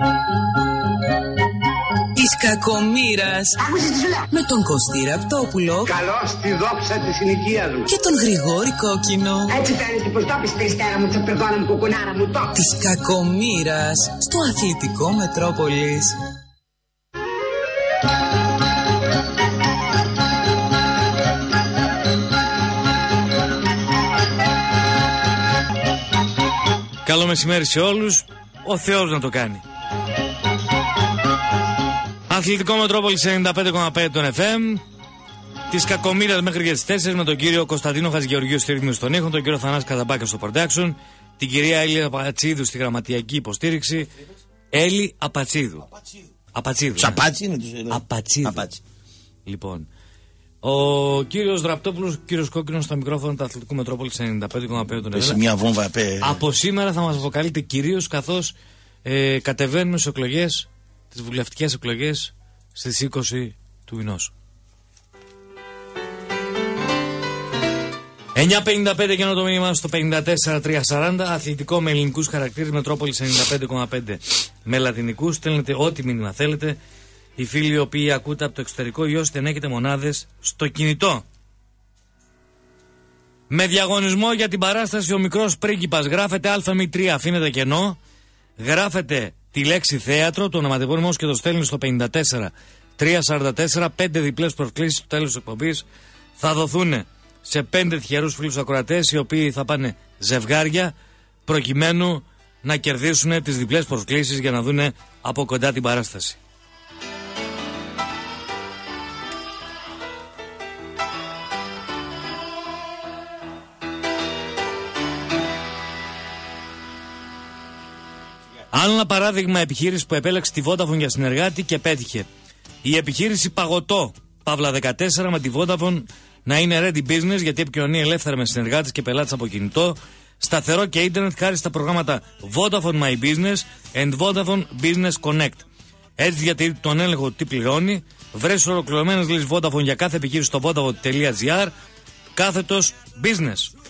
Της κακομοίρας. Άκουσες τι σου λέω. Με τον Κωστή Ραπτόπουλο. Καλώς τη δόξα της συνοικίας μου. Και τον Γρηγόρη Κόκκινο. Έτσι φαίνεται πως το πεις περιστέρα μου, τσαπερδόνα μου, κουκουνάρα μου, το. Της κακομοίρας. Στο Αθλητικό Μετρόπολης. Καλό μεσημέρι σε όλους. Ο Θεός να το κάνει. Αθλητικό Μετρόπολης 95,5 των FM. Της κακομοίρας μέχρι και τις 4 με τον κύριο Κωνσταντίνο Χατζηγεωργίου στη ρύθμιση των ήχων, τον κύριο Θανάση Καζαμπάκα στο production, την κυρία Έλλη Απατσίδου στη γραμματιακή υποστήριξη. Έλλη Απατσίδου. Απατσίδου. Σαπάτσι είναι τους Απατσίδου. Λοιπόν. Ο κύριος Ραπτόπουλος, κύριος Κόκκινος στα μικρόφωνα του Αθλητικού Μετρόπολης 95,5 των FM. Μια βόμβα, Από σήμερα θα μας αποκαλείτε κυρίως, καθώς κατεβαίνουμε στις εκλογές, τις βουλευτικές εκλογές στις 20 του μηνός. 9.55 και ενώ το μήνυμα στο 54.340. Αθλητικό με ελληνικούς χαρακτήρες, Μετρόπολης 95,5 με λατινικούς. Στέλνετε ό,τι μήνυμα θέλετε. Οι φίλοι οι οποίοι ακούτε από το εξωτερικό ή όσοι δεν έχετε μονάδες στο κινητό. Με διαγωνισμό για την παράσταση Ο Μικρός Πρίγκιπας γράφετε ΑΜ3, αφήνετε κενό. Γράφετε τη λέξη θέατρο, το ονοματεπώνυμό και το στέλνει στο 54.344. 5 διπλές προσκλήσεις στο τέλος της εκπομπής θα δοθούν σε 5 τυχερούς φίλους ακροατές, οι οποίοι θα πάνε ζευγάρια προκειμένου να κερδίσουν τις διπλές προσκλήσεις για να δουν από κοντά την παράσταση. Άλλο ένα παράδειγμα επιχείρηση που επέλεξε τη Vodafone για συνεργάτη και πέτυχε. Η επιχείρηση Παγωτό, Παύλα 14, με τη Vodafone να είναι ready business, γιατί επικοινωνεί ελεύθερα με συνεργάτες και πελάτες από κινητό, σταθερό και ίντερνετ χάρη στα προγράμματα Vodafone My Business and Vodafone Business Connect. Έτσι διατηρεί τον έλεγχο τι πληρώνει. Βρες ολοκληρωμένες λύσεις Vodafone για κάθε επιχείρηση στο vodafone.gr /business.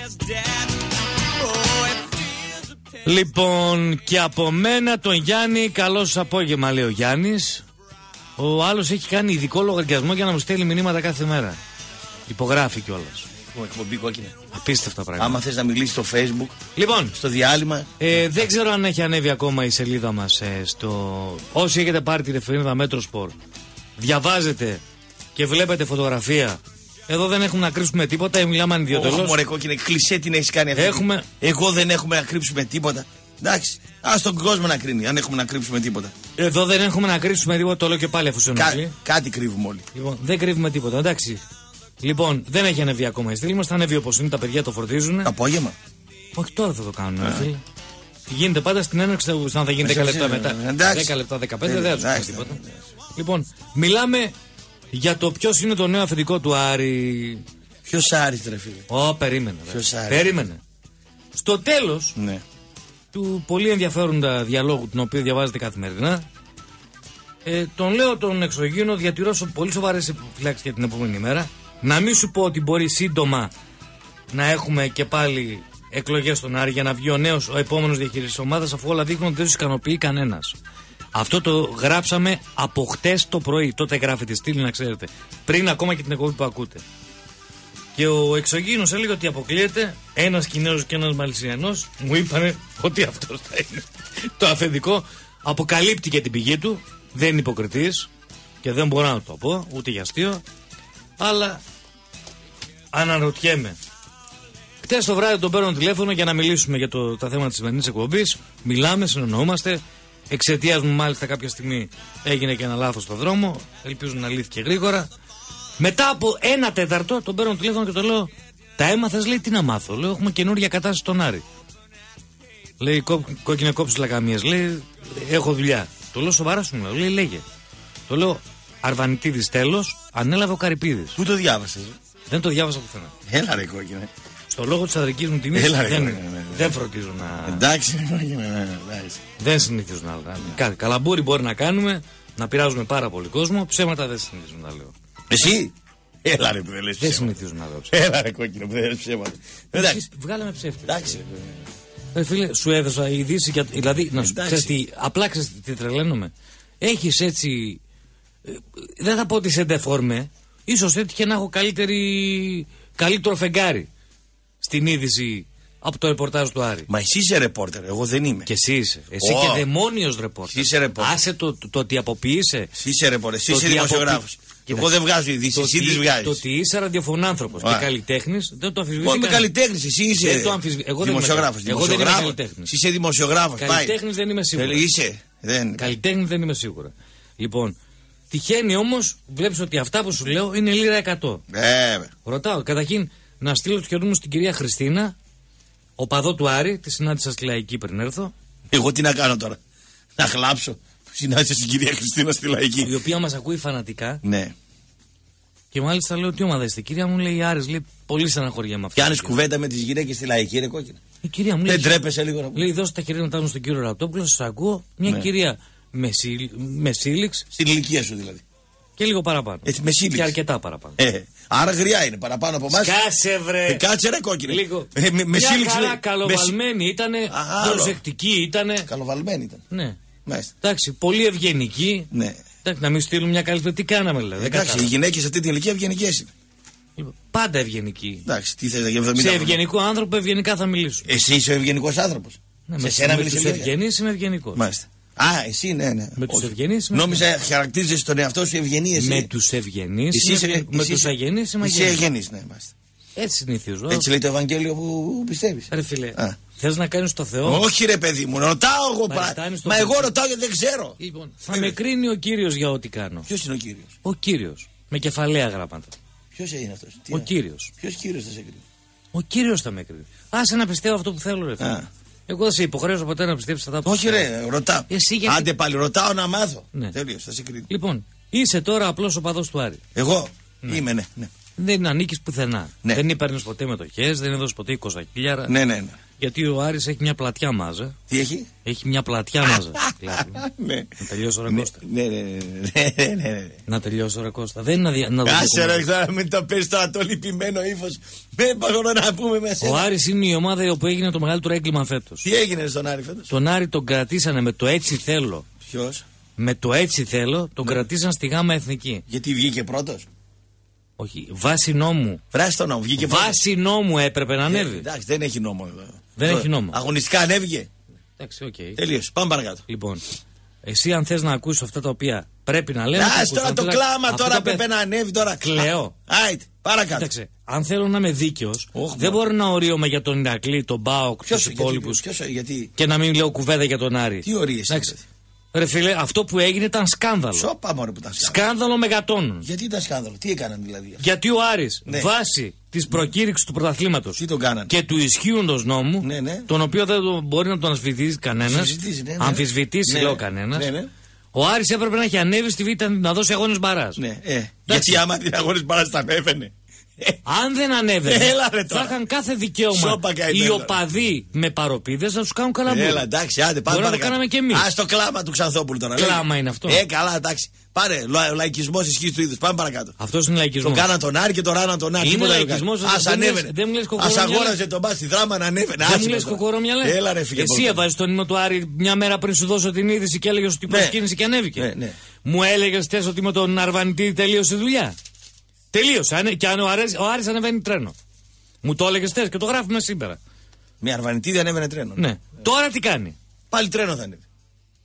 Λοιπόν, και από μένα τον Γιάννη, καλό σας απόγευμα, λέει ο Γιάννης. Ο άλλος έχει κάνει ειδικό λογαριασμό για να μου στέλνει μηνύματα κάθε μέρα. Υπογράφει κιόλας. Εκπομπή κόκκινα. Απίστευτα πράγματα. Άμα θες να μιλήσεις στο Facebook, λοιπόν, στο διάλειμμα. Δεν ξέρω αν έχει ανέβει ακόμα η σελίδα μας όσοι έχετε πάρει τη εφημερίδα Μέτροσπορ, διαβάζετε και βλέπετε φωτογραφία. Εδώ δεν έχουμε να κρύψουμε τίποτα, μιλάμε ανιδιοτελώς. Όχι, μωρέ κόκκινε, κλισέ την έχεις κάνει αυτή. Εγώ δεν έχουμε να κρύψουμε τίποτα. Εντάξει, ας τον κόσμο να κρίνει, αν έχουμε να κρύψουμε τίποτα. Εδώ δεν έχουμε να κρύψουμε τίποτα, το λέω και πάλι αφού σε ενοχλεί. Κάτι κρύβουμε όλοι. Λοιπόν, δεν κρύβουμε τίποτα, εντάξει. Λοιπόν, δεν έχει ανέβει ακόμα η στήλη μας, θα ανέβει όπως είναι, τα παιδιά το φορτίζουν. Απόγευμα. Όχι, τώρα θα το κάνουν, φίλε. Γίνεται πάντα στην έναρξη, αν θα γίνει 10 λεπτά μετά. 10 λεπτά, 15, δεν θα του κάνει τίποτα. Λοιπόν, μιλάμε για το ποιος είναι το νέο αφεντικό του Άρη. Ποιος Άρης, ρε φίλε? Περίμενε. Στο τέλος του πολύ ενδιαφέροντα διαλόγου, τον οποίο διαβάζετε καθημερινά, τον λέω τον εξωγήινο, διατηρώ πολύ σοβαρές επιφυλάξεις για την επόμενη μέρα. Να μην σου πω ότι μπορεί σύντομα να έχουμε και πάλι εκλογές στον Άρη για να βγει ο επόμενος διαχειριστής ομάδας, αφού όλα δείχνουν ότι δεν τους ικανοποιεί κανένας. Αυτό το γράψαμε από χτες το πρωί. Τότε γράφετε στήλη, να ξέρετε. Πριν ακόμα και την εκπομπή που ακούτε. Και ο εξωγήινος έλεγε ότι αποκλείεται ένας Κινέζος και ένας Μαλαισιανός. Μου είπανε ότι αυτός θα είναι το αφεντικό. Αποκαλύπτει και την πηγή του. Δεν είναι υποκριτής και δεν μπορώ να το πω ούτε για αστείο. Αλλά αναρωτιέμαι. Χτες το βράδυ τον παίρνω τηλέφωνο για να μιλήσουμε για τα θέματα της σημερινής εκπομπής. Μιλάμε, συνεννοούμαστε. Εξαιτίας μου, μάλιστα, κάποια στιγμή έγινε και ένα λάθος στο δρόμο. Ελπίζω να λύθηκε γρήγορα. Μετά από 1 τέταρτο τον παίρνω τηλέφωνο και το λέω: τα έμαθες, λέει, τι να μάθω? Λέω: έχουμε καινούργια κατάσταση στον Άρη. Λέει: κόκκινε κόψεις λακαμίες. Λέει: έχω δουλειά. Το λέω: σοβαρά σου μιλάω? Λέει: λέγε. Το λέω: Αρβανιτίδης τέλος, ανέλαβε ο Καρυπίδης. Πού το διάβασες? Δεν το διάβασα πουθενά. Έλα ρε κόκκινε. Στο λόγο της αδερικής μου τιμής δεν φροντίζω να. Εντάξει, δεν συνηθίζω να κάνω. Καλαμπούρι μπορεί να κάνουμε, να πειράζουμε πάρα πολύ κόσμο. Ψέματα δεν συνηθίζω να λέω. Εσύ? Έλα ρε που δεν λες ψέματα. Δεν συνηθίζω να λέω ψέματα. Έλα ρε κόκκινο που δεν λες ψέματα. Βγάλαμε ψεύτη. Εντάξει. Φίλε, σου έδωσα ειδήσει. Δηλαδή, να σου ξέρεις τι, απλά ξέρεις τι τρελαίνομαι. Έχεις έτσι. Δεν θα πω ότι σε ντεφόρμε. Ίσως έτυχε να έχω καλύτερο φεγγάρι στην είδηση από το ρεπορτάζ του Άρη. Μα εσύ είσαι ρεπόρτερ, εγώ δεν είμαι. Και εσύ είσαι. Εσύ και δαιμόνιος ρεπόρτερ. Εσύ είσαι ρεπόρτερ. Άσε το ότι αποποιείσαι. Εσύ είσαι ρεπόρτερ, εσύ είσαι δημοσιογράφος. Εγώ δεν βγάζω ειδήσεις, εσύ τις βγάζεις. Το ότι είσαι ραδιοφωνάνθρωπος και καλλιτέχνης δεν το αμφισβητεί. Εγώ είμαι καλλιτέχνης, εσύ είσαι δημοσιογράφος. Εγώ δεν είμαι καλλιτέχνης. Εσύ είσαι δημοσιογράφος. Καλλιτέχνης δεν είμαι σίγουρα. Καλλιτέχνης δεν είμαι σίγουρα. Λοιπόν, τυχαίνει όμως, βλέπεις ότι αυτά που σου λέω είναι λίρα 100. Ρωτάω, καταρχήν να στείλω το χαιρετισμό στην κυρία Χριστίνα, οπαδό του Άρη, τη συνάντησα στη Λαϊκή πριν έρθω. Εγώ τι να κάνω τώρα, να χλάψω. Συνάντησα στην κυρία Χριστίνα στη Λαϊκή. Η οποία μας ακούει φανατικά. Ναι. Και μάλιστα λέω τι ομάδα είστε. Η κυρία μου λέει Άρης, λέει πολύ στεναχωριά με αυτό. Κάνεις κουβέντα με τις γυναίκες στη Λαϊκή, ρε κόκκινα. Η κυρία μου λέει. Δεν τρέπεσαι λίγο να πω. Λέει δώστε τα χαιρετίσματά μου στον κύριο Ραπτόπουλο, σας ακούω. Μια κυρία με σύλληξη. Στην ηλικία σου δηλαδή. Και λίγο παραπάνω. Έτσι, με σύλληξη. Και αρκετά παραπάνω. Άρα γριά είναι παραπάνω από εμάς. Κάτσε βρε. Κάτσε ρε κόκκινε. Λίγο. Με σύλληξη. Μια καλοβαλμένη ήτανε. Προσεκτική ήτανε. Καλοβαλμένη ήταν. Ναι. Μάλιστα. Εντάξει, πολύ ευγενική. Ναι. Εντάξει, να μην στείλουν μια καλή. Τι κάναμε δηλαδή. Εντάξει, οι γυναίκες σε αυτή την ηλικία ευγενικές είναι. Λοιπόν, πάντα ευγενική. Εντάξει, τι θες, για 70 σε ευγενικό άνθρωπο ευγενικά θα μιλήσουν. Εσύ είσαι ο ευγενικός άνθρωπος. Ναι, σε σένα μιλήσει. Με τους ευγενείς είμαι ευγενικός. Μάλιστα. Α, εσύ ναι. Με τους ευγενείς είμαι. Νόμιζα χαρακτήριζες τον εαυτό σου ευγενή. Με τους ευγενείς. Με τους αγενείς είμαι. Είσαι ευγενής, ναι, μάλιστα. Έτσι συνηθίζω. Έτσι λέει το Ευαγγέλιο που πιστεύεις. Ρε φίλε, θες να κάνεις το Θεό. Όχι ρε παιδί μου, ρωτάω εγώ πάντα. Μα εγώ ρωτάω γιατί δεν ξέρω. Λοιπόν, θα με κρίνει ο Κύριος για ό,τι κάνω. Ποιος είναι ο Κύριος? Ο Κύριος. Με κεφαλαία γράμματα. Ποιος είναι αυτός? Ο Κύριος. Ποιος Κύριος θα σε κρίνει? Ο Κύριος θα με κρίνει. Άσε να πιστεύω αυτό που θέλω, ρε φίλε. Εγώ δεν σε υποχρέωσω ποτέ να πιστέψεις αυτά που όχι, ρε, ρωτάω. Γιατί... Άντε πάλι, ρωτάω να μάθω. Ναι. Τέλειος, θα σε κρίνει. Λοιπόν, είσαι τώρα απλός οπαδός του Άρη. Εγώ είμαι, ναι. Δεν ανήκεις πουθενά. Ναι. Δεν παίρνεις ποτέ μετοχές, δεν έδωσες ποτέ 20.000. Ναι. Γιατί ο Άρης έχει μια πλατιά μάζα. Τι έχει? Έχει μια πλατιά μάζα. Ναι. Να τελειώσει ώρα Κώστα. Ναι. Να τελειώσει ώρα Κώστα. Δεν είναι να άσε ρε, τώρα μην το πες τώρα το λυπημένο ύφος. Δεν μπορώ να πούμε μέσα. Ο Άρης είναι η ομάδα που έγινε το μεγαλύτερο έγκλημα φέτος. Τι έγινε στον Άρη φέτος? Τον Άρη τον κρατήσανε με το έτσι θέλω. Ποιος? Με το έτσι θέλω τον κρατήσαν στη Γάμα Εθνική. Γιατί βγήκε πρώτος? Όχι, βάσει νόμου. Βράσει το νόμο, βγήκε πρώτος. Βάσει νόμου έπρεπε να ανέβει. Εντάξει, δεν έχει νόμο εδώ. Δεν έχει νόμο. Αγωνιστικά ανέβηκε. Εντάξει, οκ. Τελείωσε, πάμε παρακάτω. Λοιπόν, εσύ αν θες να ακούσεις αυτά τα οποία πρέπει να λέμε. Ας τώρα το κλάμα τώρα πρέπει να ανέβει τώρα. Κλαίω. Άιτε, παρακάτω. Κοίταξε, αν θέλω να είμαι δίκαιος, δεν μπορώ να ορίομαι για τον Ηρακλή, τον Μπάοκ, τους υπόλοιπους. Και να μην λέω κουβέντα για τον Άρη. Τι ορίεσαι? Ρε φίλε, αυτό που έγινε ήταν σκάνδαλο. Σώπα μωρέ που ήταν σκάνδαλο μεγατόνων. Γιατί ήταν σκάνδαλο, τι έκαναν δηλαδή? Γιατί ο Άρης βάσει της προκήρυξης του πρωταθλήματος και του ισχύοντος νόμου, τον οποίο δεν μπορεί να τον αμφισβητήσει κανένας, αμφισβητήσει λέω κανένας, ο Άρης έπρεπε να έχει ανέβει στη Β' να δώσει αγώνες μπαράζ. Γιατί άμα την αγώνες μπαράζ τα ανέβαινε. Αν δεν ανέβαινε, θα είχαν κάθε δικαίωμα οι οπαδοί με παροπίδες να τους κάνουν καλαμπούρα. Έλα, εντάξει, άντε, πάμε. Μπορεί να το κάναμε κι εμείς. Ας το κλάμα του Ξανθόπουλου τώρα. Κλάμα είναι αυτό. Καλά, εντάξει. Πάρε, λαϊκισμός ισχύει του είδους. Πάμε παρακάτω. Αυτός είναι λαϊκισμός. Το κάναν τον Άρη και το ράναν τον Άρη. Είναι λαϊκισμός. Ας ανέβαινε. Ας αγόραζε τον μπας στη Δράμα να ανέβαινε. Δεν μου λες κοκορόμυαλα. Έλα, ρε φίλε. Εσύ έβαζες τον ήμο του Άρη μια μέρα πριν σου δώσω την είδηση και έλεγες ότι προσκύνησε και ανέβηκε. Μου έλεγες χθες ότι με τον Αρβανιτή τελείωσε η δουλειά. Τελείωσε. Και αν ο Άρης ανεβαίνει τρένο. Μου το έλεγες χθες και το γράφουμε σήμερα. Με Αρβανιτή δεν ανέβαινε τρένο. Ναι. Τώρα τι κάνει? Πάλι τρένο θα ανέβει.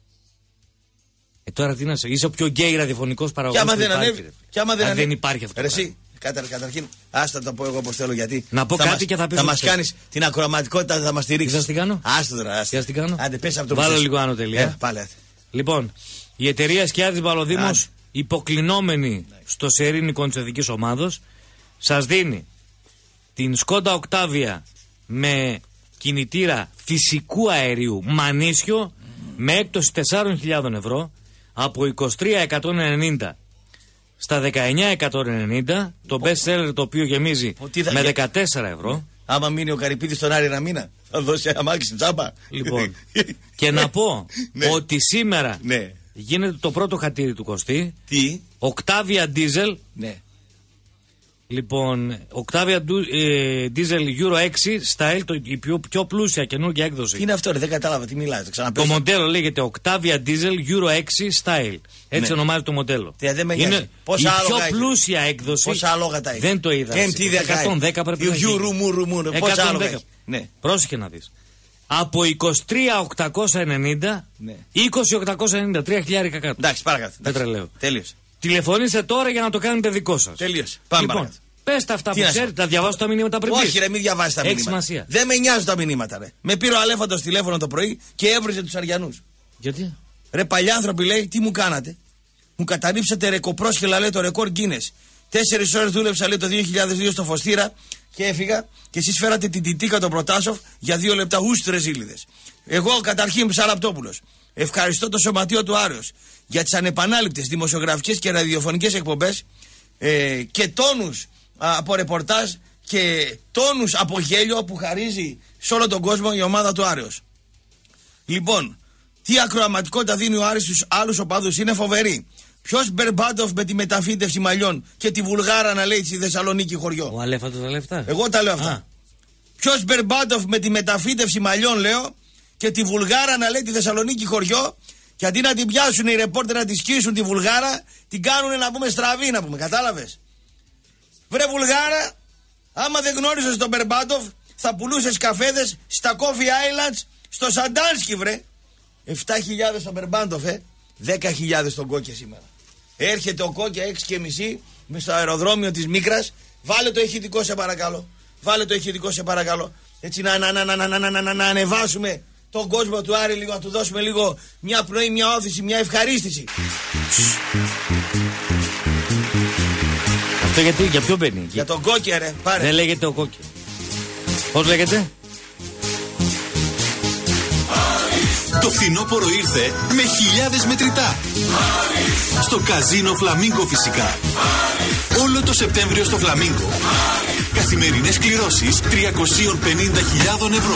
Τώρα τι να σε, είσαι ο πιο γκέι ραδιοφωνικός παραγωγός. Και άμα δεν ανέβει. Και άμα δεν υπάρχει αυτό. Εσύ, καταρχήν, άστα το πω εγώ όπως θέλω γιατί. Να πω κάτι και θα πεις. Θα μας κάνεις την ακροαματικότητα, θα μας στηρίξεις. Τι σας την κάνω? Άστα τώρα, άστα. Τι κάνω? Άντε, πες από το βάλω λίγο άνω τελεία. Λοιπόν, η εταιρεία Σκιάδης Βαλοδήμος, υποκλεινόμενη στο σερίνικο της εθνικής ομάδος, σας δίνει την Σκόντα Οκτάβια με κινητήρα φυσικού αερίου μανίσιο με έκπτωση 4.000 ευρώ από 23.190 στα 19.190, το best seller το οποίο γεμίζει με 14 ευρώ. Άμα μείνει ο Καρυπίδης στον Άρη ένα μήνα, θα δώσει αμάξι τσάμπα. Λοιπόν, και να πω ότι σήμερα γίνεται το πρώτο χατήρι του Κωστή. Τι? Οκτάβια Diesel. Λοιπόν, Octavia Diesel Euro 6 Style, η πιο πλούσια καινούργια έκδοση. Τι είναι αυτό, δεν κατάλαβα, τι μιλάς. Το μοντέλο λέγεται Octavia Diesel Euro 6 Style. Έτσι ονομάζεται το μοντέλο. Δεν είναι η πιο πλούσια έκδοση. Πόσα άλογα τα έχει. Δεν το είδα. 110 πρέπει να έχει. Πόσα άλογα έχει. Ναι. Πρόσεχε να δεις. Από 23.890, 20.890, 3.000 κάτω. Εντάξει, παρακάτω. Πετρελαίο. Τέλειωσε. Τηλεφωνήστε τώρα για να το κάνετε δικό σας. Τελείωσε. Πάμε λοιπόν, πες τα αυτά που ξέρετε, θα διαβάσω τα μηνύματα πριν. Όχι, ρε, μην διαβάσει τα μηνύματα. Σημασία. Δεν με νοιάζουν τα μηνύματα, ρε. Με πήρε ο Αλέφαντος τηλέφωνο το πρωί και έβριζε τους Αριανούς. Γιατί? Ρε, παλιάνθρωποι, λέει, τι μου κάνατε. Μου καταρρύψατε ρεκοπρόσχελα, λέει, το ρεκόρ Guinness. 4 ώρες δούλεψα, λέει, το 2002 στο Φωστήρα και έφυγα και εσείς φέρατε την Τιτίκα τον Προτάσοφ για 2 λεπτά ούστρες ζήλιδες. Εγώ καταρχήν Ψαραπτόπουλος. Ευχαριστώ το σωματείο του Άρεος για τις ανεπανάληπτες δημοσιογραφικές και ραδιοφωνικές εκπομπές και τόνους από ρεπορτάζ και τόνους από γέλιο που χαρίζει σε όλο τον κόσμο η ομάδα του Άρεος. Λοιπόν, τι ακροαματικότητα δίνει ο Άρης στους άλλους οπαδούς, είναι φοβερή. Ποιος Μπερμπάντοφ με τη μεταφύτευση μαλλιών και τη Βουλγάρα να λέει στη Θεσσαλονίκη χωριό. Ο Αλέφαντος τα λεφτά. Εγώ τα λέω αυτά. Ποιος Μπερμπάντοφ με τη μεταφύτευση μαλλιών, λέω, και τη Βουλγάρα να λέει τη Θεσσαλονίκη χωριό, και αντί να την πιάσουν οι ρεπόρτερ να τη σκίσουν τη Βουλγάρα, την κάνουν να πούμε στραβή, να πούμε. Κατάλαβες. Βρε Βουλγάρα, άμα δεν γνώριζες τον Μπερμπάντοφ, θα πουλούσες καφέδες στα Coffee Islands στο Σαντάνσκι, βρε. 7.000 τον Μπερμπάντοφ, 10.000 τον Κόκκια σήμερα. Έρχεται ο Κόκκια 6.30 με στο αεροδρόμιο της Μίκρας. Βάλε το ηχητικό σε παρακαλώ. Βάλε το ηχητικό σε παρακαλώ. Έτσι να ανεβάσουμε τον κόσμο του Άρη λίγο, να του δώσουμε λίγο μια πνοή, μια όθηση, μια ευχαρίστηση. Αυτό γιατί, για ποιο μπαίνει εκεί? Για τον Κόκκια, ρε, πάρε. Δεν λέγεται ο Κόκκια. Πώς λέγεται? Το φθινόπωρο ήρθε με χιλιάδες μετρητά. Στο Καζίνο Φλαμίνγκο φυσικά. Όλο το Σεπτέμβριο στο Φλαμίνγκο. Καθημερινές κληρώσεις 350.000 ευρώ.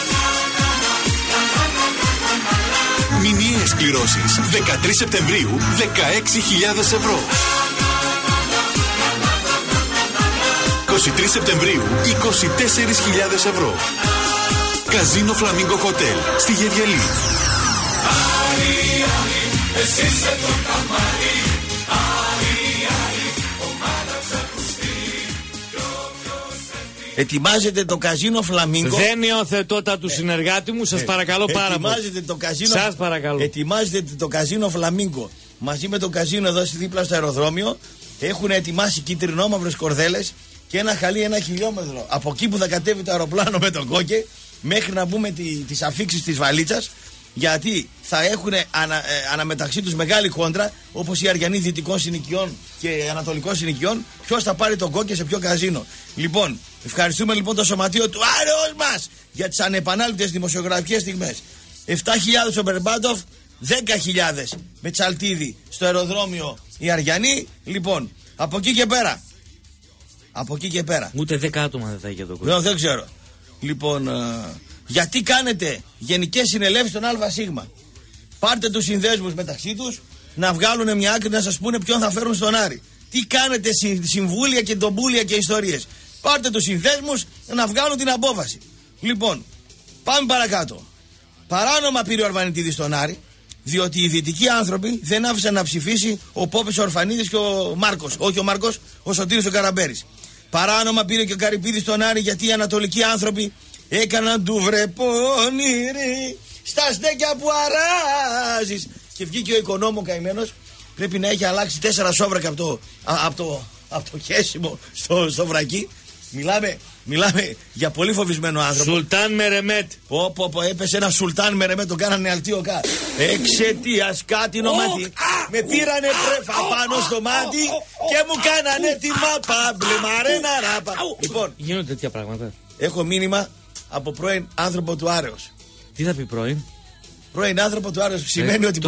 Μηνιαίες κληρώσεις 13 Σεπτεμβρίου 16.000 ευρώ. 23 Σεπτεμβρίου 24.000 ευρώ. Καζίνο Φλαμίνγκο Χοτέλ στη Γευγελή. Ετοιμάζεται το Καζίνο Φλαμίνγκο. Δεν υιοθετώ τα του συνεργάτη μου, σας παρακαλώ πάρα πολύ. Ετοιμάζεται το Καζίνο. Σας παρακαλώ. Ετοιμάζεται το Καζίνο Φλαμίνγκο. Μαζί με το Καζίνο εδώ στη δίπλα στο αεροδρόμιο έχουν ετοιμάσει κίτρινο-μαύρες κορδέλες και ένα χαλί 1 χιλιόμετρο. Από εκεί που θα κατέβει το αεροπλάνο με τον Κόκκε μέχρι να μπούμε τις αφίξεις της βαλίτσας. Γιατί θα έχουν αναμεταξύ τους μεγάλη κόντρα, όπως οι Αριανοί δυτικών συνοικιών και ανατολικών συνοικιών. Ποιος θα πάρει τον Κόκκε σε ποιο καζίνο. Λοιπόν, ευχαριστούμε λοιπόν το σωματείο του Άρεος μας για τις ανεπανάληπτες δημοσιογραφικές στιγμές. 7.000 ο Μπερμπάντοφ, 10.000 με Τσαλτίδη στο αεροδρόμιο οι Αριανοί. Λοιπόν, από εκεί και πέρα. Ούτε 10 άτομα δεν θα έχει για τον Κόκκε. Δεν ξέρω. Λοιπόν, γιατί κάνετε γενικές συνελεύσεις των ΑΣ. Πάρτε τους συνδέσμους μεταξύ τους να βγάλουν μια άκρη να σας πούνε ποιον θα φέρουν στον Άρη. Τι κάνετε συμβούλια και ντομπούλια και ιστορίες. Πάρτε τους συνδέσμους να βγάλουν την απόφαση. Λοιπόν, πάμε παρακάτω. Παράνομα πήρε ο Αρβανιτίδης στον Άρη, διότι οι δυτικοί άνθρωποι δεν άφησαν να ψηφίσει ο Πόπης ο Ορφανίδης και ο Μάρκος. Όχι ο Μάρκος, ο Σωτήρης ο Καραμπέρης. Παράνομα πήρε και ο Καρυπίδης στον Άρη, γιατί οι ανατολικοί άνθρωποι έκαναν του βρε πονηρή στα στέκια που αράζεις. Και βγήκε ο οικονόμο καημένος. Πρέπει να έχει αλλάξει 4 σόβρακα από το χέσιμο στο βρακί. Μιλάμε για πολύ φοβισμένο άνθρωπο. Σουλτάν Μερεμέτ. Όπου έπεσε ένα Σουλτάν Μερεμέτ, τον κάνανε αλτίοκα. Εξαιτίας κάτι νομάτι. Με πήρανε πρέφα πάνω στο μάτι και μου κάνανε τη μάπα. Μπλεμαρένα ράπα. Λοιπόν, γίνονται τέτοια πράγματα. Έχω μήνυμα από πρώην άνθρωπο του Άρεος. Τι θα πει πρώην? Πρώην άνθρωπο του Άρεος σημαίνει ότι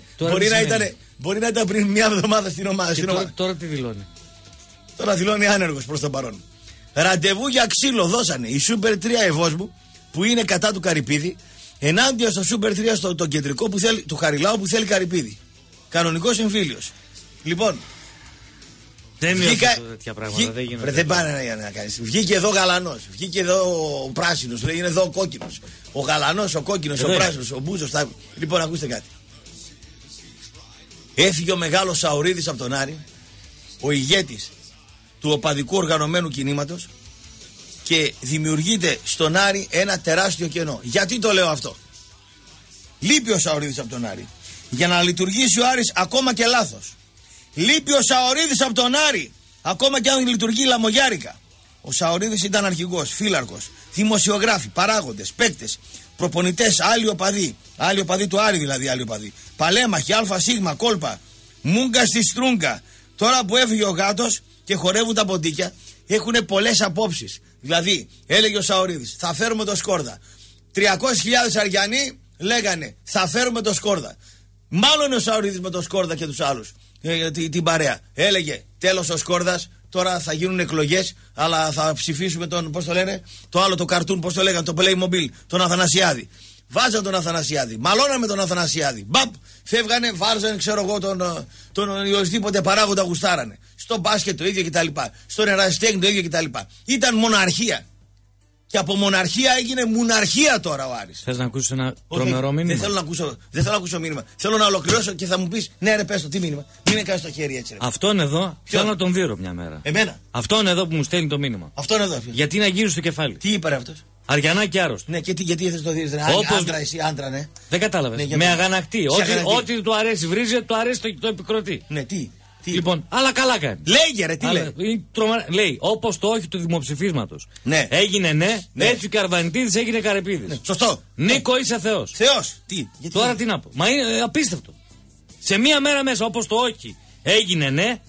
μπορεί να ήταν πριν μια εβδομάδα στην ομάδα. Τώρα τι δηλώνει? Τώρα δηλώνει άνεργος προς το παρόν. Ραντεβού για ξύλο δώσανε η Super 3 Ευόσμου που είναι κατά του Καρυπίδη ενάντια στο Super 3 στο κεντρικό που θέλει, του Χαριλάου που θέλει Καρυπίδη. Κανονικός εμφύλιος. Λοιπόν, Δεν μοιάζει τέτοια πράγματα. Δεν πάνε να κάνεις. Βγήκε εδώ γαλανός, βγήκε εδώ ο πράσινος, είναι εδώ ο κόκκινος. Ο γαλανός, ο κόκκινος, ο πράσινος, ο μπούζος. Λοιπόν, ακούστε κάτι. Έφυγε ο μεγάλος Σαουρίδης από τον Άρη, ο ηγέτης του οπαδικού οργανωμένου κινήματος, και δημιουργείται στον Άρη ένα τεράστιο κενό. Γιατί το λέω αυτό? Λείπει ο Σαουρίδης από τον Άρη για να λειτουργήσει ο Άρης ακόμα και λάθος. Λείπει ο Σαουρίδης από τον Άρη ακόμα και αν λειτουργεί λαμογιάρικα. Ο Σαουρίδης ήταν αρχηγός, φύλαρχος, δημοσιογράφοι, παράγοντες, παίκτες, προπονητές, άλλοι οπαδοί του Άρη δηλαδή, άλλοι οπαδοί. Παλέμαχοι, ΑΣ, κόλπα, μούγκα στη στρούγκα. Τώρα που έφυγε ο γάτος και χορεύουν τα ποντίκια, έχουν πολλές απόψεις. Δηλαδή, έλεγε ο Σαουρίδης, θα φέρουμε το Σκόρδα. 300.000 Αριανοί λέγανε, θα φέρουμε το Σκόρδα. Μάλλον ο Σαουρίδης με το Σκόρδα και τους άλλους, την παρέα. Έλεγε, τέλος ο Σκόρδας, τώρα θα γίνουν εκλογές, αλλά θα ψηφίσουμε τον, πώς το λένε, το άλλο το καρτούν, πώς το λέγανε, το Playmobil, τον Αθανασιάδη. Βάζαν τον Αθανασιάδη, μαλώναμε τον Αθανασιάδη. Μπαπ, φεύγανε, βάζανε, ξέρω εγώ, τον οποιοδήποτε παράγοντα γουστάρανε. Στο μπάσκετ το ίδιο κτλ. Στον ερασιτέχνη το ίδιο κτλ. Ήταν μοναρχία. Και από μοναρχία έγινε μουναρχία τώρα ο Άρης. Θες να ακούσεις ένα τρομερό μήνυμα? Δεν θέλω να ακούσω μήνυμα. Θέλω να ολοκληρώσω και θα μου πεις, ναι, ρε, πες το, τι μήνυμα. Μην κάνεις το χέρι έτσι. Ρε. Αυτόν εδώ, θέλω να τον δείρω μια μέρα. Εμένα. Αυτόν εδώ που μου στέλνει το μήνυμα. Αυτόν εδώ. Γιατί να γύρω στο κεφάλι. Τι είπε αυτός? Αριανάκι άρρωστο. Ναι, και γιατί θες το δεις, ρε. Άντρα, εσύ, άντρα, ναι. Δεν κατάλαβες. Ναι, με αγανακτή. Ό,τι του αρέσει βρίζει, του αρέσει το επικροτεί. Ναι, τι. Λοιπόν, αλλά καλά κάνει. Λέγε ρε, τι λέει. Λέει, όπως το όχι του δημοψηφίσματος. Ναι. Έγινε ναι, έτσι ο Καρβανιτίδης έγινε Καρεπίδης. Ναι, σωστό. Νίκο, είσαι Θεός. Θεός. Τι. Τώρα τι να πω. Μα είναι απίστευτο. Σε μία μέρα μέσα, όπως το όχι έγινε ναι,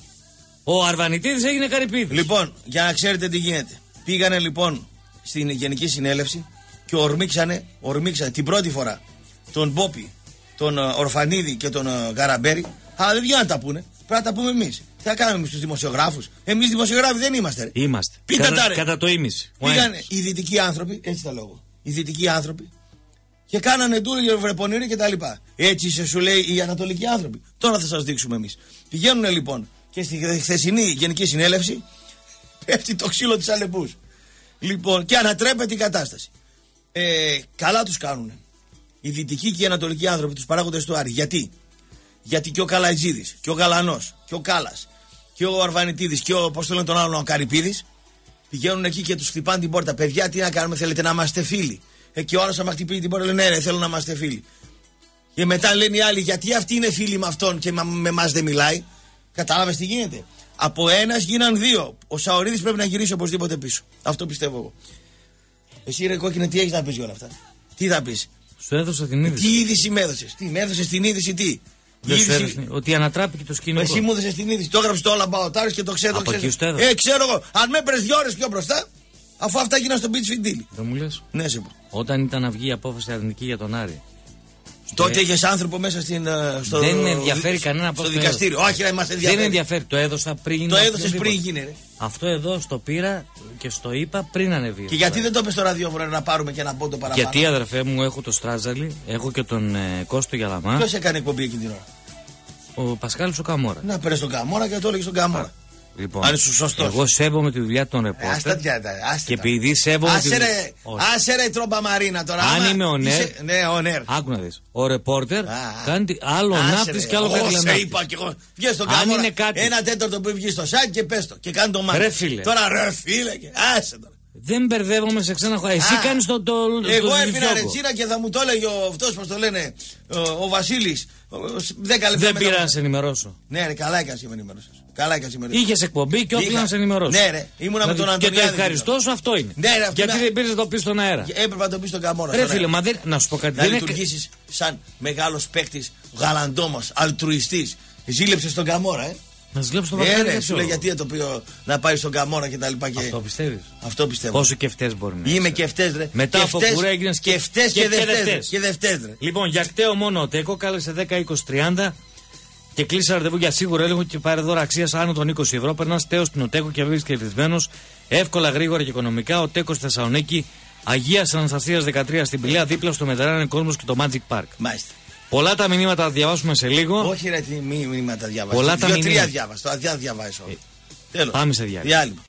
ο Αρβανιτίδης έγινε Καρεπίδης. Λοιπόν, για να ξέρετε τι γίνεται. Πήγανε λοιπόν στην Γενική Συνέλευση και ορμήξανε την πρώτη φορά τον Μπόπι, τον Ορφανίδη και τον Γαραμπέρι. Αλλά δεν βγαίνουν να τα πούνε. Πρέπει να τα πούμε εμείς. Τι θα κάνουμε εμείς τους δημοσιογράφους? Εμείς δημοσιογράφοι δεν είμαστε. Ρε. Είμαστε. Κατά το ίμιση. Πήγανε οι δυτικοί άνθρωποι, έτσι τα λόγω. Οι δυτικοί άνθρωποι και κάνανε τούρ βρεπονήρι και τα λοιπά. Έτσι σου λέει οι ανατολικοί άνθρωποι. Τώρα θα σας δείξουμε εμείς. Πηγαίνουν λοιπόν και στη χθεσινή Γενική Συνέλευση πέφτει το ξύλο της Αλεπούς. Λοιπόν, και ανατρέπεται η κατάσταση. Καλά τους κάνουν οι δυτικοί και οι ανατολικοί άνθρωποι, τους παράγοντες του Άρη. Γιατί και ο Καλατζίδης και ο Γαλανός και ο Κάλας και ο Αρβανιτίδης και ο, πώς το λένε τον άλλον, ο Καρυπίδης, πηγαίνουν εκεί και τους χτυπάνε την πόρτα. Παιδιά, τι να κάνουμε, θέλετε να είμαστε φίλοι? Και ο άλλος άμα χτυπήσει την πόρτα λέει, ναι, θέλω να είμαστε φίλοι. Και μετά λένε οι άλλοι, γιατί αυτοί είναι φίλοι με αυτόν και με εμάς δεν μιλάει. Κατάλαβες τι γίνεται? Από ένας γίναν δύο. Ο Σαουρίδης πρέπει να γυρίσει οπωσδήποτε πίσω. Αυτό πιστεύω εγώ. Εσύ ρε κόκκινε, τι έχεις να πεις για όλα αυτά? Τι θα πεις? Σου έδωσα την είδηση. Τι είδηση με έδωσες? Τι με έδωσες την είδηση, τι? Ότι ανατράπηκε το σκηνικό. Εσύ μου έδωσες την είδηση. Το έγραψε το All About Άρης και το ξέρω. Από εκεί ξέρω εγώ. Αν με έπαιρνες 2 ώρες πιο μπροστά, αφού αυτά γίναν στο Beach Φιντήλι. Δεν μου λες? Ναι, σε πω. Όταν ήταν να βγει η απόφαση αρνητική για τον Άρη. Τότε είχες άνθρωπο μέσα δεν ενδιαφέρει κανένα στο δικαστήριο. Όχι, ρε, μας ενδιαφέρει. Δεν ενδιαφέρει. Το έδωσα πριν. Το έδωσες πριν γίνει, ρε. Αυτό εδώ στο πήρα και στο είπα πριν ανεβεί. Και γιατί δεν το είπες στο ραδιόφωνο να πάρουμε και ένα πόντο παραπάνω? Γιατί, αδερφέ μου, έχω το Στράζαλι, έχω και τον Κώστο Γιαλαμά. Ποιος έκανε εκπομπή εκείνη την ώρα? Ο Πασκάλης ο Καμόρα. Να πέρασε τον Καμόρα και το έλεγε στον Καμόρα. Λοιπόν, αν είσαι σωστός. Εγώ σέβομαι τη δουλειά των ρεπόρτερ. Και επειδή σέβομαι τη δουλειά. Άσε ρε τρόμπα Μαρίνα τώρα. Αν είμαι ο Νέρ. Ναι, ο Νέρ. Άκου να δεις. Ο ρεπόρτερ κάνει άλλο ναύτης και άλλο καρλανάκτης. Είπα και εγώ. Βγες στον Καμόρα. Ένα τέταρτο που βγει στο σάκι και πες το. Και κάνει το μάτι. Ρε φίλε. Τώρα ρε φίλε. Άσε τώρα. Δεν μπερδεύομαι σε ξένα χώρα. Εσύ κάνεις το. Εγώ έπεινα ρετσίνα και θα μου το έλεγε αυτός, πώς το λένε, ο Βασίλης. 10 λεπτά. Δεν πήρα να σε ενημερώσω. Ναι, ρε, καλά έκανες και με ενημερώσεις. Είχες εκπομπή και όφιλα να σε ενημερώσω. Ναι, ρε, ήμουνα με τον Αντωνιάδη. Και το ευχαριστώ σου αυτό είναι. Ναι, ρε, γιατί δεν πήρες να το πεις στον αέρα? Έπρεπε να το πεις στον Καμόρα. Ρε φίλε, μα δεν. Να σου πω κάτι. Να λειτουργήσεις σαν μεγάλος παίκτης, γαλαντόμας, αλτρουιστής. Ζήλεψες τον Καμόρα, Να ζηλέψω τον Καμόρα. Ναι, σου λέει γιατί το πει να πάει στον Καμόρα και τα λοιπά. Αυτό πιστεύεις? Αυτό πιστεύω. Πόσο κεφτές μπορεί να είναι? Είμαι κεφτές, ρε. Μετά από κουρέ έγινες κεφτές και δευτές, ρε. Λοιπόν, για κταίο μόνο ο Τέκο κάλεσε 10, 20, 30 και κλείσε ραντεβού για σίγουρο έλεγχο και πάρε δώρα αξίας άνω των 20 ευρώ. Περνάς τέος στην Οτέκο και βρεις κερδισμένος εύκολα, γρήγορα και οικονομικά. Ο Τέκο στη Θεσσαλονίκη, Αγίας Αναστασίας 13 στην Πηλαία, δίπλα στο Μετεράνε Κόσμος και το Magic Park. Μάλιστα. Πολλά τα μηνύματα θα διαβάσουμε σε λίγο. Όχι, ρε, τι μηνύματα διαβάζω. Πολλά τα μηνύματα. 2-3 διάβασα. Θα διαβάσω. Τέλος. Πάμε σε διάλειμμα.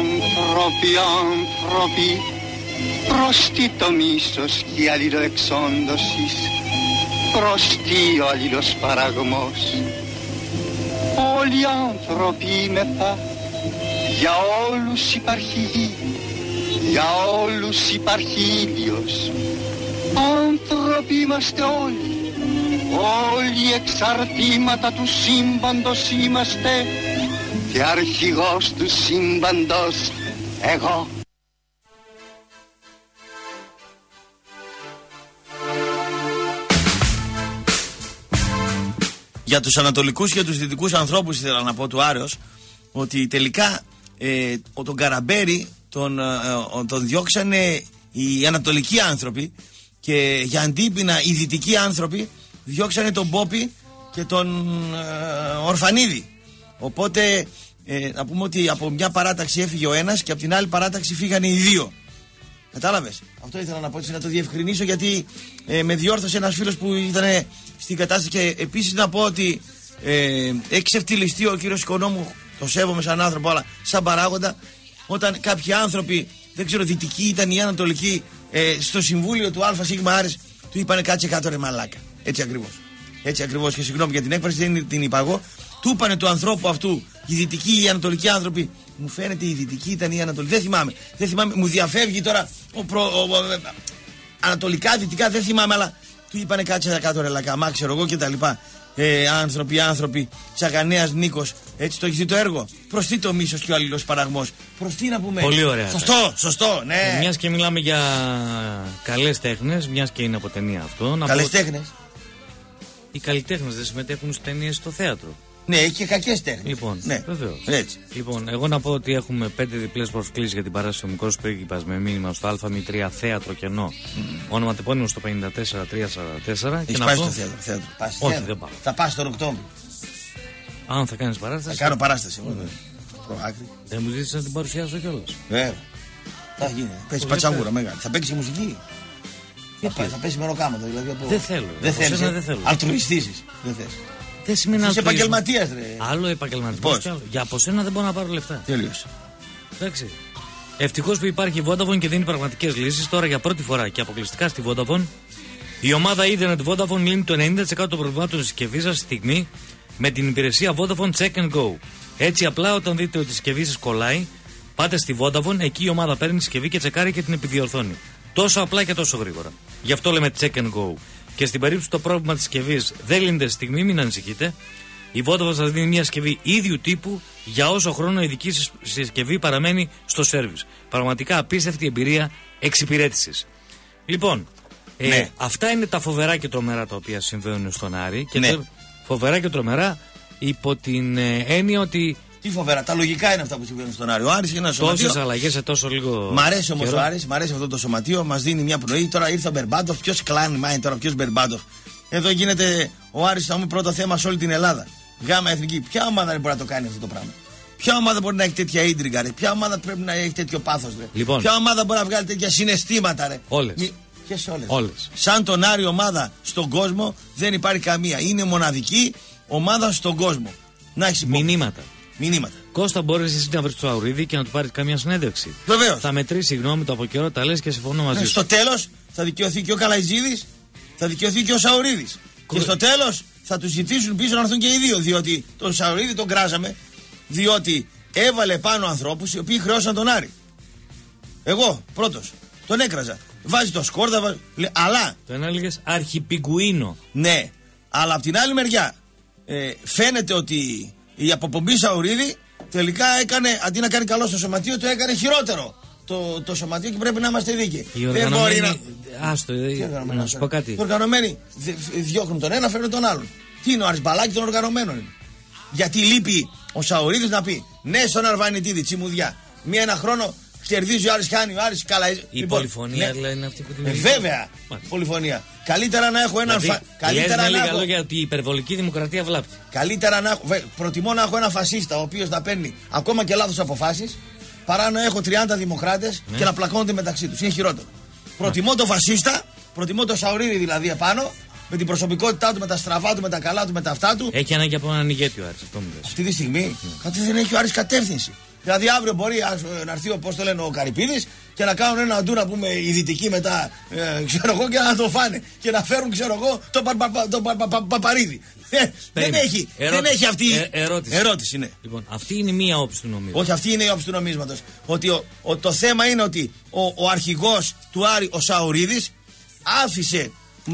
Άνθρωποι, προς τι το μίσος και η αλληλοεξόντωσης, προς τι ο αλληλοσπαραγμός. Όλοι οι άνθρωποι είμεθα, για όλους υπάρχει γη, για όλους υπάρχει ήλιος. Άνθρωποι είμαστε όλοι, όλοι εξαρτήματα του σύμπαντος είμαστε και αρχηγός του σύμπαντος εγώ. Για τους ανατολικούς και τους δυτικούς ανθρώπους ήθελα να πω του Άρεος ότι τελικά τον Καραμπέρι τον διώξανε οι ανατολικοί άνθρωποι και για αντίπεινα οι δυτικοί άνθρωποι διώξανε τον Πόπι και τον Ορφανίδη. Οπότε να πούμε ότι από μια παράταξη έφυγε ο ένας και από την άλλη παράταξη φύγανε οι δύο. Κατάλαβες? Αυτό ήθελα να πω, να το διευκρινίσω, γιατί με διόρθωσε ένας φίλος που ήταν στην κατάσταση. Και επίσης να πω ότι έχει ξεφτυλιστεί ο κύριος Οικονόμου, το σέβομαι σαν άνθρωπο, αλλά σαν παράγοντα, όταν κάποιοι άνθρωποι, δεν ξέρω δυτικοί ήταν ή ανατολικοί, στο συμβούλιο του ΑΣ Άρης του είπανε κάτσε κάτω ρε μαλάκα. Έτσι ακριβώς. Έτσι ακριβώς, και συγγνώμη για την έκφραση, δεν την είπα εγώ. Του είπανε του ανθρώπου αυτού, οι δυτικοί ή οι ανατολικοί άνθρωποι. Μου φαίνεται η δυτική ήταν η ανατολική. Δεν θυμάμαι, μου διαφεύγει τώρα ανατολικά, δυτικά, δεν θυμάμαι, αλλά του είπανε κάτσε κάτω ρε λακαμά, ξέρω εγώ κτλ. Άνθρωποι, Τσαγανέας Νίκος, έτσι το έχει δει το έργο. Προς τι το μίσος και ο αλληλοσπαραγμός? Προς τι να πούμε? Πολύ ωραία. Σωστό, ναι. Μιας και μιλάμε για καλές τέχνες, μιας και είναι από ταινία αυτό. Καλές τέχνες. Οι καλλιτέχνες δεν συμμετέχουν στις ταινίες στο θέατρο. Ναι, έχει και κακές τέχνες. Λοιπόν, ναι, βεβαίως. Έτσι. Λοιπόν, εγώ να πω ότι έχουμε 5 διπλές προσκλήσεις για την παράσταση Ο Μικρός Πρίγκιπας με μήνυμα στο ΑΜ3 Θέατρο Κενό. Όνομα τεπώνυμο στο 54344. Έχεις πάει στο θέατρο? Όχι, δεν πάω. Θα πας τον Οκτώβριο. Αν θα κάνεις παράσταση. Θα κάνω παράσταση. Προάκρη. Δεν μου ζήτησες να την παρουσιάσω κιόλας. Βέβαια. Θα γίνει. Παίξει πατσαβούρα μεγάλη. Θα παίξει μουσική. Θα πέσει μεροκάματο δηλαδή. Δεν θέλω. Δεν θέλω. Αλτρουιστήσεις. Δεν θες. Δεν σημαίνει είσαι επαγγελματίας, ρε. Άλλο επαγγελματικός. Για από σένα δεν μπορώ να πάρω λεφτά. Τέλειωσε. Εντάξει. Ευτυχώς που υπάρχει η Vodafone και δίνει πραγματικές λύσεις. Τώρα για πρώτη φορά και αποκλειστικά στη Vodafone, η ομάδα Internet Vodafone λύνει το 90% των προβλημάτων της συσκευής σας στη στιγμή με την υπηρεσία Vodafone Check and Go. Έτσι, απλά όταν δείτε ότι η συσκευή σας κολλάει, πάτε στη Vodafone, εκεί η ομάδα παίρνει τη συσκευή και τσεκάρει και την επιδιορθώνει. Τόσο απλά και τόσο γρήγορα. Γι' αυτό λέμε Check and Go. Και στην περίπτωση το πρόβλημα της συσκευής δεν λύνεται στη στιγμή, μην ανησυχείτε. Η Vodafone σας δίνει μια συσκευή ίδιου τύπου για όσο χρόνο η δική σας συσκευή παραμένει στο σέρβις. Πραγματικά απίστευτη εμπειρία εξυπηρέτησης. Λοιπόν, ναι. Αυτά είναι τα φοβερά και τρομερά τα οποία συμβαίνουν στον Άρη. Και ναι. Φοβερά και τρομερά υπό την έννοια ότι. Τι φοβερά, τα λογικά είναι αυτά που συμβαίνουν στον Άρη. Ο Άρης είναι ένα σωματείο. Τόσες αλλαγές σε τόσο λίγο. Μ' αρέσει όμως ο Άρης, μ' αρέσει αυτό το σωματείο, μας δίνει μια πνοή. Τώρα ήρθε ο Μπερμπάντοφ. Ποιος κλάνει, μάιν τώρα, ποιος Μπερμπάντοφ? Εδώ γίνεται ο Άρης, θα μου πρώτο θέμα σε όλη την Ελλάδα. Γάμα εθνική. Ποια ομάδα δεν μπορεί να το κάνει αυτό το πράγμα? Ποια ομάδα μπορεί να έχει τέτοια ίντριγκα, ρε? Ποια ομάδα πρέπει να έχει τέτοιο πάθος, ρε? Λοιπόν. Ποια ομάδα μπορεί να βγάλει τέτοια συναισθήματα, ρε? Όλες. Ποιες όλες? Όλες. Σαν τον Άρη ομάδα στον κόσμο δεν υπάρχει καμία. Είναι μοναδική ομάδα στον κόσμο. Να έχει μηνύματα. Κώστα, μπορείς εσύ να βρεις το Αουρίδη και να του πάρεις καμία συνέντευξη? Βεβαίως. Θα μετρήσει γνώμη του από καιρό, τα λες και συμφωνώ μαζί σου. Στο τέλος θα δικαιωθεί και ο Καλαϊτζίδης, θα δικαιωθεί και ο Σαουρίδης. Και στο τέλος θα του ζητήσουν πίσω να έρθουν και οι δύο. Διότι τον Σαουρίδη τον κράζαμε, διότι έβαλε πάνω ανθρώπους οι οποίοι χρεώσαν τον Άρη. Εγώ πρώτος τον έκραζα. Βάζει το σκόρδα, αλλά. Τον έλεγες αρχιπιγκουίνο. Ναι, αλλά από την άλλη μεριά φαίνεται ότι η αποπομπή Σαουρίδη τελικά έκανε, αντί να κάνει καλό στο σωματείο, το έκανε χειρότερο το σωματείο και πρέπει να είμαστε δίκαιοι. Δεν μπορεί να. Άστο, να σου πω κάτι. Οι οργανωμένοι διώχνουν τον ένα, φέρνουν τον άλλον. Τι είναι ο Άρης μπαλάκι των οργανωμένων είναι? Γιατί λείπει ο Σαουρίδης να πει ναι στον Αρβανιτίδη, τσιμουδιά. Ένα χρόνο κερδίζει ο Άρης, χάνει ο Άρης, καλά. Η πολυφωνία δηλαδή είναι αυτή που την βέβαια, πολυφωνία. Καλύτερα να έχω έναν καλύτερα να έχω λόγια ότι η υπερβολική δημοκρατία βλάπτει. Καλύτερα να έχω. Προτιμώ να έχω ένα φασίστα ο οποίος να παίρνει ακόμα και λάθος αποφάσεις, παρά να έχω 30 δημοκράτες και να πλακώνονται μεταξύ τους. Είναι χειρότερο. Προτιμώ το φασίστα, προτιμώ το Σαουρίδη δηλαδή επάνω, με την προσωπικότητά του, με τα στραβά του, με τα καλά του, με τα αυτά του. Έχει ανάγκη από έναν ηγέτη ο Άρης, αυτό μου λες. Αυτή τη στιγμή κάτι δεν έχει ο Άρης κατεύθυνση. Δηλαδή αύριο μπορεί να έρθει ο Καρυπίδης και να κάνουν ένα ντου να πούμε οι δυτικοί μετά, ξέρω εγώ, και να το φάνε. Και να φέρουν, ξέρω εγώ, τον Παπαρίδη. Δεν έχει αυτή η ερώτηση. Ναι. Λοιπόν, αυτή είναι μία όψη του νομίσματος. Όχι, αυτή είναι η όψη του νομίσματος. Ότι το θέμα είναι ότι ο αρχηγός του Άρη, ο Σαουρίδης, άφησε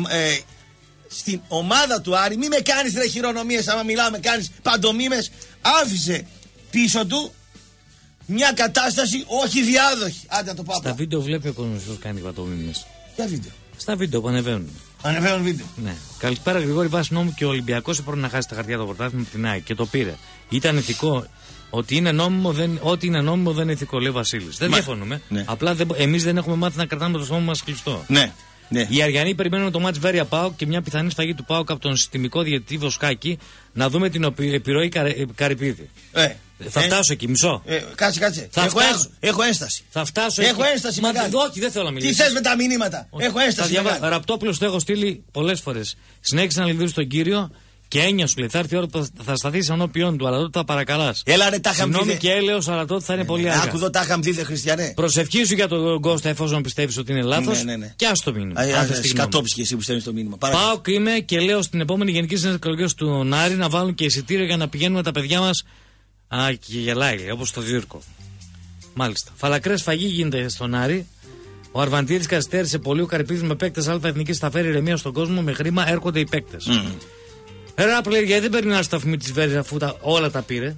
στην ομάδα του Άρη, μη με κάνεις ρε χειρονομίες, άμα μιλάμε, κάνεις παντομίμες, άφησε πίσω του μια κατάσταση όχι διάδοχη. Άντε να το πάω. Στα βίντεο βλέπει ο κόσμος που κάνει παντομίμες. Ποια βίντεο? Στα βίντεο που ανεβαίνουν. Ανεβαίνουν βίντεο. Ναι. Καλησπέρα, Γρηγόρη. Βάσει νόμου και ο Ολυμπιακός έπρεπε να χάσει τα χαρτιά του πρωτάθλημα με την ΑΕΚ και το πήρε. Ήταν ηθικό. Ό,τι είναι νόμιμο δεν είναι ηθικό, λέει ο Βασίλης. Δεν διαφωνούμε. Ναι. Απλά εμείς δεν έχουμε μάθει να κρατάμε το στόμα μας κλειστό. Ναι. Ναι. Οι Αριανοί περιμένουν το μάτς Βέρεια ΠΑΟΚ και μια πιθανή σφαγή του ΠΑΟΚ από τον συστημικό διαιτητή Βοσκάκη, να δούμε την επιρροή Καρυπίδη. Θα φτάσω εκεί, μισό. Κάτσε. Έχω ένσταση. Θα φτάσω έχω εκεί. Ένσταση μεγάλη. Όχι, δεν θέλω να μιλήσω. Τι θες με τα μηνύματα? Έχω ένσταση. Ραπτόπουλος το έχω στείλει πολλές φορές. Συνέχισε να λυδίσει τον κύριο. Και έννοια σου λέει, θα έρθει η ώρα που θα σταθείς ενώπιον του, αλλά τότε θα παρακαλάς. Έλα ρε, τα είχαμε δει. Συγγνώμη και έλεος, αλλά τότε θα είναι πολύ αργά. Άκου εδώ, τα είχαμε δει, Χριστιανέ. Προσευχή σου για τον Κώστα, εφόσον πιστεύεις ότι είναι λάθος. Ναι. Και ας το μήνυμα. Κατόψεις και εσύ που στέλνεις το μήνυμα. Πάω και είμαι και λέω στην επόμενη γενική συνέλευση εκλογές του Νάρη να βάλουν και εισιτήριο για να πηγαίνουμε τα παιδιά μας. Και γελάει, όπως στο Δίρκο. Μάλιστα. Φαλακρές φαγή γίνεται στον Άρη. Ο Αρβαντίδης καθυστέρησε πολύ. Ο Καρυπίδης με παίκτες Α εθνικής θα φέρει ηρεμία στον κόσμο. Με χρήμα έρχονται οι παίκτες. Ένα πλέον γιατί δεν παίρνει ένα σταθμή τη Βέρεια αφού όλα τα πήρε.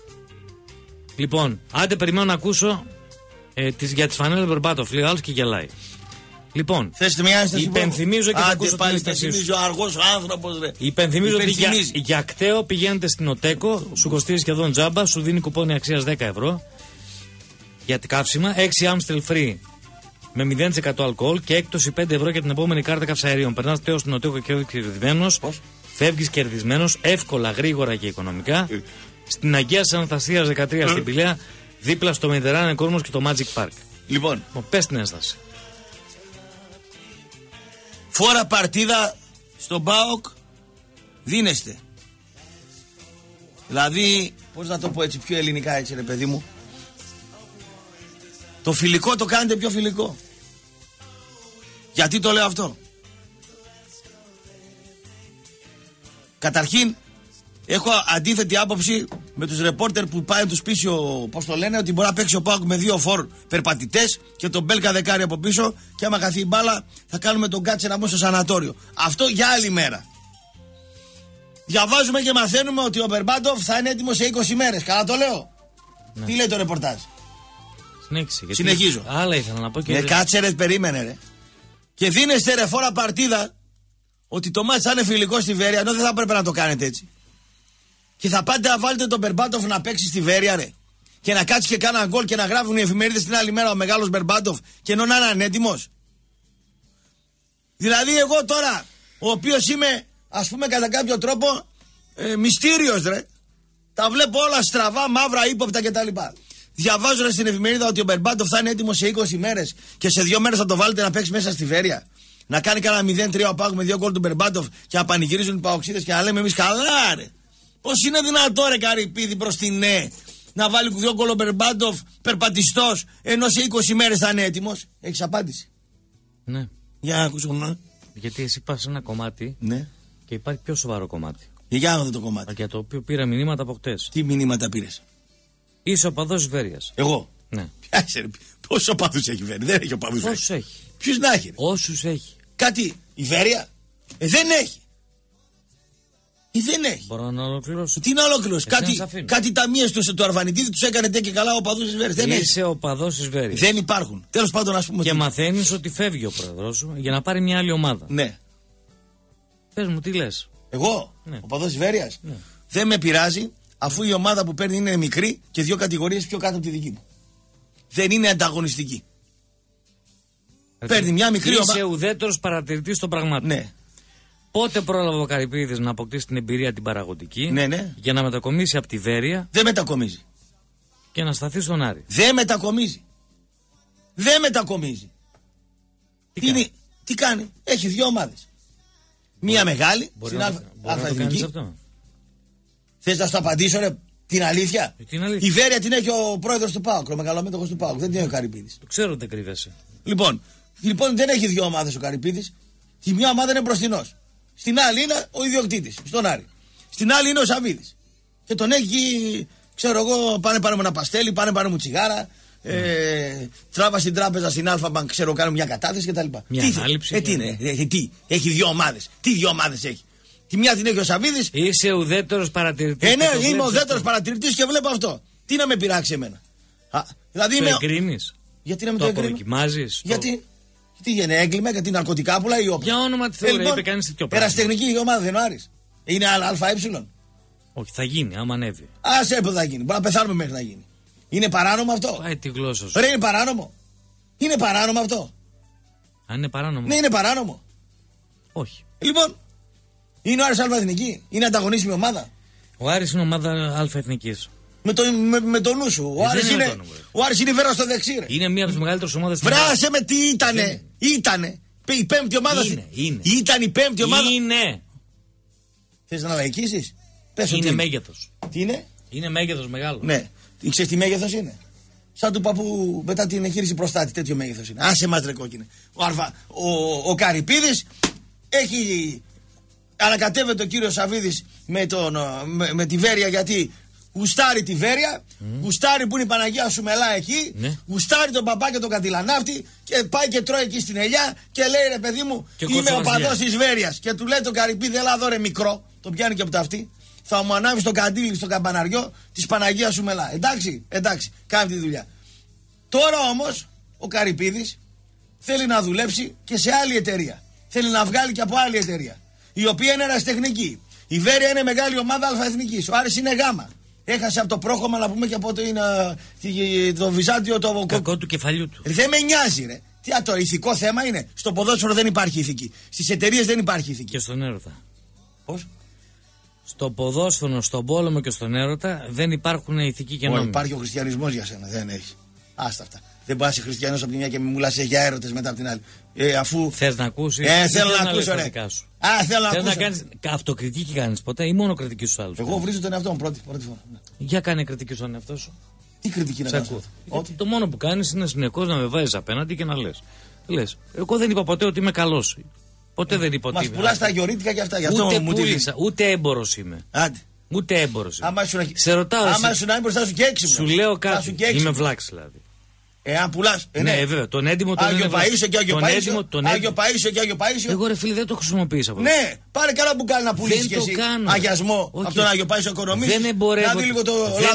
Λοιπόν, άντε περιμένω να ακούσω για τις φανέλες Μπερμπάτοφ. Λέει άλλος και γελάει. Λοιπόν, υπενθυμίζω και θα ακούσω την ένστασή σου. Υπενθυμίζω ότι για κταίο πηγαίνετε στην Οτέκο, σου κοστίζει σχεδόν τζάμπα, σου δίνει κουπόνι αξίας 10 ευρώ για την καύσιμα, 6 Amstel Free με 0% αλκοόλ και έκπτωση 5 ευρώ για την επόμενη κάρτα καυσαερίων. Περνάς τέο στην Οτέκο και κερδισμένος. Φεύγεις κερδισμένος, εύκολα, γρήγορα και οικονομικά. Στην Αγίας Αναστασίας 13 στην Πηλαία, δίπλα στο Mediterranean Κόσμος και το Magic Park. Λοιπόν, πες την ένσταση. Φόρα παρτίδα στον ΠΑΟΚ δίνεστε. Δηλαδή, πώς να το πω έτσι πιο ελληνικά έτσι ρε παιδί μου. Το φιλικό το κάνετε πιο φιλικό. Γιατί το λέω αυτό? Καταρχήν, έχω αντίθετη άποψη με τους ρεπόρτερ που πάει τους πίσω, πώς το λένε, ότι μπορεί να παίξει ο ΠΑΟΚ με 2 φορ περπατητές και τον Μπέλκα δεκάρι από πίσω και άμα χαθεί η μπάλα θα κάνουμε τον Κάτσε να μπω στο σανατόριο. Αυτό για άλλη μέρα. Διαβάζουμε και μαθαίνουμε ότι ο Μπερμπάτοφ θα είναι έτοιμος σε 20 μέρες. Καλά το λέω? Ναι. Τι λέει το ρεπορτάζ? Συνεχίζω. Άλλα ήθελα να πω και... Κάτσε ρε, περίμενε ρε. Και δίνεστε ρε φόρα παρτίδα ότι το μάτς θα είναι φιλικό στη Βέρεια, ενώ δεν θα πρέπει να το κάνετε έτσι. Και θα πάτε να βάλετε τον Μπερμπάτοφ να παίξει στη Βέρεια, ρε. Και να κάτσει και κάνα γκολ και να γράφουν οι εφημερίδες την άλλη μέρα ο μεγάλος Μπερμπάτοφ και ενώ να είναι ανέτοιμος. Δηλαδή, εγώ τώρα, ο οποίος είμαι, ας πούμε, κατά κάποιο τρόπο μυστήριος, ρε. Τα βλέπω όλα στραβά, μαύρα, ύποπτα κτλ. Διαβάζω στην εφημερίδα ότι ο Μπερμπάτοφ θα είναι έτοιμος σε 20 μέρες και σε 2 μέρες θα το βάλετε να παίξει μέσα στη Βέρεια. Να κάνει κανένα 0-3 ο ΠΑΟΚ με 2 γκολ του Μπερμπάτοφ και να πανηγυρίζουν οι παοξίδες και να λέμε εμείς καλά, ρε. Πώς είναι δυνατό, ρε Καρυπίδη, προς την ΝΕ να βάλει 2 γκολ ο Μπερμπάτοφ περπατιστός ενώ σε 20 μέρες θα είναι έτοιμος? Έχεις απάντηση? Ναι. Για να ακούσω, ναι. Γιατί εσύ πας σε ένα κομμάτι, ναι, και υπάρχει πιο σοβαρό κομμάτι. Για να δω το κομμάτι. Για το οποίο πήρα μηνύματα από χτες. Τι μηνύματα πήρες? Είσαι οπαδός της Βέρειας. Εγώ? Ναι. Πόσους οπαδούς έχει η Βέρεια? Δεν έχει οπαδούς. Όσους έχει. Ποιους να έχει? Όσους έχει. Κάτι η Βέρεια? Δεν έχει. Δεν έχει. Μπορώ να ολοκληρώσω. Τι να ολοκληρώσω? Κάτι ταμείες του Αρβανιτίδη τους έκανε και καλά οπαδούς της Βέρειας. Δεν είσαι οπαδός της Βέρειας. Δεν υπάρχουν. Τέλος πάντων, ας πούμε. Και μαθαίνεις ότι φεύγει ο πρόεδρος σου για να πάρει μια άλλη ομάδα. Ναι. Πες μου, τι λες? Εγώ, ναι. Οπαδός της Βέρειας. Ναι. Δεν με πειράζει, αφού η ομάδα που παίρνει είναι μικρή και 2 κατηγορίες πιο κάτω από τη δική μου. Δεν είναι ανταγωνιστική. Παίρνει μια μικρή ομάδα. Είσαι ουδέτερος παρατηρητής των πραγμάτων. Ναι. Πότε πρόλαβε ο Καρυπίδης να αποκτήσει την εμπειρία την παραγωγική, ναι, για να μετακομίσει από τη Βέρεια? Δεν μετακομίζει. Και να σταθεί στον Άρη. Δεν μετακομίζει. Δεν μετακομίζει. Τι κάνει? Έχει 2 ομάδες. Μία μεγάλη στην Α Εθνική. Θες να σου το απαντήσω, ρε, την αλήθεια? Η Βέρεια την έχει ο πρόεδρος του ΠΑΟΚ, ο μεγαλομέτωχος του ΠΑΟΚ. Δεν την έχει ο Καρυπίδης. Το ξέρω ότι δεν κρύβεσαι. Λοιπόν, δεν έχει δύο ομάδες ο Καρυπίδης. Τη μια ομάδα είναι μπροστινός. Στην άλλη είναι ο ιδιοκτήτης, στον Άρη. Στην άλλη είναι ο Σαββίδης. Και τον έχει, ξέρω εγώ, πάνε πάρε μου ένα παστέλι, πάνε πάρε μου τσιγάρα. Τράβα στην τράπεζα στην Αλφα-Μπανκ, ξέρω, κάνω μια κατάθεση κτλ. Μια ανάληψη. Τι είναι, έχει δύο ομάδες. Τι δύο ομάδες έχει? Τη μια την έχει ο Σαββίδης. Είσαι ουδέτερος παρατηρητής. Ναι, είμαι ουδέτερος παρατηρητής και βλέπω αυτό. Τι να με πειράξει εμένα? Δηλαδή το εγκρίνεις? Γιατί να με το εγκρίνω? Αποδοκιμάζεις? Γιατί? Τι γίνεται, έγκλημα, γιατί ναρκωτικά πουλάει ή όπλα? Για όνομα τη θεωρία, είπε κανείς τέτοιο πράγμα. Ερασιτεχνική η ομάδα δεν είναι ο Άρης? Είναι ΑΕ? Όχι, θα γίνει, άμα ανέβει. Άσε που θα γίνει. Μπορεί να πεθάνουμε μέχρι να γίνει. Είναι παράνομο αυτό? Πάει τη γλώσσα σου. Ρε, είναι παράνομο? Είναι παράνομο αυτό? Αν είναι παράνομο. Ναι, είναι παράνομο. Όχι. Λοιπόν, είναι ο Άρης ΑΕ? Είναι ανταγωνίσιμη ομάδα? Ο Άρης είναι ομάδα ΑΕ. Με το νου σου. Ο Άρης είναι βέρα στο δεξί, ρε. Είναι μία από τις μεγαλύτερες ομάδες. Βράσε με τι ήτανε. Ήτανε. Η πέμπτη ομάδα. Είναι. Ήταν η πέμπτη ομάδα. Είναι. Θες να λαϊκίσεις? Είναι μέγεθος. Τι είναι? Είναι μέγεθος μεγάλο. Ναι. Ξέρεις τι μέγεθος είναι? Σαν του παππού μετά την εγχείρηση προστάτη, τέτοιο μέγεθος είναι. Άσε μας, ρε κόκκινε. Ο Καρυπίδης έχει. Ανακατεύεται ο κύριος Σαββίδης με τη Βέρεια, γιατί γουστάρει τη Βέρεια, γουστάρει που είναι η Παναγία Σουμελά εκεί, γουστάρει τον παπά και τον Καντιλανάφτη και πάει και τρώει εκεί στην ελιά και λέει, ρε παιδί μου, είμαι ο παδός της Βέρειας. Και του λέει τον Καρυπίδη, έλα εδώ ρε μικρό, τον πιάνει και από τα αυτή, θα μου ανάβει στο καντήλι, στο καμπαναριό της Παναγίας Σουμελά. Εντάξει, κάνει τη δουλειά. Τώρα όμως ο Καρυπίδης θέλει να δουλέψει και σε άλλη εταιρεία. Θέλει να βγάλει και από άλλη εταιρεία, η οποία είναι ερασιτεχνική. Η Βέρεια είναι μεγάλη ομάδα αλφαεθνικής. Ο Άρης είναι γάμα. Έχασε από το πρόγραμμα, να πούμε, και από το Βυζάντιο. Το κακό του κεφαλιού του. Δεν με νοιάζει, ρε. Τι το ηθικό θέμα είναι? Στο ποδόσφαιρο δεν υπάρχει ηθική. Στις εταιρείες δεν υπάρχει ηθική. Και στον έρωτα. Πώς? Στο ποδόσφαιρο, στον πόλεμο και στον έρωτα δεν υπάρχουν ηθικοί και νόμοι. Υπάρχει ο χριστιανισμός για σένα. Δεν έχει. Άστα αυτά. Δεν πας χριστιανός από τη μια και μου μιλάς για έρωτες μετά από την άλλη. Αφού. Θες να ακούσεις? Θέλω να ακούσω, ρε. Θέλω να κάνεις αυτοκριτική, κάνεις ποτέ ή μόνο κριτική στους άλλους? Εγώ βρίζω τον εαυτό μου πρώτη φορά. Για κάνε κριτική στον εαυτό σου. Τι κριτική να κάνω? Το μόνο που κάνεις είναι συνεχώς να με βάζεις απέναντι και να λες. Εγώ δεν είπα ποτέ ότι είμαι καλός. Ποτέ δεν είπα ότι είμαι. Μας πουλάς τα αγιορείτικα και αυτά. Ούτε πούλησα, ούτε έμπορος είμαι. Άντε. Ούτε έμπορος είμαι. Σε ρωτάω. Άμα σου να είναι μπροστά σου και έξυπνος. Σου λέω κάτι. Είμαι βλάξ δηλαδή. Εάν πουλάς. Ναι, βέβαια. Τον έντιμο τον Άγιο Παΐσιο και Άγιο Παΐσιο. Άγιο Παΐσιο και Άγιο Παΐσιο. Εγώ, ρε φίλε, δεν το χρησιμοποίησα. Ναι, πάρε καλά μπουκάλι να πουλήσεις και εσύ. Αγιασμό από τον Άγιο Παΐσιο οικονομής. Δεν εμπορεύω. Να δει λίγο το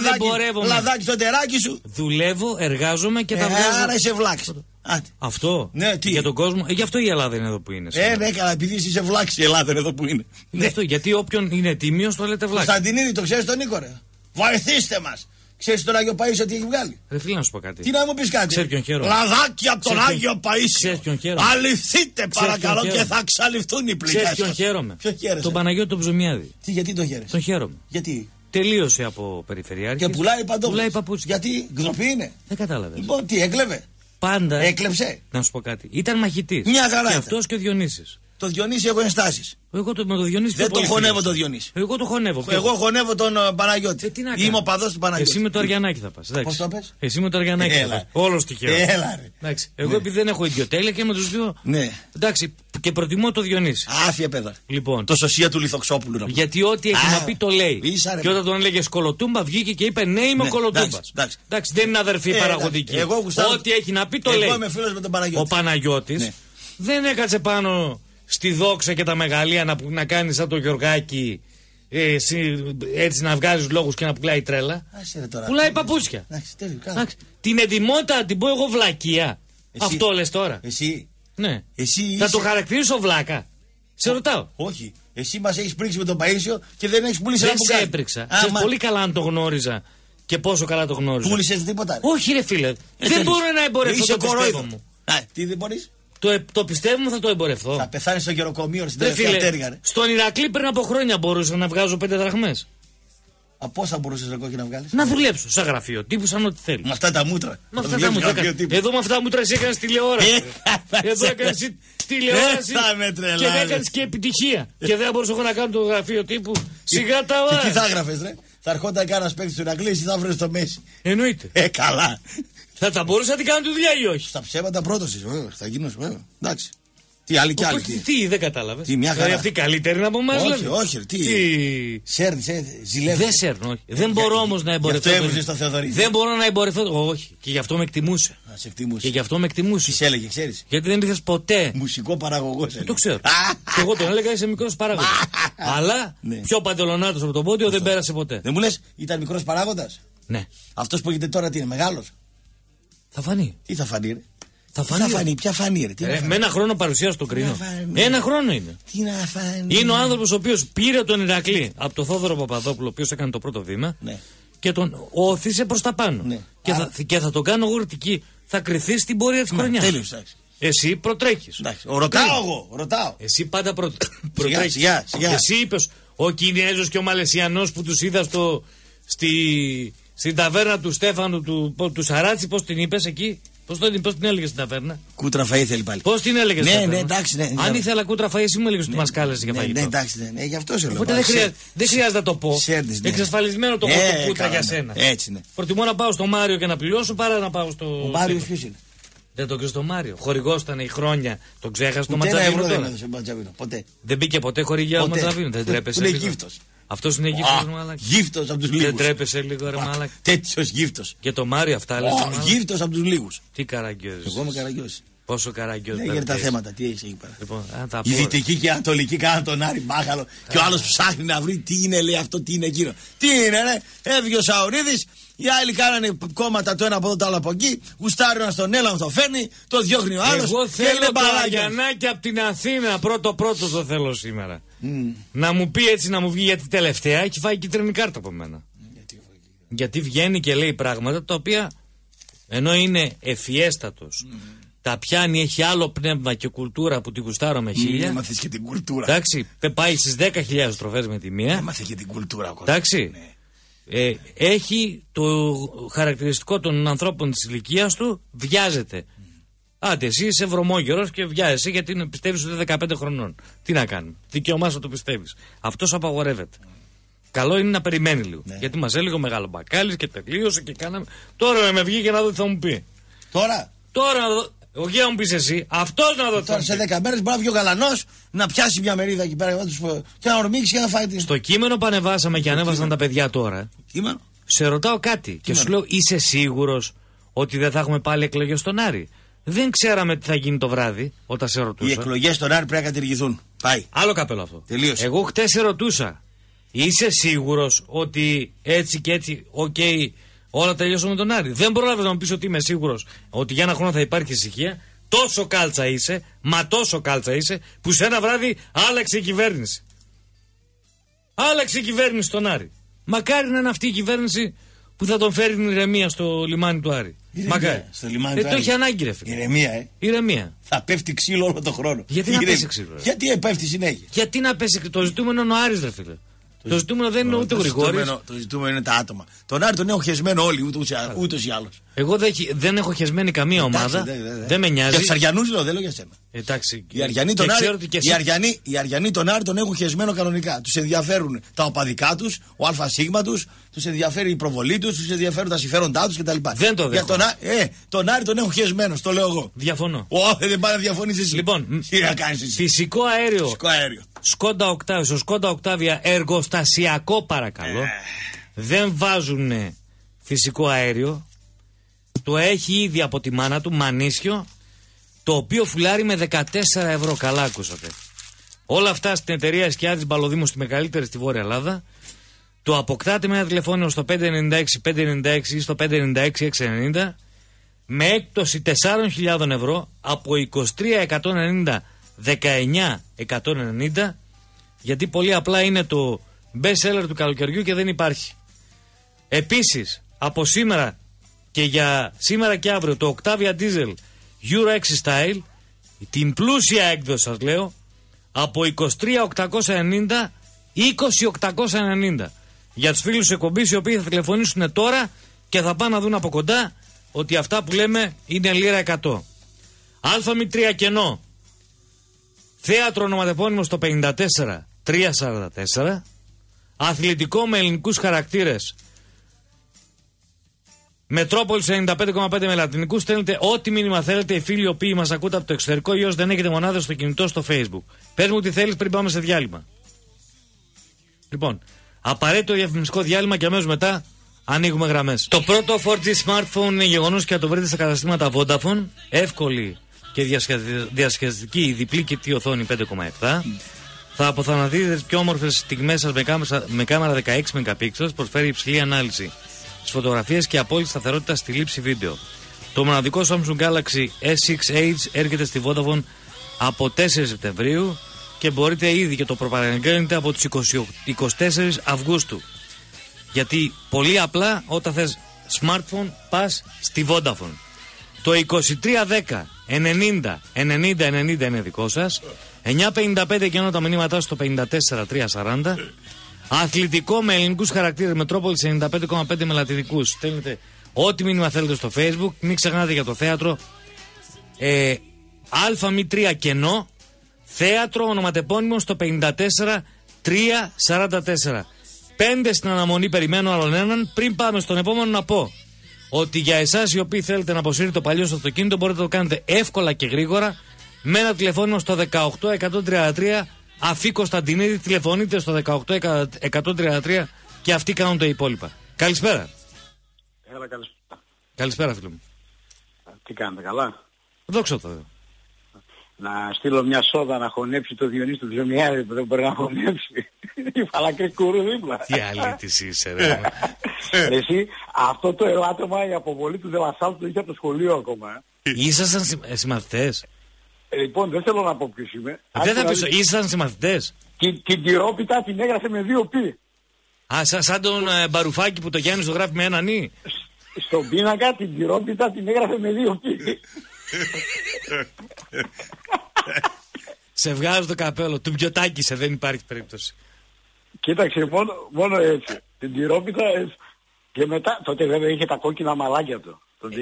λαδάκι στο τεράκι σου. Δουλεύω, εργάζομαι και τα βγάζω. Άρα είσαι βλάξ. Αυτό. Ναι, τι? Για τον κόσμο. Γι' αυτό η Ελλάδα είναι εδώ που είναι. Ναι, καλά, επειδή είσαι βλάξ, η Ελλάδα είναι εδώ που είναι. Γι' αυτό, γιατί όποιον είναι τίμιος το λέτε βλάξ. Κωνσταντινίδη, το ξέρεις τον Νίκο, ρε? Βοηθήστε μας. Ξέρεις τον Άγιο Παΐσιο τι έχει βγάλει? Ρε φίλε, να σου πω κάτι. Τι να μου πεις κάτι? Ξέρεις ποιον χαίρομαι? Λαδάκι από τον Άγιο Παΐσιο. Αληθείτε παρακαλώ και θα ξαλειφθούν οι πληγές. Ξέρεις ποιον χαίρομαι? Ποιο χαίρεσαι? Τον Παναγιώτη τον Ψωμιάδη. Γιατί τον χαίρεσαι? Τον χαίρομαι. Γιατί? Τελείωσε από περιφερειάρχης. Και πουλάει παντού. Πουλάει παπούτσια. Γιατί? Γκροπή είναι? Δεν κατάλαβες. Λοιπόν, τι έκλεβε? Πάντα. Έκλεψε. Να σου πω κάτι. Ήταν μαχητής. Μια χαρά. Και αυτός και ο Διονύσης. Το Διονύση έχω ενστάσεις. Εγώ με το Διονύση δεν τον χωνεύω το Διονύση. Εγώ το χωνεύω. Εγώ χωνεύω τον Παναγιώτη. Είμαι ο παδός του Παναγιώτη. Εσύ με το Αριανάκι θα πας. Πώς το πες? Εσύ με το Αριανάκι θα πας. Όλος τυχαίο. Έλα, ρε. Εγώ επειδή δεν έχω ιδιοτέλεια και με τους δύο. Ναι. Εντάξει, και προτιμώ το Διονύση. Άφια παιδά. Λοιπόν. Το σωσία του Λιθοξόπουλου. Γιατί ό,τι έχει να πει το λέει. Και όταν τον έλεγε Κολοτούμπα βγήκε και είπε ναι, είμαι Κολοτούμπα. Εντάξει, δεν είναι αδερφή παραγωγική. Ό,τι έχει να πει το λέει. Εγώ είμαι φίλος με τον Παναγιώτη. Ο Παναγιώτης δεν έκατσε πάνω στη δόξα και τα μεγαλεία να κάνει σαν το Γιωργάκη, έτσι να βγάζεις λόγους και να πουλάει τρέλα. Πουλάει παπούτσια. Την ετοιμότητα την πω εγώ βλακεία. Αυτό λες τώρα? Εσύ. Ναι. Εσύ θα το χαρακτηρίσω βλάκα? Σε ρωτάω. Όχι. Εσύ μας έχεις πρίξει με τον Παΐσιο και δεν έχεις πουλήσει ένα μπουκάλι. Δεν σε έπριξα. Ξέρεις πολύ καλά αν το γνώριζα και πόσο καλά το γνώριζα. Πούλησες τίποτα? Όχι ρε φίλε. Δεν μπορώ να εμπορευτώ το πιστεύω μου. Τι δεν μπορείς? Το πιστεύω μου, θα το εμπορευτώ. Θα πεθάνει στο γεροκομείο στην τελευταία πτέρυγα. Στον Ηρακλή πριν από χρόνια μπορούσα να βγάζω 5 δραχμές. Από πώς θα μπορούσες ρε κόκκι να βγάλεις? Να δουλέψω σαν γραφείο τύπου, σαν ό,τι θέλει. Με αυτά τα μούτρα. Με αυτά τα μούτρα. Εδώ με αυτά τα μούτρα εσύ έκανες τηλεόραση. Εδώ έκανες τηλεόραση και έκανες και επιτυχία. Και δεν μπορούσα εγώ να κάνω το γραφείο τύπου. Σιγά τα βάζεις. Και τι θα έγραφες ρε? Θα ερχόταν κανένας παίκτης του Ηρακλή ή θα βρεις στο Μέση? Εννοείται. Καλά. Θα τα μπορούσα να την κάνω τη δουλειά ή όχι? Στα ψέματα πρώτος είσαι, βέβαια. Θα γίνω, βέβαια. Εντάξει. Τι άλλοι κι άλλοι. Τι δεν κατάλαβες? Τι μια χαρά. Αυτή καλύτερη είναι από εμάς, όχι, όχι, τι. Σέρνεις, ζηλεύεις. Δεν σέρνω, όχι. Δεν μπορώ όμως να εμπορευτώ. Δεν μπορώ να εμπορευτώ. Όχι. Και γι' αυτό με εκτιμούσε. Σε εκτιμούσε. Και γι' αυτό με εκτιμούσε. Τι σε έλεγε, ξέρεις? Γιατί δεν ήρθες ποτέ. Μουσικό παραγωγό έλεγε. Το ξέρω. Και εγώ τον έλεγα είσαι μικρός παράγοντας. Αλλά πιο παντελονάτος από το πόντιο δεν πέρασε ποτέ. Δεν μου λες, ήταν μικρός παράγοντας? Ναι. Αυτός που έχετε τώρα τι είναι, μεγάλος? Θα φανεί. Τι θα φανεί, ρε? Θα φανεί. Ποια φανεί, ρε? Με ένα χρόνο παρουσία στο κρίνο. Ένα χρόνο είναι. Τι να φανεί. Είναι ο άνθρωπος ο οποίος πήρε τον Ηρακλή από τον Θόδωρο Παπαδόπουλο, ο οποίος έκανε το πρώτο βήμα. Ναι. Και τον όθησε προς τα πάνω. Ναι. Και θα τον κάνω γουρτική. Θα κρυθεί στην πορεία της χρονιάς. Τέλειος, εντάξει. Εσύ προτρέχεις. Ρωτάω. Εσύ πάντα προτρέχεις. Εσύ είπες ο Κινέζος και ο Μαλαισιανός που τους είδα στην ταβέρνα του Στέφανου του Σαράτσι, πώς την είπες εκεί? Πώς την έλεγες στην ταβέρνα? Κούτρα φαΐ θέλει πάλι. Πώς την έλεγες στην ταβέρνα? Ναι, εντάξει, ναι. Αν ήθελα κούτρα φαΐ, εσύ μου έλεγες ότι μας κάλεσες για φαγητό. Ναι, εντάξει, ναι, γι' αυτό σε λέω. Οπότε δεν χρειάζεται να το πω. Εξασφαλισμένο το κούτρα για σένα. Έτσι, ναι. Προτιμώ να πάω στο Μάριο και να πληρώσω παρά να πάω στο. Ο Μάριος ποιος είναι? Δεν τον ξέρεις το Μάριο. Χορηγός ήταν οι χρόνια. Τον ξέχασε το Ματζαβίνο τώρα. Ποτέ. Δεν μπήκε ποτέ χορηγιά ο Ματζαβίνο. Δεν τρέπεσαι. Είναι γύφτος. Αυτός είναι γύφτος, μαλάκα. Γύφτος από τους λίγους. Δεν τρέπεσαι λίγο, ρε μαλάκα. Τέτοιος γύφτος. Και το Μάριο αυτά λες. Γύφτος από τους λίγους. Τι καραγκιόζης. Εγώ είμαι καραγκιόζης. Πόσο καραγκιόζης. Για τα θέματα, τι έχεις εκεί πέρα. Λοιπόν, η Δυτική και η Ανατολική κάναν τον Άρη μπάχαλο. Και ο άλλος ψάχνει να βρει τι είναι, λέει αυτό, τι είναι εκείνο. Τι είναι, ρε. Έβγε ο Σαουρίδης. Οι άλλοι κάνανε κόμματα το ένα από εδώ το άλλο από εκεί. Γουστάριον στον Έλλαμ το φέρνει, το διώχνει ο άλλος. Εγώ θέλω το Αγιαννάκη από την Αθήνα. Πρώτο το θέλω σήμερα. Να μου πει έτσι, να μου βγει, γιατί τελευταία έχει φάει κίτρινη κάρτα από μένα. Γιατί βγαίνει και λέει πράγματα τα οποία ενώ είναι ευφιέστατος, τα πιάνει, έχει άλλο πνεύμα και κουλτούρα που την γουστάρω με χίλια. Έμαθες και την κουλτούρα. Εντάξει, πάει στις 10.000 στροφές με τη μία. Έμαθε και την κουλτούρα ο κόσμος. Εντάξει. Ναι. Έχει το χαρακτηριστικό των ανθρώπων της ηλικίας του, βιάζεται. Άντε, εσύ είσαι βρωμόγερος και βιάζεσαι γιατί πιστεύεις ότι είναι 15 χρονών. Τι να κάνουμε, δικαίωμά σου το πιστεύεις. Αυτός απαγορεύεται. Καλό είναι να περιμένει λίγο. Ναι. Γιατί μας έλεγε ο μεγάλο Μπακάλης και τελείωσε και κάναμε. Τώρα με βγήκε να δω τι θα μου πει. Τώρα να δω. Ο Γεια μου πεις εσύ, αυτός να δω. Τώρα σε 10 μέρες μπορεί να βγει ο Γαλανός να πιάσει μια μερίδα εκεί πέρα και να ορμήξει και να φάει την. Στο κείμενο που ανεβάσαμε και ανέβασαν τα παιδιά τώρα. Κείμενο. Σε ρωτάω κάτι και σου λέω, είσαι σίγουρος ότι δεν θα έχουμε πάλι εκλογές στον Άρη? Δεν ξέραμε τι θα γίνει το βράδυ όταν σε ρωτούσα. Οι εκλογές στον Άρη πρέπει να κατηργηθούν. Πάει. Άλλο καπέλο αυτό. Τελείωσε. Εγώ χτες σε ρωτούσα, είσαι σίγουρος ότι έτσι και έτσι, όλα τελειώσαν με τον Άρη? Δεν πρόλαβες να μου πεις ότι είμαι σίγουρος ότι για ένα χρόνο θα υπάρχει ησυχία. Τόσο κάλτσα είσαι, μα τόσο κάλτσα είσαι, που σε ένα βράδυ άλλαξε η κυβέρνηση. Άλλαξε η κυβέρνηση στον Άρη. Μακάρι να είναι αυτή η κυβέρνηση που θα τον φέρει την ηρεμία στο λιμάνι του Άρη. Μακάρι. Στο λιμάνι του Άρη. Το έχει ανάγκη, ρε φίλε. Ηρεμία. Θα πέφτει ξύλο όλο τον χρόνο. Γιατί να πέσει ξύλο? Γιατί πέφτει συνέχεια? Γιατί να πέσει ξύλο? Το ζητούμενο είναι ο Άρης, ρε φίλε. Το ζητούμενο δεν είναι ούτε ο Γρηγόρης. Το ζητούμενο είναι τα άτομα. Τον Άρη τον έχω χεσμένο όλοι, ούτως ή άλλως. Εγώ δεν έχω χεσμένη καμία ομάδα. Δεν με νοιάζει. Για τους Αριανούς λέω, δεν λέω για σένα. Εντάξει. Οι Αριανοί τον Άρη τον έχουν χεσμένο κανονικά. Τους ενδιαφέρουν τα οπαδικά τους, ο ΑΣ τους, τους ενδιαφέρει η προβολή τους, τους ενδιαφέρουν τα συμφέροντά τους κτλ. Δεν το δέχομαι. Τον Άρη τον έχουν χεσμένο, το λέω εγώ. Διαφωνώ. Δεν πάει να διαφωνείς εσύ. Λοιπόν, εσύ. Φυσικό αέριο. Στο Σκόντα Οκτάβια εργοστασιακό, παρακαλώ. Δεν βάζουν φυσικό αέριο. Το έχει ήδη από τη μάνα του, μανίσιο, το οποίο φουλάρει με 14 ευρώ. Καλά ακούσατε. Όλα αυτά στην εταιρεία Σκιάδης Μπαλοδήμου, στη μεγαλύτερη στη Βόρεια Ελλάδα. Το αποκτάτε με ένα τηλεφώνιο στο 596-596 ή στο 596-690 με έκπτωση 4.000 ευρώ από 23.190 19.190, γιατί πολύ απλά είναι το best seller του καλοκαιριού και δεν υπάρχει. Επίσης, από σήμερα και για σήμερα και αύριο, το Octavia Diesel Euro 6 Style, την πλούσια έκδοση σας λέω, από 23.890 20.890. για τους φίλους της εκπομπής, οι οποίοι θα τηλεφωνήσουν τώρα και θα πάνε να δουν από κοντά ότι αυτά που λέμε είναι λίρα 100. ΑΜ3 κενό. Θέατρο ονοματεπώνυμο στο 54344. Αθλητικό με ελληνικούς χαρακτήρες. Μετρόπολης 95,5 με λατινικούς. Στέλνετε ό,τι μήνυμα θέλετε. Οι φίλοι οι οποίοι μας ακούτε από το εξωτερικό ή όσοι δεν έχετε μονάδες στο κινητό στο Facebook. Πες μου τι θέλεις πριν πάμε σε διάλειμμα. Λοιπόν, απαραίτητο διαφημιστικό διάλειμμα και αμέσως μετά ανοίγουμε γραμμές. Το πρώτο 4G smartphone είναι γεγονός και θα το βρείτε στα καταστήματα Vodafone. Εύκολη και διασκεδαστική διπλή κινητή οθόνη 5,7. Θα αποθανατείτε τις πιο όμορφες στιγμές σας με κάμερα 16 MP. Προσφέρει υψηλή ανάλυση στις φωτογραφίες και απόλυτη σταθερότητα στη λήψη βίντεο. Το μοναδικό Samsung Galaxy S6 Edge έρχεται στη Vodafone από 4 Σεπτεμβρίου και μπορείτε ήδη και το προπαραγγέλνετε από τις 24 Αυγούστου. Γιατί πολύ απλά όταν θες smartphone πας στη Vodafone. Το 2310 90 90 90 είναι δικό σας. 955 και ενώ τα μηνύματά στο 54340. Αθλητικό με ελληνικούς χαρακτήρες. Μετρόπολης 95,5 με λατινικούς. Στέλνετε ό,τι μήνυμα θέλετε στο Facebook. Μην ξεχνάτε για το θέατρο. ΑΜ3 κενό. Θέατρο ονοματεπώνυμο στο 54344. 5 στην αναμονή περιμένω άλλον έναν. Πριν πάμε στον επόμενο να πω ότι για εσάς οι οποίοι θέλετε να αποσύρετε το παλιό στο αυτοκίνητο μπορείτε να το κάνετε εύκολα και γρήγορα με ένα τηλεφώνημα στο 18133. Αφή Κωνσταντινίδη, τηλεφωνείτε στο 18133 και αυτοί κάνουν τα υπόλοιπα. Καλησπέρα. Έλα, καλησπέρα. Καλησπέρα, φίλο μου. Τι κάνετε, καλά? Δόξα τω Θεώ. Να στείλω μια σόδα να χωνέψει το Διονύση του Τζομιάδη που δεν μπορεί να χωνέψει. Η φαλακρή κούρου δίπλα. Τι αλήτης είσαι, ρε. Εσύ, αυτό το ερώτημα, η αποβολή του Δελασσάλτου το είχε από το σχολείο ακόμα. Ήσασταν συμμαθητές? Λοιπόν, δεν θέλω να πω ποιος είμαι. Δεν θα πεις, ήσασταν συμμαθητές? Την τυρόπιτα την έγραφε με 2 πι. Α, σαν τον Μπαρουφάκη που το Γιάννης το γράφει με ένα νι. Στον πίνακα την τυρόπιτα την έγραφε με 2 πι. Σε βγάζω το καπέλο. Του πιωτάκησε, δεν υπάρχει περίπτωση. Κοίταξε, μόνο έτσι. Την τυρόπιτα έτσι. Και μετά, τότε βέβαια είχε τα κόκκινα μαλάκια του.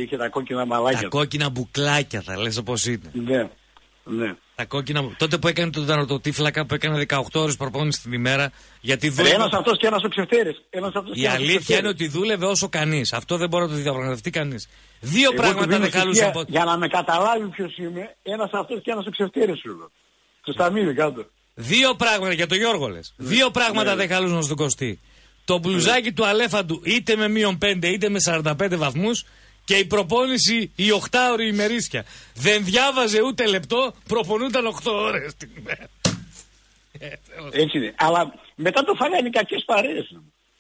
Τα κόκκινα μπουκλάκια θα λες όπως είναι. Ναι, ναι. Τα κόκκινα, τότε που έκανε τον τανοτοτύφλακα που έκανε 18 ώρες προπόνηση την ημέρα. Γιατί δούλευε. Ένας αυτός και ένας ο Ξεφτέρης. Η αλήθεια είναι ότι δούλευε όσο κανείς. Αυτό δεν μπορεί να το διαπραγματευτεί κανείς. Δύο πράγματα δεν καλούσαν από. Για να με καταλάβει ποιος είμαι, ένας αυτός και ένας ο Ξεφτέρης σου λέω. Στο σταμίδι κάτω. Δύο πράγματα για τον Γιώργο λες. Δύο πράγματα δεν καλούσαν στον Κωστή. Το μπλουζάκι του Αλέφαντου είτε με -5 είτε με 45 βαθμούς. Και η προπόνηση η 8ωρη ημερήσια. Δεν διάβαζε ούτε λεπτό, προπονούνταν 8 ώρες την ημέρα. Έτσι είναι. Αλλά μετά το φάγανε κακές παρέες.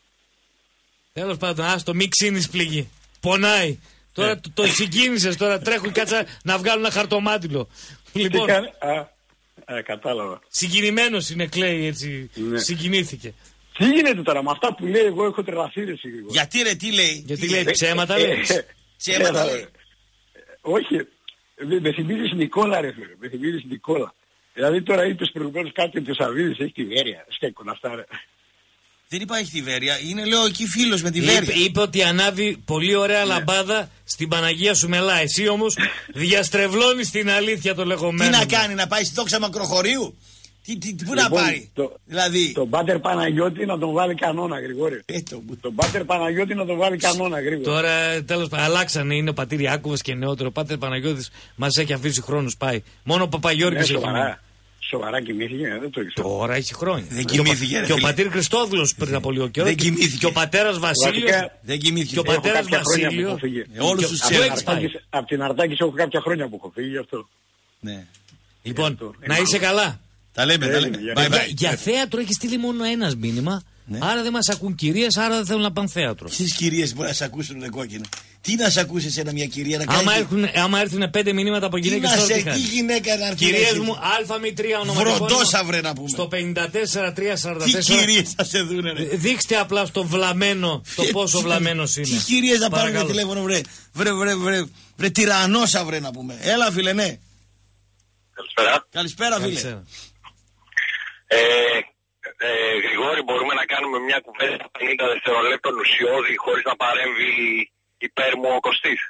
Τέλος πάντων, άστο, μη ξύνεις πληγή. Πονάει. Τώρα το συγκίνησες, τώρα τρέχουν κάτσα να βγάλουν ένα χαρτομάτιλο. Λοιπόν, κατάλαβα. Συγκινημένος είναι, κλαίει έτσι, ναι. Συγκινήθηκε. Τι γίνεται τώρα με αυτά που λέει, εγώ έχω τρελαθεί ρε σίγουρα. Γιατί ρε, τι λέει? Γιατί λέει ψέματα λέει. Ψέματα λέει. Όχι, με θυμίζεις Νικόλα ρε φίλε, με θυμίζεις Νικόλα. Δηλαδή τώρα είπες προηγουμένως κάτι ότι ο Σαββίδης έχει τη Βέρεια, στέκουν αυτά ρε. Δεν είπα έχει τη Βέρεια, είναι λέω εκεί φίλος με τη Βέρεια. Είπε ότι ανάβει πολύ ωραία λαμπάδα στην Παναγία Σουμελά. Εσύ όμως διαστρεβλώνεις την αλήθεια το λεγόμενο. Τι να κάνει, να πάει στη δόξα Μακροχωρίου? Πού να πάρει? Δηλαδή. Τον Πάτερ Παναγιώτη να τον βάλει κανόνα, Γρηγόρη. Τον Πάτερ Παναγιώτη να τον βάλει κανόνα, Γρηγόρη. Τώρα τέλος πάντων αλλάξανε, είναι ο πατήρ Ιάκωβος και νεότερο. Ο Πάτερ Παναγιώτης μας έχει αφήσει χρόνους πάει. Μόνο ο Παπαγιώργης έχει μείνει. Σοβαρά κοιμήθηκε, δεν το ήξερα. Τώρα έχει χρόνια. Δεν κοιμήθηκε. Και ο πατήρ Χριστόδουλος πριν από λίγο καιρό. Δεν κοιμήθηκε. Και ο πατέρας Βασίλειος. Δεν κοιμήθηκε. Και ο πατέρας Βασίλειος. Όλους τους ξέρεις. Από την Αρτάκη έχω κάποια χρόνια που έχω φύγει γι' αυτό. Ναι. Λοιπόν, να είσαι καλά. Τα λέμε. Για θέατρο έχει στείλει μόνο ένας μήνυμα. Ναι. Άρα δεν μας ακούν κυρίες, άρα δεν θέλουν να πάνε θέατρο. Ποιες κυρίες μπορεί να σε ακούσουν, ρε κόκκινο? Τι να σε ακούσει εσένα μια κυρία να κάνει? Άμα έρθουν 5 μηνύματα από γυναίκες τώρα. Τι γυναίκα να έρθει? Κυρίες μου, ΑΜ3 ονοματεπώνυμο. Βροντόσα βρε να πούμε. Στο 54344. Τι κυρίες θα σε δούνε ρε? Δείξτε απλά στο βλαμμένο το πόσο βλαμμένος είναι. Τι κυρίες να πάρουν τηλέφωνο βρε? Βρε τυραννόσα βρε να πούμε. Έλα φίλε, ναι. Καλησπέρα. Καλησπέρα φίλε. Γρηγόρη, μπορούμε να κάνουμε μια κουβέντα 50 δευτερολέπτων ουσιώδη χωρίς να παρέμβει υπέρ μου ο Κωστής?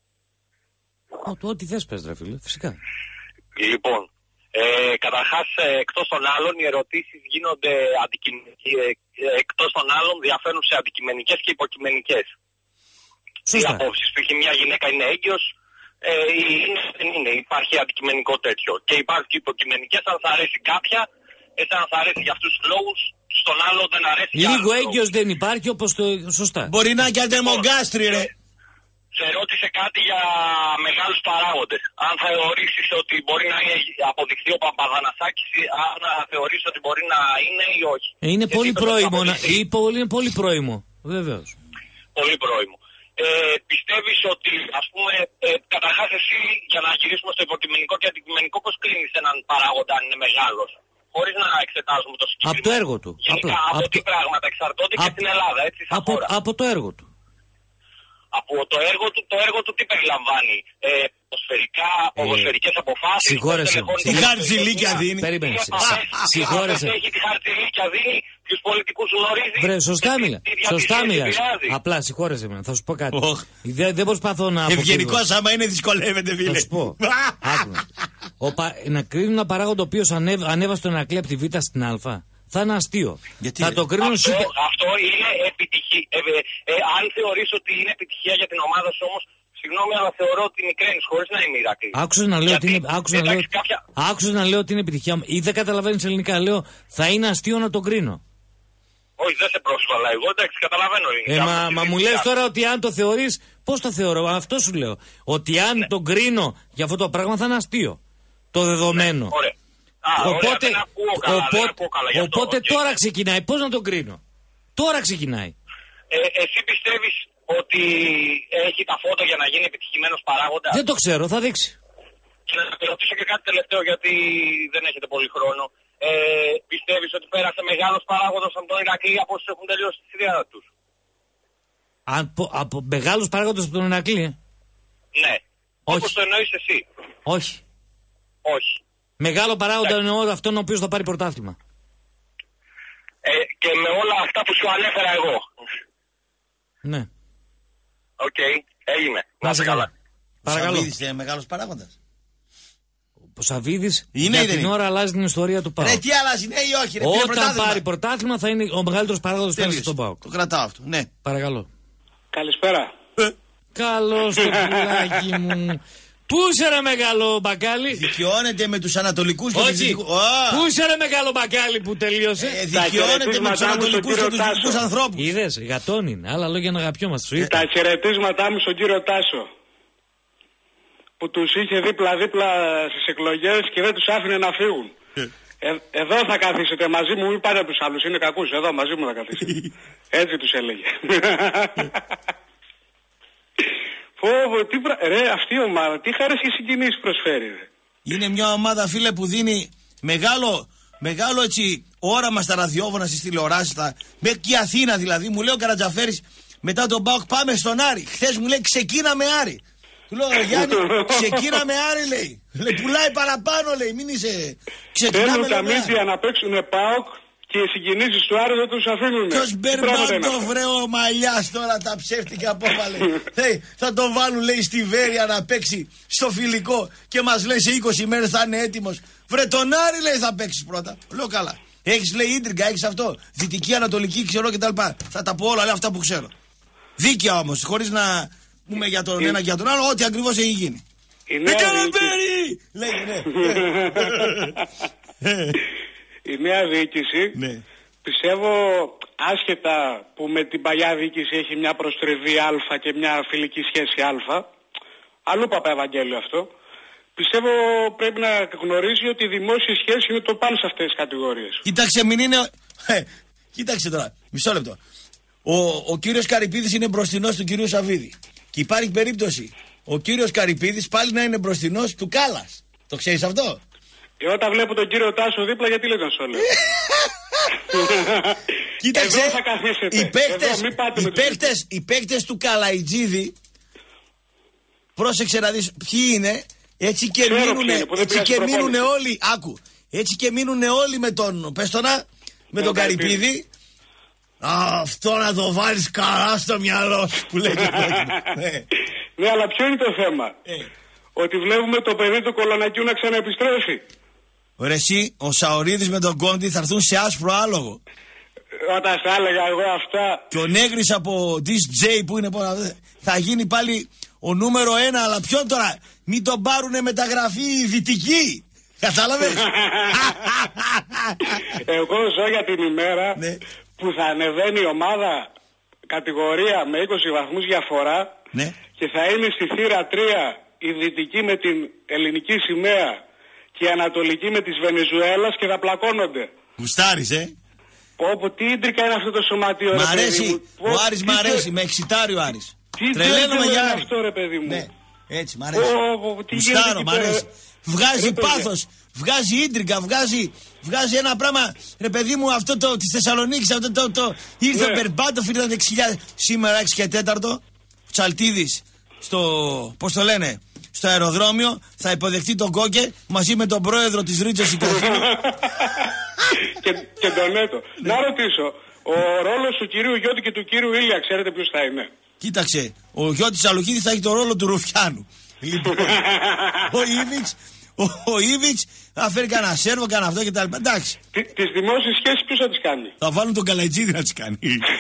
Ό,τι θες πες ρε φίλε, φυσικά. Λοιπόν, καταρχάς εκτός των άλλων οι ερωτήσεις γίνονται εκτός των άλλων διαφέρουν σε αντικειμενικές και υποκειμενικές. Οι απόψεις που έχει μια γυναίκα είναι έγκυος ή δεν είναι, υπάρχει αντικειμενικό τέτοιο. Και υπάρχουν και υποκειμενικές, αν θα αρέσει κάποια, αν θα αρέσει για αυτούς τους λόγους, στον άλλο δεν αρέσει για λίγο έγκυος δεν υπάρχει όπως το σωστά. Μπορεί να και αντεμογκάστρι ρε. Σε ρώτησε κάτι για μεγάλους παράγοντες. Αν θεωρήσεις ότι μπορεί να αποδειχθεί ο Παπαδανασάκης, αν θεωρήσεις ότι μπορεί να είναι ή όχι. Είναι πολύ πρόημο. Είναι πολύ πρόημο. Βεβαίως. Πολύ πρόημο. Πιστεύεις ότι, ας πούμε, καταρχάς εσύ, για να γυρίσουμε στο υποκειμενικό και αντικειμενικό, πώς κρίνεις έναν παράγοντα αν είναι μεγάλος? Χωρίς να εξετάζουμε το συγκεκριμένο. Από το έργο του. Γενικά, από τι πράγματα εξαρτώνται και στην Ελλάδα, έτσι, σαν χώρα. Από το έργο του. Από το έργο του τι περιλαμβάνει? Ποδοσφαιρικές αποφάσεις. Συγχώρεσε. Τι χαρτζηλίκια δίνει. Περίμενε. Συγχώρεσε. Έχει τη χαρτζηλίκια δίνει, ποιους πολιτικούς γνωρίζει. Βρε, σωστά μιλάς. Απλά συγχώρεσε με, θα σου πω κάτι. Δεν προσπαθώ να. Ευγενικός άμα είναι δυσκολεύεται, φίλε. Θα σου πω. Να κρίνουν ένα παράγοντα ο οποίος ανέβασε τον Ανακλέπτη Β στην Α. Θα είναι αστείο. Θα το κρίνουν αυτό είναι επιτυχία. Αν θεωρείς ότι είναι επιτυχία για την ομάδα σου όμως, συγγνώμη, αλλά θεωρώ ότι μικραίνεις χωρίς να είναι Ηράκλειο. Άκουσες να λέω ότι είναι επιτυχία. Ή δεν καταλαβαίνεις ελληνικά. Λέω θα είναι αστείο να τον κρίνω. Όχι, δεν σε πρόσβαλα εγώ, εντάξει, καταλαβαίνω ελληνικά. Μα μου λες τώρα ότι αν το θεωρείς, πώς το θεωρώ? Αυτό σου λέω. Ότι αν τον κρίνω για αυτό το πράγμα θα είναι αστείο. Το δεδομένο. Ωραία. Οπότε τώρα ξεκινάει. Πώς να τον κρίνω? Τώρα ξεκινάει. Εσύ πιστεύεις ότι έχει τα φώτα για να γίνει επιτυχημένος παράγοντας? Δεν το ξέρω, θα δείξει. Και να te ρωτήσω και κάτι τελευταίο, γιατί δεν έχετε πολύ χρόνο. Πιστεύεις ότι πέρασε μεγάλος παράγοντας από τον Ηρακλή από όσους έχουν τελειώσει τη θητεία τους? Από μεγάλους παράγοντες από τον Ηρακλή? Ναι. Όπως το εννοείς εσύ? Όχι. Όχι. Μεγάλο παράγοντα εννοώ αυτόν ο οποίος θα πάρει πρωτάθλημα. Και με όλα αυτά που σου ανέφερα εγώ. Ναι. Οκ, έγινε. Να είσαι καλά. Παρακαλώ. Ο Σαββίδης είναι μεγάλος παράγοντας. Ο Σαββίδης για την ώρα αλλάζει την ιστορία του ΠΑΟΚ. Τι αλλάζει, ναι ή όχι? Όταν πάρει πρωτάθλημα θα είναι ο μεγαλύτερος παράγοντας πέρασε στον ΠΑΟΚ. Το κρατάω αυτό, ναι. Παρακαλώ. Καλησπέρα. Καλώς το πουλάκι μου. Πού είσαι ρε μεγάλο μπακάλι? Δικαιώνεται με τους ανατολικούς και τους δυτικούς. Πού είσαι ρε μεγάλο μπακάλι που τελείωσε? Δικαιώνεται με τους ανατολικούς και τους δυτικούς ανθρώπους. Είδες, γατόν είναι. Άλλα λόγια να αγαπιόμαστε. Τα χαιρετίσματά μου στον κύριο Τάσο, που τους είχε δίπλα-δίπλα στις εκλογές και δεν τους άφηνε να φύγουν. Εδώ θα καθίσετε μαζί μου, μην πάτε από τους άλλους, είναι κακούς, εδώ μαζί μου θα καθίσετε. Έτσι τους έλεγε. Ρε, αυτή η ομάδα, τι χαρές και συγκινήσεις προσφέρει, ρε. Είναι μια ομάδα, φίλε, που δίνει μεγάλο έτσι όραμα στα ραδιόφωνα, στις τηλεοράσεις, μέχρι και η Αθήνα δηλαδή. Μου λέει ο Καρατζαφέρης μετά τον ΠΑΟΚ πάμε στον Άρη. Χθες μου λέει ξεκίναμε Άρη. Του λέω Γιάννη, ξεκίναμε Άρη, λέει. Πουλάει παραπάνω, λέει, μην είσαι. Θέλουν τα μίντια να παίξουν ΠΑΟΚ και οι συγκινήσεις του Άρη δεν τους αφήνουν. Ποιος Μπερμπάντοφ ρε ο Μαλλιάς τώρα τα ψεύτικα απόβαλε. Θα τον βάλουν, λέει, στη Βέρεια να παίξει στο φιλικό και μας λέει σε 20 μέρες θα είναι έτοιμος. Βρε τον Άρη, λέει, θα παίξεις πρώτα. Λέω καλά. Έχεις, λέει, ίντριγκα, έχεις αυτό. Δυτική, Ανατολική, ξέρω κτλ. Θα τα πω όλα, λέει, αυτά που ξέρω. Δίκαια όμως, χωρίς να πούμε για τον ένα και για τον άλλο, ό,τι ακριβώς έχει γίνει. Η νέα διοίκηση, ναι, πιστεύω, άσχετα που με την παλιά διοίκηση έχει μια προστριβή Α και μια φιλική σχέση Α, αλλού Παπαευαγγέλιο αυτό, πιστεύω πρέπει να γνωρίζει ότι η δημόσια σχέση είναι το πάνω σε αυτές τις κατηγορίες. Κοίταξε, μην είναι. Κοίταξε τώρα, μισό λεπτό. Ο κύριος Καρυπίδης είναι μπροστινός του κυρίου Σαββίδη. Και υπάρχει περίπτωση ο κύριος Καρυπίδης πάλι να είναι μπροστινός του Κάλλας. Το ξέρεις αυτό? Όταν βλέπω τον κύριο Τάσο δίπλα, γιατί λέει τον Σόλε. Κοίταξε, οι παίκτες του Καλαϊτζίδη, πρόσεξε να δεις ποιοι είναι, έτσι και μείνουν όλοι, άκου, έτσι και μείνουν όλοι με τον, πες το να, με τον Καρυπίδη. Αυτό να το βάλεις καλά στο μυαλό σου που λέει. Ναι, αλλά ποιο είναι το θέμα? Ότι βλέπουμε το παιδί του Κολονακιού να ξαναεπιστρέφει. Ωραία, εσύ, ο Σαωρίδης με τον Κόντι θα έρθουν σε άσπρο άλογο. Όταν σ' έλεγα εγώ αυτά. Και ο Νέγρης από DJ που είναι θα γίνει πάλι ο νούμερο 1. Αλλά ποιον τώρα? Μην τον πάρουνε μεταγραφή οι δυτικοί. Κατάλαβες? Εγώ ζω για την ημέρα που θα ανεβαίνει η ομάδα κατηγορία με 20 βαθμούς διαφορά και θα είναι στη θύρα 3 η δυτική με την ελληνική σημαία και η ανατολική με της Βενεζουέλας και θα πλακώνονται. Γουστάρεις, Πω, τι ίντρικα είναι αυτό το σωματείο, μ' αρέσει, ο Άρης μ' αρέσει, με εξητάρει ο Άρης. Τρελαίνομαι για Άρη. Αυτό, ρε παιδί μου. Ναι, έτσι μ' αρέσει. Γουστάρω, μ' αρέσει. Βγάζει πάθος, βγάζει ίντρικα, βγάζει ένα πράγμα. Ρε παιδί μου, αυτό της Θεσσαλονίκης, αυτό το ήρθε ο Μπερμπάτοφ, ήρθαν 6.000. Σήμερα 6 και 4, Τσαλτίδης στο, πώς το λένε, στο αεροδρόμιο, θα υποδεχτεί τον Κόκε μαζί με τον πρόεδρο της Ρίτσος Ικαζίνου. Και τον Έτο. Να ρωτήσω, ο ρόλος του κυρίου Γιώτη και του κυρίου Ήλια, ξέρετε ποιος θα είναι? Κοίταξε, ο Γιώτης Αλουχίδης θα έχει το ρόλο του Ρουφιάνου. Λοιπόν, ο Ήβιτς θα φέρει κανένα σέρβο, κανένα αυτό κτλ. Εντάξει. Τις δημόσιες σχέσεις ποιος θα τις κάνει? Θα βάλουν τον Καλατζίδη να τις κάνει.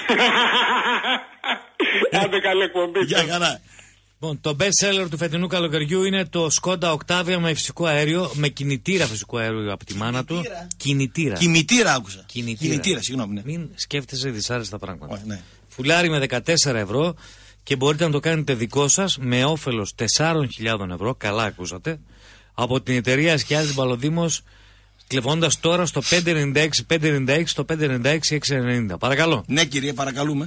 Άντε καλή εκπομπή. Γεια χαρά. Λοιπόν, το best seller του φετινού καλοκαιριού είναι το Skoda Octavia με φυσικό αέριο, με κινητήρα φυσικό αέριο από τη μάνα του. Κινητήρα άκουσα. Κινητήρα, συγγνώμη. Ναι. Μην σκέφτεσαι δυσάρεστα πράγματα. Ναι. Φουλάρι με 14 ευρώ και μπορείτε να το κάνετε δικό σας με όφελος 4.000 ευρώ. Καλά ακούσατε. Από την εταιρεία Σκιάδης Μπαλοδήμος, κλεβώντας τώρα στο 596-596, στο 596-690. Παρακαλώ. Ναι, κύριε, παρακαλούμε.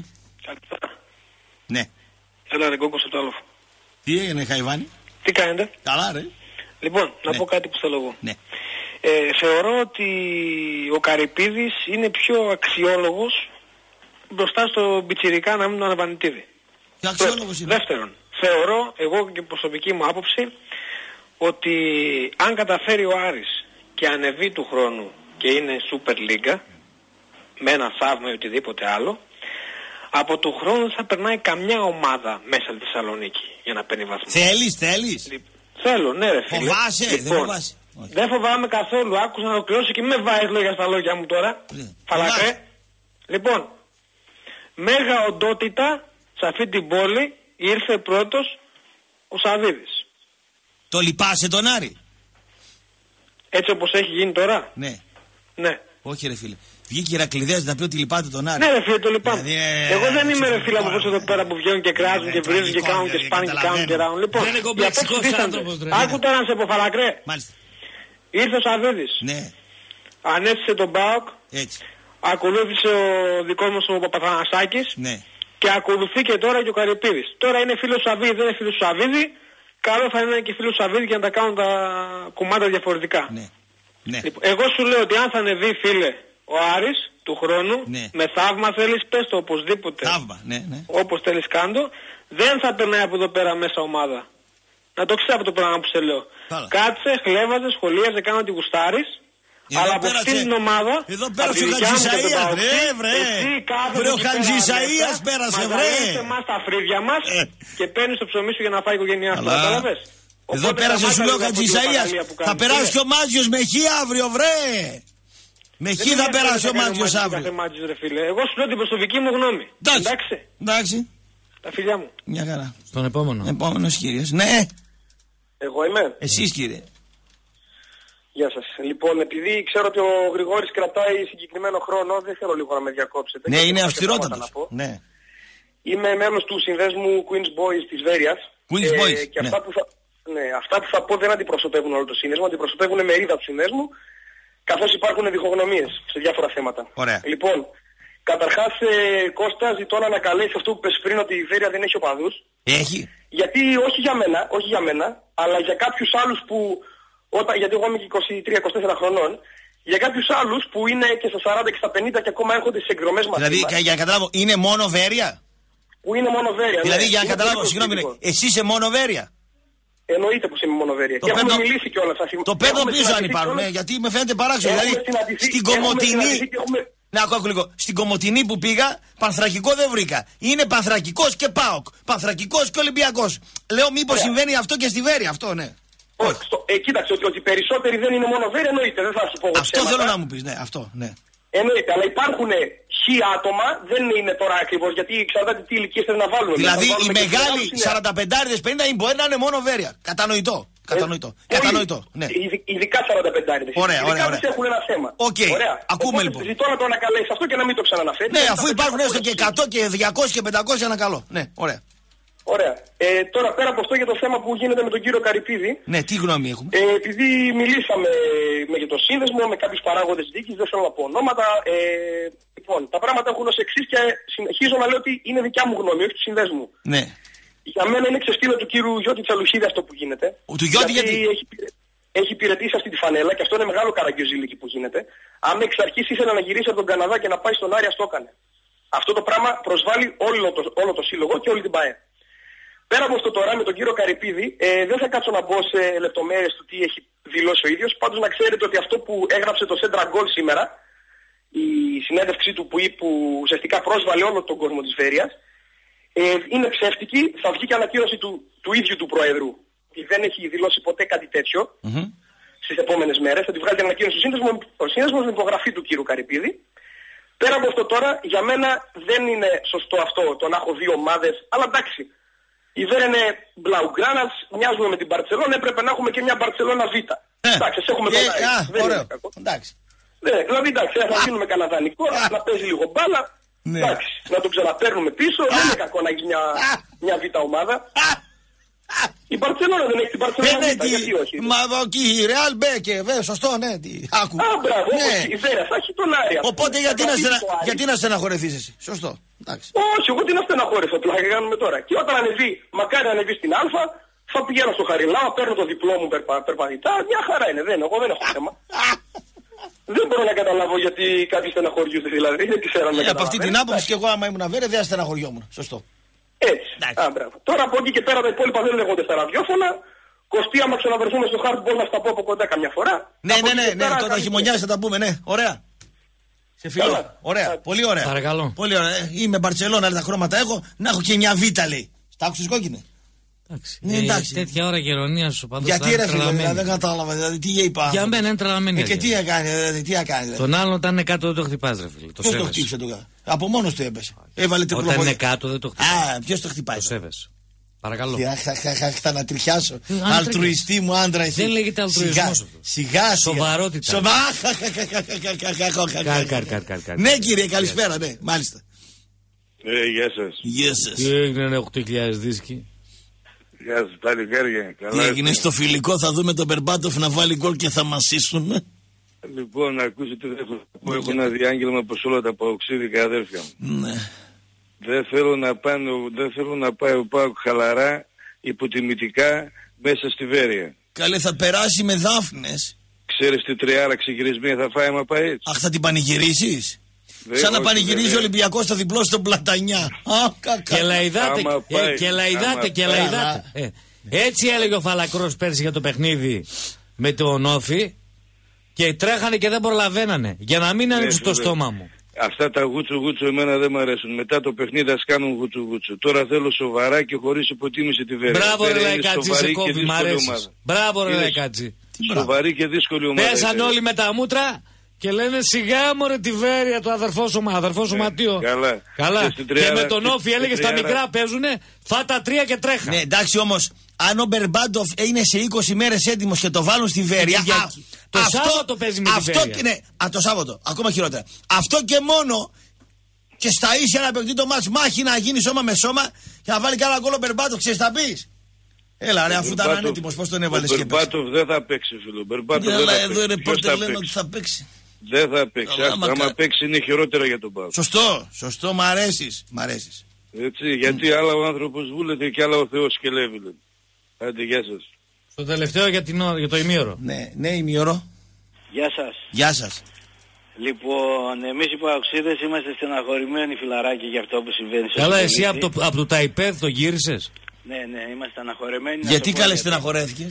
Ναι. Έλα ρε Κόκκος από το Άλοφο. Τι έγινε, Χαϊβάνη? Τι κάνετε? Καλά, ρε. Λοιπόν, να πω κάτι που θέλω εγώ. Ναι. Θεωρώ ότι ο Καρυπίδης είναι πιο αξιόλογος μπροστά στο Μπιτσιρικά, να μην τον Αναβανιτίδη. Πιο αξιόλογος είναι. Δεύτερον, θεωρώ, εγώ και προσωπική μου άποψη, ότι αν καταφέρει ο Άρης και ανεβεί του χρόνου και είναι Super League με ένα θαύμα ή οτιδήποτε άλλο, από του χρόνου θα περνάει καμιά ομάδα μέσα στη Θεσσαλονίκη για να παίρνει βαθμούς. Θέλεις. Θέλω, ναι ρε φίλε. Φοβάσαι, δεν φοβάσαι? Δεν φοβάμαι καθόλου, άκουσα να ολοκληρώσω και με βάζεις λόγια στα λόγια μου τώρα. Φαλακρέ. Λοιπόν, μέγα οντότητα σε αυτή την πόλη ήρθε πρώτος ο Σαββίδης. Το λυπάσαι τον Άρη? Έτσι όπως έχει γίνει τώρα? Ναι. Ναι. Όχι ρε φίλε. Βγήκε η Ηρακλειδέας να πει ότι λυπάται τον Άρη. Ναι ρε φίλε, το λυπάμαι. Δηλαδή, εγώ δεν είμαι ρε φίλε από πως εδώ πέρα που βγαίνουν και κράζουν και βρίζουν και κάνουν και σπάνε και κάνουν και ράγουν. Λοιπόν, δεν είναι κομπλεξικός άνθρωπος ρε. Άκου τώρα να σε πω Φαλακρέ. Μάλιστα. Ήρθε ο Σαββίδης. Ναι. Ανέστησε τον ΠΑΟΚ. Έτσι. Ακολούθησε ο δικός μας ο Παπαθανασάκης. Ναι. Και ακολουθεί και τώρα και ο Καρυπίδης. Τώρα είναι φίλος του Σαββίδη, δεν είναι φίλος του Σαββίδη. Καλό θα είναι και φίλος του Σαββίδη για να τα κάνουν τα κομμάτια διαφορετικά. Ναι. Ναι. Λοιπόν, εγώ σου λέω ότι αν θα ανεβεί φίλε ο Άρης του χρόνου, ναι. με θαύμα θέλεις πες το οπωσδήποτε. Θαύμα, ναι, ναι. Όπως θέλεις κάντο, δεν θα περνάει από εδώ πέρα μέσα ομάδα. Να το ξέρεις από το πράγμα που σε λέω. Καλά. Κάτσε, χλέβαζε, σχολίαζε, κάνω ότι γουστάρεις. Αλλά από αυτή την ομάδα. Εδώ πέρασε ο Χατζησαΐας, βρε. Βρε ο Χατζησαΐας πέρασε, βρε. Είσαι εμάς τα φρύδια μας και παίρνεις το ψωμί σου για να φάει η οικογένειά σου. Κατάλαβες. Εδώ πέρασε, σου λέω ο Χατζησαΐας. Θα περάσει και ο Μάτζιος με χ αύριο, βρε. Με χ θα περάσει ο Μάτζιος αύριο. Εγώ σου λέω την προσωπική μου γνώμη. Εντάξει. Τα φιλιά μου. Μια χαρά. Στον επόμενο. Επόμενος κύριος. Ναι. Εγώ είμαι. Εσείς κύριε. Γεια σας. Λοιπόν, επειδή ξέρω ότι ο Γρηγόρης κρατάει συγκεκριμένο χρόνο, δεν θέλω λίγο να με διακόψετε. Ναι, είναι αυστηρότατος. Ναι. Είμαι μέλος του συνδέσμου Queen's Boys της Βέρειας. Queen's Boys, και αυτά που θα πω δεν αντιπροσωπεύουν όλο το σύνδεσμο, αντιπροσωπεύουν μερίδα του συνδέσμου, καθώς υπάρχουν διχογνωμίες σε διάφορα θέματα. Ωραία. Λοιπόν, καταρχάς Κώστα, ζητώ να ανακαλέσει αυτό που πες πριν ότι η Βέρεια δεν έχει οπαδούς. Έχει. Γιατί όχι για μένα, αλλά για κάποιους άλλους που... γιατί εγώ είμαι και 23-24 χρονών, για κάποιους άλλους που είναι και στα 40 και στα 50 και ακόμα έρχονται στις εκδρομές μας. Δηλαδή, για να καταλάβω, είναι μόνο Βέρεια? Που είναι μόνο Βέρεια. Δηλαδή, ναι, για να καταλάβω, συγγνώμη, εσύ είσαι μόνο Βέρεια? Εννοείται πως είμαι μόνο Βέρεια. Και έχουμε μιλήσει κιόλας. Το πέμπτο πίσω αν υπάρχουν, γιατί με φαίνεται παράξενο. Δηλαδή, στην Κομοτηνή, Να ακούω λίγο. Στην Κομοτηνή που πήγα, Πανθρακικό δεν βρήκα. Είναι Πανθρακικός και ΠΑΟΚ. Πανθρακικός και Ολυμπιακός. Λέω, μήπως συμβαίνει αυτό και στη Βέρεια, αυτό, ναι. Όχι. Κοίταξε, ότι περισσότεροι δεν είναι μόνο Βέρεια, εννοείται. Δεν θα σου πω. Αυτό θέλω να μου πεις, ναι, αυτό, ναι. Εννοείται, αλλά υπάρχουν άτομα, δεν είναι τώρα ακριβώς, γιατί εξαρτάται τι ηλικίες θέλουν να βάλουν. Δηλαδή οι μεγάλοι 45-50 μπορεί να είναι μόνο Βέρεια. Κατανοητό. Κατανοητό. Ναι. Ειδικά 45. Ωραία. Έχουν ένα θέμα. Ωραία. Ακούμε λοιπόν. Ζητώ να το ανακαλέσει αυτό και να μην το ξαναναφέρει. Ναι, αφού υπάρχουν έστω και 100 και 200 και 500 ανακαλώ. Ναι, ωραία. Ωραία. Τώρα πέρα από αυτό για το θέμα που γίνεται με τον κύριο Καρυπίδη. Ναι, τι γνώμη έχουμε. Επειδή μιλήσαμε για το σύνδεσμο, με κάποιους παράγοντες διοίκησης, δεν θέλω να πω ονόματα. Λοιπόν, τα πράγματα έχουν ως εξής και συνεχίζω να λέω ότι είναι δικιά μου γνώμη, όχι του συνδέσμου. Ναι. Για μένα είναι ξεφτύλα του κύριου Γιώτη Τσαλουσίδη αυτό που γίνεται. Του Γιώτη γιατί? Έχει υπηρετήσει αυτή τη φανέλα και αυτό είναι μεγάλο καραγκιόζηλικι που γίνεται. Αν εξ αρχής ήθελε να γυρίσει από τον Καναδά και να πάει στον Άρη, το έκανε. Αυτό το πράγμα προσβάλλει όλο το σύλλογο και όλη την ΠΑΕ. Πέρα από αυτό τώρα με τον κύριο Καρυπίδη, δεν θα κάτσω να μπω σε λεπτομέρειες του τι έχει δηλώσει ο ίδιος. Πάντως να ξέρετε ότι αυτό που έγραψε το Σέντρα Γκολ σήμερα, η συνέντευξή του που ουσιαστικά πρόσβαλε όλο τον κόσμο της Βέρειας, είναι ψεύτικη. Θα βγει και ανακοίνωση του ίδιου του Προέδρου. Δεν έχει δηλώσει ποτέ κάτι τέτοιο στις επόμενες μέρες. Θα τη βγάλει την ανακοίνωση ο σύνδεσμος με υπογραφή του κύριου Καρυπίδη. Πέρα από αυτό τώρα, για μένα δεν είναι σωστό αυτό το να έχω δύο ομάδες, αλλά εντάξει. Η Βέρεια είναι Μπλαουγκράνας, μοιάζουμε με την Μπαρτσελόνα, έπρεπε να έχουμε και μια Μπαρτσελόνα Β. Εντάξει, έχουμε τον Άρη. Ωραίο. Εντάξει. Δηλαδή εντάξει, θα γίνουμε κανένα δανεικό, να παίζει λίγο μπάλα. Εντάξει, να το ξαναπαίρνουμε πίσω, δεν είναι κακό να έχεις μια Β ομάδα. Η Μπαρτσελόνα δεν έχει την Μπαρτσελόνα Β, γιατί όχι. Μα εκεί η Ρεάλ μπέκε, βέβαια, σωστό, ναι. Άκου. Μπράβο, η Βέρεια θα έχει τον Άρη. Οπότε γιατί να στεναχωρεθείς εσύ, σωστό. Όχι, εγώ τι να στεναχώρησα, πλάκα κάνουμε τώρα. Και όταν ανεβεί, μακάρι να ανεβεί στην Α, θα πηγαίνω στο Χαριλάο, παίρνω το διπλό μου περπατητά, μια χαρά είναι, εγώ δεν έχω θέμα. Δεν μπορώ να καταλάβω γιατί κάποιοι στεναχωριούνται, δηλαδή, δεν ξέρω να από αυτή την άποψη και εγώ άμα ήμουν Βέρεια δεν στεναχωριόμουν, σωστό. Έτσι, μπράβο. Τώρα από εκεί και πέρα τα υπόλοιπα δεν λέγονται στα ραδιόφωνα. Κωστή, άμα ξαναβρεθούμε στο χάρτη μπορώ να στα πω από κοντά καμιά φορά. Ναι, τώρα χειμωνιάζει θα τα πούμε, ναι, ωραία. Σε φιλό. Ωραία. Πολύ ωραία. Παρακαλώ. Πολύ ωραία. Είμαι Μπαρτσελόνα, αλλά τα χρώματα έχω. Να έχω και μια Β, λέει. Τα άκουσες κόκκινη. Εντάξει. Τέτοια ώρα γερονία σου πάντως. Γιατί ρε φίλε, δεν κατάλαβα. Δηλαδή τι είπα. Για μένα είναι τρελαμένη. Και τι έκανε, τι έκανε. Τον άλλον όταν είναι κάτω δεν το χτυπάς, ρε φίλε. Ποιος το χτύπησε το? Από μόνος του έπεσε. Έβαλε τριπλό. Όταν είναι κάτω δεν το χτυπάς. Ποιος το χτυπάει? Το σέβεσαι. Παρακαλώ. Θα να τριχιάσω. Αλτρουιστή μου άντρα εσύ. Δεν λέγεται αλτρουισμός. Σιγά. Σοβαρότητα. Ναι κύριε, καλησπέρα, ναι, μάλιστα. Γεια σας. Γεια σας. Τι έγινε 8.000 δίσκοι. Γεια σας, παλικάρια. Τι έγινε στο φιλικό, θα δούμε τον Μπερμπάτοφ να βάλει γκολ και θα μασίσουμε. Λοιπόν, ακούσετε, έχω ένα διάγγελμα προς όλα τα παοξίδικα αδέρφια μου. Ναι. Δεν θέλω να πάει ο ΠΑΟΚ χαλαρά, υποτιμητικά μέσα στη Βέρεια. Καλέ, θα περάσει με δάφνες. Ξέρεις τι τριάρα ξεκυρισμία θα φάει άμα πάει έτσι? Αχ, θα την πανηγυρίσεις? Σαν να πανηγυρίζει ο Ολυμπιακός στο διπλό στον Πλατανιά. Και λαϊδάτε. Έτσι έλεγε ο Φαλακρός πέρσι για το παιχνίδι με τον Όφη. Και τρέχανε και δεν προλαβαίνανε. Για να μην ανοίξουν το στόμα μου. Αυτά τα γούτσου εμένα δεν μου αρέσουν. Μετά το παιχνίδι ας κάνουν γούτσου. Τώρα θέλω σοβαρά και χωρίς υποτίμηση τη Βέρεια. Μπράβο ρε Λαϊκάτζη, σε κόβει, μ' αρέσεις. Μπράβο ρε Λαϊκάτζη. Σοβαρή και δύσκολη ομάδα. Πέσαν όλοι με τα μούτρα και λένε σιγά μωρέ τη Βέρεια, το αδερφό σου Ματίο. Καλά. Και με τον Όφη έλεγε στα μικρά παίζουνε, φάτα 3 και τρέχα. Ναι, εντάξει όμως, αν ο Μπερμπάντοφ είναι σε 20 μέρες έτοιμος και το βάλουν στη Βέρεια. Το Σάββατο παίζει με τη Βέρεια. Ναι, το Σάββατο, ακόμα χειρότερα. Αυτό και μόνο και στα ίσια να παιχτεί το μάτς μάχη να γίνει σώμα με σώμα και να βάλει κάνα γκολ ο Μπερμπάντοφ, ξέρεις θα πεις. Έλα ρε, αφού ήταν ανέτοιμος, πώς τον έβαλες και παίξει? Ο Μπερμπάτοφ δεν θα παίξει φίλο. Εδώ είναι πότε λένε ότι θα παίξει. Δεν θα παίξει. Άμα παίξει είναι χειρότερα για τον Πάο. Σωστό, μ' αρέσεις. Έτσι, γιατί άλλα ο άνθρωπος βούλεται και άλλα ο Θεός σκελεύει. Άντε, γεια σας. Στο τελευταίο για το ημίωρο. Ναι, ημίωρο. Γεια σας. Λοιπόν, εμείς οι παοξίδες είμαστε στεναχωρημένοι φιλαράκι για αυτό που συμβαίνει. Καλά, εσύ από το ΤΑΙΠΕΔ το γύρισες? Ναι, είμαστε στεναχωρημένοι. Γιατί καλέ στεναχωρέθηκες?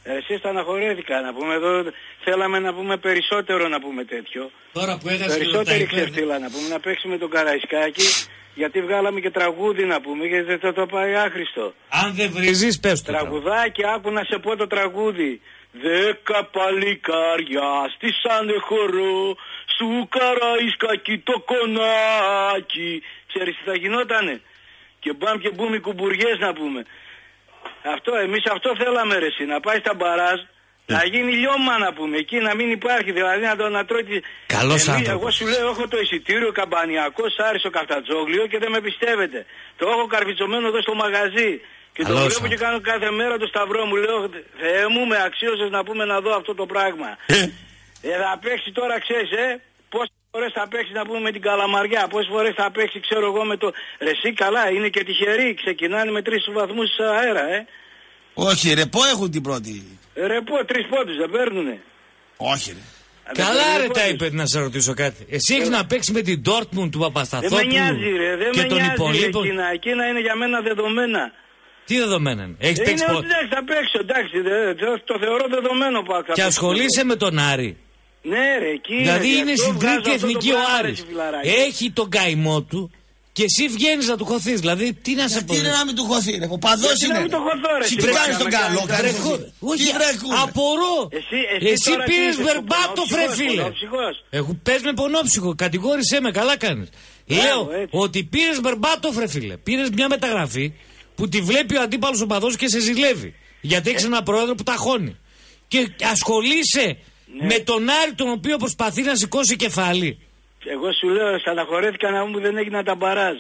Εσύ στεναχωρέθηκα να πούμε εδώ. Θέλαμε να πούμε περισσότερο να πούμε τέτοιο. Τώρα που έχασε περισσότερη ξεφτύλα να πούμε. Να παίξει με τον Καραϊσκάκη. Γιατί βγάλαμε και τραγούδι να πούμε. Γιατί δεν θα το πάει άχρηστο. Αν δεν βρίζεις πες το. Τραγουδάκι, άκου να σε πω το τραγούδι. 10 παλικάρια στήσανε χορό. Σου Καραϊσκάκη το κονάκι. Ξέρεις τι θα γινότανε? Και μπαμ και μπούμ οι κουμπουριές να πούμε. Αυτό, εμείς αυτό θέλαμε ρε εσύ, να πάει στα μπαράζ, να γίνει λιώμα να πούμε, εκεί να μην υπάρχει, δηλαδή να τρώει τη... Καλός άνθρωπος. Εγώ σου λέω, έχω το εισιτήριο Καμπανιακό, Άριστο Καφτατζόγλιο και δεν με πιστεύετε. Το έχω καρφιτσωμένο εδώ στο μαγαζί. Και το βλέπω και κάνω κάθε μέρα το σταυρό μου, λέω, Θεέ μου με αξίωσες να πούμε να δω αυτό το πράγμα. Θα παίξει τώρα, ξέρεις, πόσες φορές θα παίξει να πούμε με την Καλαμαριά, πόσες φορές θα παίξει ξέρω εγώ με το... Ρε εσύ καλά, είναι και τυχεροί, ξεκινάνε με 3 βαθμούς αέρα, Όχι, ρεπό έχουν την πρώτη. Ρεπό, 3 πόντους δεν παίρνουνε. Όχι ρε. Καλά ρε τα είπε, να σε ρωτήσω κάτι. Εσύ έχεις να παίξει με την Dortmund του Παπασταθόπουλου. Δεν με νοιάζει ρε, δεν και με των νοιάζει υπολείπων. Εκείνα είναι για μένα δεδομένα. Τι δεδομένα είναι? Έχεις παίξει είναι ότι θα παίξω, εντάξει, το θεωρώ δεδομένο που και ασχολείσαι με τον Άρη. Ναι ρε, εκεί δηλαδή είναι στην τρίτη εθνική ο Άρης. Έχει τον καημό του και εσύ βγαίνεις να του χωθείς. Δηλαδή τι να σε πω. Τι είναι να μην του χωθεί ρε, ο παδός είναι. Τι κάνεις τον καλό, κάνεις όχι, απορώ. Εσύ πήρες Μπερμπάτοφ ρε φίλε. Πες με πονόψυχο, κατηγόρησέ με, καλά κάνεις. Λέω ότι πήρες Μπερμπάτοφ ρε φίλε. Πήρες μια μεταγραφή που τη βλέπει ο αντίπαλος οπαδός και σε ζηλεύει. Γιατί έχεις ένα πρόεδρο που τα χώνει. Και ασχολείσαι με τον Άρη τον οποίο προσπαθεί να σηκώσει κεφάλι. Εγώ σου λέω, στεναχωρέθηκα να μου δεν έγιναν τα μπαράζ.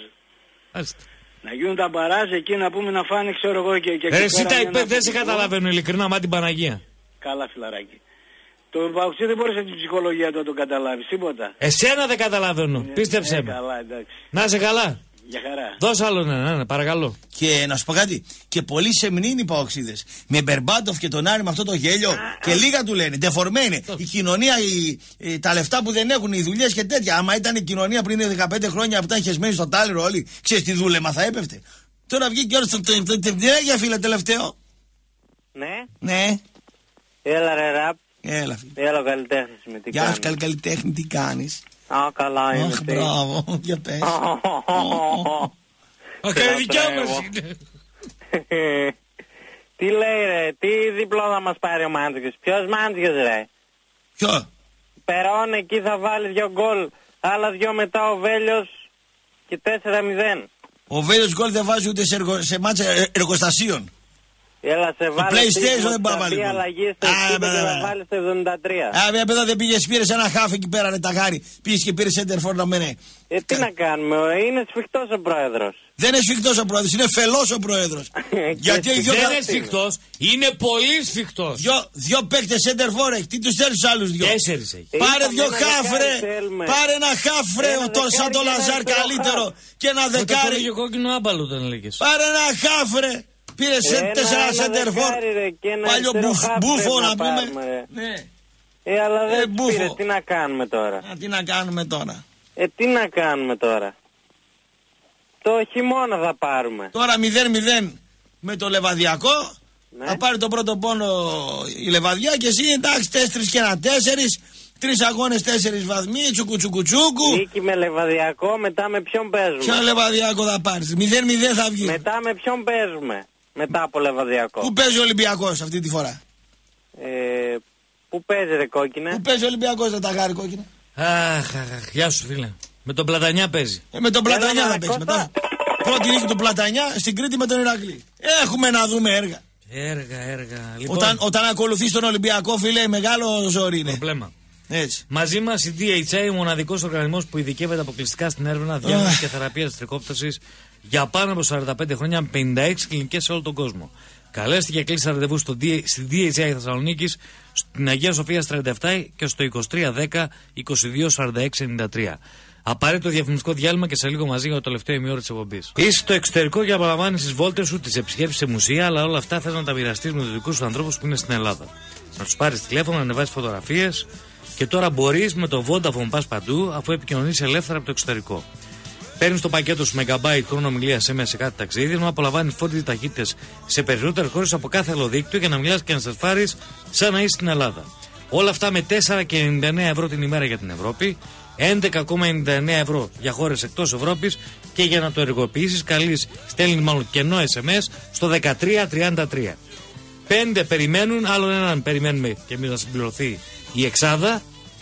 Να γίνουν τα μπαράζ εκεί να πούμε να φάνε ξέρω εγώ και εσύ τα είπε, δεν σε καταλαβαίνω ειλικρινά, μα την Παναγία. Καλά φιλαράκι. Το Παοξί δεν μπορείς την ψυχολογία του να το καταλάβεις, τίποτα. Εσένα δεν καταλαβαίνω, πίστεψέ με. Καλά, εντάξει. Να είσαι καλά. Για χαρά. Δώσε άλλο ένα, παρακαλώ. Και να σου πω κάτι, και πολλοί σεμνοί είναι οι Παοξίδες. Με Μπερμπάτοφ και τον Άρη με αυτό το γέλιο. Και λίγα του λένε, ντεφορμένοι. Η κοινωνία, τα λεφτά που δεν έχουν, οι δουλειές και τέτοια. Άμα ήταν η κοινωνία πριν 15 χρόνια που ήταν χεσμένοι στο τάλιρο όλοι, ξέρεις τι δούλεμα θα έπεφτε. Τώρα βγήκε όλο για φίλε τελευταίο. Ναι. Ναι. Έλα ρε ραπ. Έλα φίλε. Έλα καλλιτέχνης με τι κάνεις. Γεια σου καλλιτέχνη, τι κάνεις. Καλά είναι. Αχ, μπράβο, για πες. Αχ, δικιά μας είναι. Τι λέει ρε, τι διπλό θα μας πάρει ο Μάντζικος. Ποιος Μάντζικος ρε? Ποιο? Περών εκεί θα βάλει 2 γκολ, άλλα 2 μετά ο Βέλιος και 4-0. Ο Βέλιος γκολ δεν βάζει ούτε σε μάτσα εργοστασίων. Έλα σε βάλει PlayStation δεν πάει βάλει. Αλλαγή στο σπίτι και θα βάλει στο 73. Παιδά δεν πήγες, πήρες ένα χάφ εκεί πέρα ρε τα γάρι. Πήγες και πήρες center for να μένε. Τι να κάνουμε, είναι σφιχτός ο πρόεδρος. Δεν είναι σφιχτός ο πρόεδρος, είναι φελός ο πρόεδρος. Γιατί δεν είναι σφιχτός, είναι πολύ σφιχτός. Δυο παίκτες center for έχει, τι τους θέλεις τους άλλους 2? 4 έχει. Πάρε 2 χάφρε, πάρε ένα χάφρε, σαν το Λαζάρ καλύτερο. Και ένα δεκάρι. Και κόκκινο άμπαλο όταν λέγες. Πάρε ένα χάφρε. Πήρε 4 σέντερφορ. Παλιό μπούφο να πούμε. Ναι. Αλλά δεν πήρε, τι να κάνουμε τώρα. Τι να κάνουμε τώρα. Τι να κάνουμε τώρα. Το χειμώνα θα πάρουμε. Τώρα 0-0 με το Λεβαδιακό. Ναι. Θα πάρει το πρώτο πόνο η Λεβαδιά και εσύ εντάξει 4 και ένα 4. 3 αγώνες 4 βαθμοί, τσουκουτσουκουτσούκου. Νίκη με Λεβαδιακό, μετά με ποιον παίζουμε. Ποιο Λεβαδιακό θα πάρεις, 0-0 θα βγει. Μετά με ποιον παίζουμε, μετά από Λεβαδιακό. Πού παίζει ο Ολυμπιακός αυτή τη φορά. Πού παίζει ρε κόκκινε. Πού παίζει ο Ολυμπιακός ρε τα γάρι κόκκινε. Αχ, γεια σου φίλε. Με τον Πλατανιά παίζει. Με τον Πλατανιά θα παίξει μετά. Πρώτη νίκη του Πλατανιά στην Κρήτη με τον Ηρακλή. Έχουμε να δούμε έργα. Έργα. Λοιπόν, όταν ακολουθείς τον Ολυμπιακό φίλε μεγάλο ζόρι είναι. Προβλέμα. Έτσι. Μαζί μας η DHA, ο μοναδικός οργανισμός που ειδικεύεται αποκλειστικά στην έρευνα, διάγνωση και θεραπεία της τρικόπτωσης για πάνω από 45 χρόνια, 56 κλινικές σε όλο τον κόσμο. Καλέστε και κλείστε ραντεβού στη DHA Θεσσαλονίκης, στην Αγία Σοφίας 37 και στο 2310 22 46 93. Απαραίτητο διαφημιστικό διάλειμμα και σε λίγο μαζί για το τελευταίο ημίωρο της εκπομπής. Είσαι στο εξωτερικό και απολαμβάνεις τις βόλτες σου, τις επισκέψεις σε μουσεία, αλλά όλα αυτά θες να τα μοιραστείς με τους δικούς σου ανθρώπους που είναι στην Ελλάδα. Να τους πάρεις τηλέφωνο, να ανεβάσεις φωτογραφίες και τώρα μπορείς με το Vodafone πας παντού αφού επικοινωνείς ελεύθερα από το εξωτερικό. Παίρνει το πακέτο σου MB χρόνο ομιλία σε κάθε ταξίδι, ενώ απολαμβάνει φόρτιες ταχύτητες σε περισσότερες χώρες από κάθε άλλο δίκτυο για να μιλάς και να σερφάρεις σαν να είσαι στην Ελλάδα. Όλα αυτά με 4,99 ευρώ την ημέρα για την Ευρώπη, 11,99 ευρώ για χώρες εκτός Ευρώπης και για να το ενεργοποιήσεις στέλνει μάλλον κενό SMS στο 1333. 5 περιμένουν, άλλον έναν περιμένουμε και εμείς να συμπληρωθεί η εξάδα.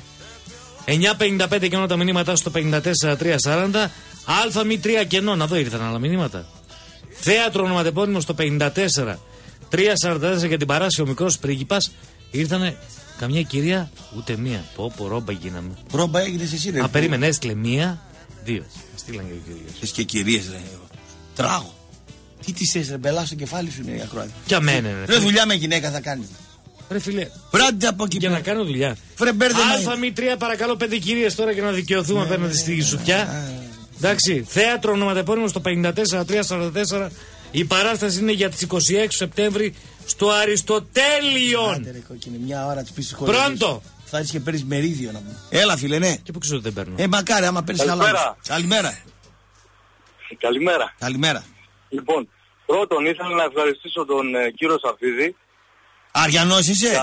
9.55 κενό τα μηνύματά στο 54.340. ΑΜ3 κενό, να δω ήρθαν άλλα μηνύματα. Θέατρο ονοματεπώνυμο στο 54.344 για την παράση ο μικρός πρίγκιπας. Ήρθανε καμιά κυρία, ούτε μία. Πω, ρόμπα γίναμε. Ρόμπα έγινες εσύ, ρε. Περίμενε, έστειλε μία, δύο. Στείλαν και κυρίες. Θες και κυρίες, ρε. Τράγω. Τι τις θες, ρε, μπελά στο κεφάλι σου είναι η ακροάτη. Κι αμένε, ρε. Δουλειά με γυναίκα θα κάνεις. Ρε φίλε, από εκεί για να κάνω δουλειά. ΑΜ3 παρακαλώ 5 κυρίες τώρα και να δικαιωθούμε απέναντι στη σουτιά. Εντάξει, θέατρο ονοματεπώνυμο στο 54.344. Η παράσταση είναι για τις 26 Σεπτέμβρη στο Αριστοτέλειον. Άντε ρε κόκκινε, μια ώρα της πίσω χωρίς. Πρώτο. Θα έρθεις και παίρνεις μερίδιο να πούμε. Έλα φίλε, ναι. Και που ξέρω ότι δεν παίρνω. Μακάρι άμα παίρνεις καλά. Καλημέρα. Καλημέρα. Λοιπόν, πρώτον ήθελα να ευχαριστήσω τον κύριο Σαφίδη. Αριανός είσαι?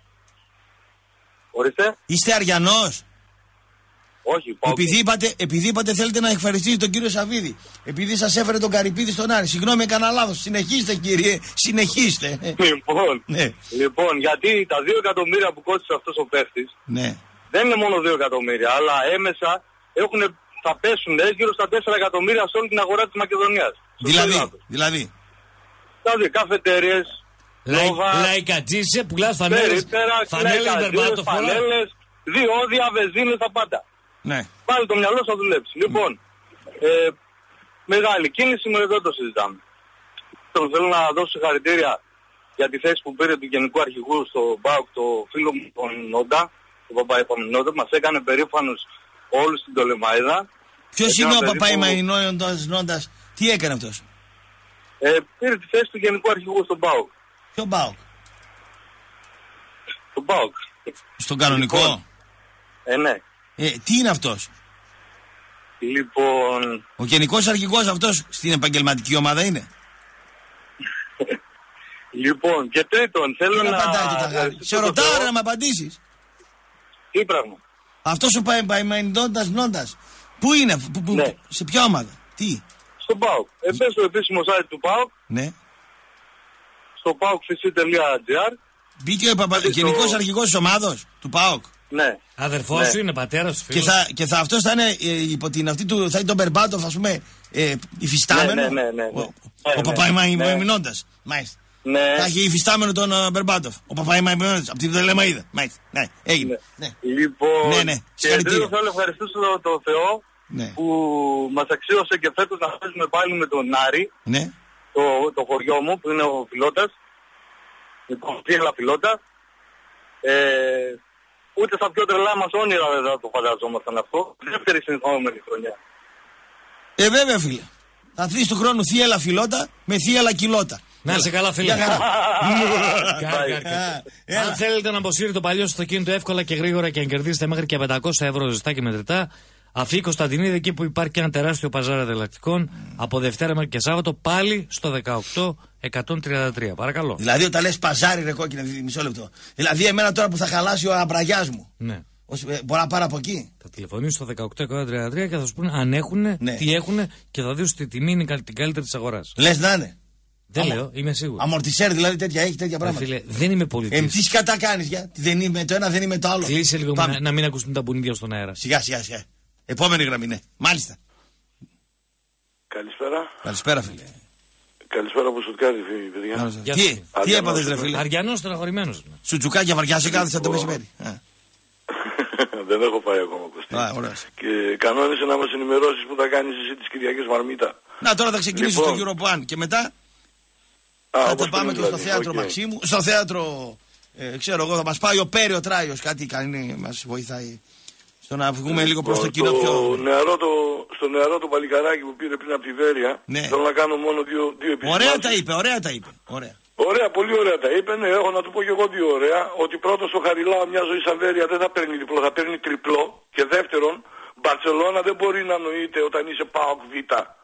Ορίστε. Είστε Αριανός? Όχι, επειδή είπατε θέλετε να ευχαριστήσετε τον κύριο Σαββίδη. Επειδή σας έφερε τον Καρυπίδη στον Άρη. Συγγνώμη, έκανα λάθος. Συνεχίστε κύριε, συνεχίστε. Λοιπόν, γιατί τα 2 εκατομμύρια που κόστησε αυτός ο παίχτης, δεν είναι μόνο 2 εκατομμύρια, αλλά έμεσα θα πέσουν γύρω στα 4 εκατομμύρια σε όλη την αγορά της Μακεδονίας. Δηλαδή, καφετέριες, λαϊκατζίσαι, πουλάς φανέλες, φανέλες, διόδια, βενζίνες, τα πάντα. Ναι. Πάλι το μυαλό θα δουλέψει. Λοιπόν, μεγάλη κίνηση, δεν το συζητάμε. Θέλω να δώσω συγχαρητήρια για τη θέση που πήρε του Γενικού Αρχηγού στο ΠΑΟΚ, το φίλο μου τον Νόντα, τον Παπαϊπαμινόντα, μας έκανε περήφανος όλους στην Τολεμαΐδα. Ποιος είναι ο Παπαϊπαμινόντας Νόντας, τι έκανε αυτός? Πήρε τη θέση του Γενικού Αρχηγού στον ΠΑΟΚ. Ποιο ΠΑΟΚ? Στον ΠΑΟΚ. Στον κανονικό? Ναι. Τι είναι αυτός? Λοιπόν... Ο γενικός αρχηγός αυτός στην επαγγελματική ομάδα είναι? Λοιπόν, και τρίτον, θέλω να... Σε ρωτάω να μου απαντήσεις. Τι πράγμα? Αυτός ο Παπαϊπαμινόντας Νόντας, πού είναι, σε ποια ομάδα, τι? Στον ΠΑΟΚ. Μπες στο επίσημο site του ΠΑΟΚ. Ναι. Στο paokfc.gr. Μπήκε ο γενικός αρχηγός της ομάδος του ΠΑΟΚ. Ναι. Αδερφός σου είναι, πατέρας σου, φίλος. Και θα αυτός θα είναι υπό την αυτή του, θα είναι τον Μπερμπάτοφ, ας πούμε, υφιστάμενο. Ναι. Ο Παπαϊπαμινόντας. Μάλιστα. Ναι. Θα έχει υφιστάμενο τον Μπερμπάτοφ. Ο Παπαϊπαμινόντας από την Τολεμαΐδα. Μάλιστα. Ναι, έγινε. Λοιπόν, και τρίτον θέλω να ευχαριστήσω τον Θεό που μας αξίωσε και φέτος να παίζουμε πάλι με τον Άρη. Ναι. Το χωριό μου που είναι ο Φιλότας. Λοιπόν, πήγα Φιλότα. Ούτε στα πιο τρελά μας όνειρα δεν θα το φανταζόμασταν αυτό. Δεύτερη συνεχόμενη χρονιά. Βέβαια φίλε. Θα θείς του χρόνου θύελα Φιλότα με θύελα Κιλότα. Να είσαι καλά φίλε. Αν θέλετε να αποσύρετε το παλιό αυτοκίνητο εύκολα και γρήγορα και να κερδίσετε μέχρι και 500 ευρώ ζεστά και μετρητά, αφή Κωνσταντινίδη, εκεί που υπάρχει και ένα τεράστιο παζάρ ανταλλακτικών, από Δευτέρα μέχρι και Σάββατο, πάλι στο 18-133. Παρακαλώ. Δηλαδή, όταν λες παζάρι, ρε κόκκινε, μισό λεπτό. Δηλαδή, εμένα τώρα που θα χαλάσει ο αμπραγιάς μου. Ναι. Μπορώ να πάρω από εκεί. Θα τηλεφωνήσω στο 18-133 και θα σου πούνε αν έχουν, τι έχουν και θα δεις ότι η τιμή είναι την καλύτερη της αγοράς. Λες να είναι. Δεν λέω, είμαι σίγουρο. Αμορτισέρ δηλαδή έχει τέτοια πράγματα. Φίλε, δεν είμαι πολιτής. Τι σκατά κάνεις, δεν είμαι το ένα, δεν είμαι το άλλο. Κλείσε λίγο να μην ακουστούν τα μπουνίδια στον αέρα. Σιγά. Επόμενη γραμμή, ναι. Μάλιστα. Καλησπέρα, φίλε. Καλησπέρα από Σουτκάρι, παιδιά. Τι έπαθες, ρε φίλε? Αριανός, στεναχωρημένος. Σουτζουκάκια βαριάσαι κάθεσαι το μεσημέρι. Δεν έχω πάει ακόμα, Κωστή. Και κανόνες να μας ενημερώσεις που θα κάνεις εσύ τις Κυριακές Μαρμίτα. Να, τώρα θα ξεκινήσω στο Euro One και μετά θα πάμε και στο θέατρο Μαξίμου. Στο θέατρο, ξέρω εγώ, θα μας πάει ο Πέριο Τράιος, κάτι κάνει, μας βοηθάει. Στο να βγούμε λίγο προς το κοινό πιο... Στο νεαρό το παλικαράκι που πήρε πριν από τη Βέρεια, θέλω να κάνω μόνο δύο επισημάνσεις. Ωραία τα είπε. Ωραία, πολύ ωραία τα είπε. Ναι, έχω να του πω και εγώ δύο ωραία. Ότι πρώτον στο Χαριλάο μια ζωή σαν Βέρεια δεν θα παίρνει διπλό, θα παίρνει τριπλό. Και δεύτερον, Μπαρτσελώνα δεν μπορεί να νοείται όταν είσαι ΠΑΟΚ Β.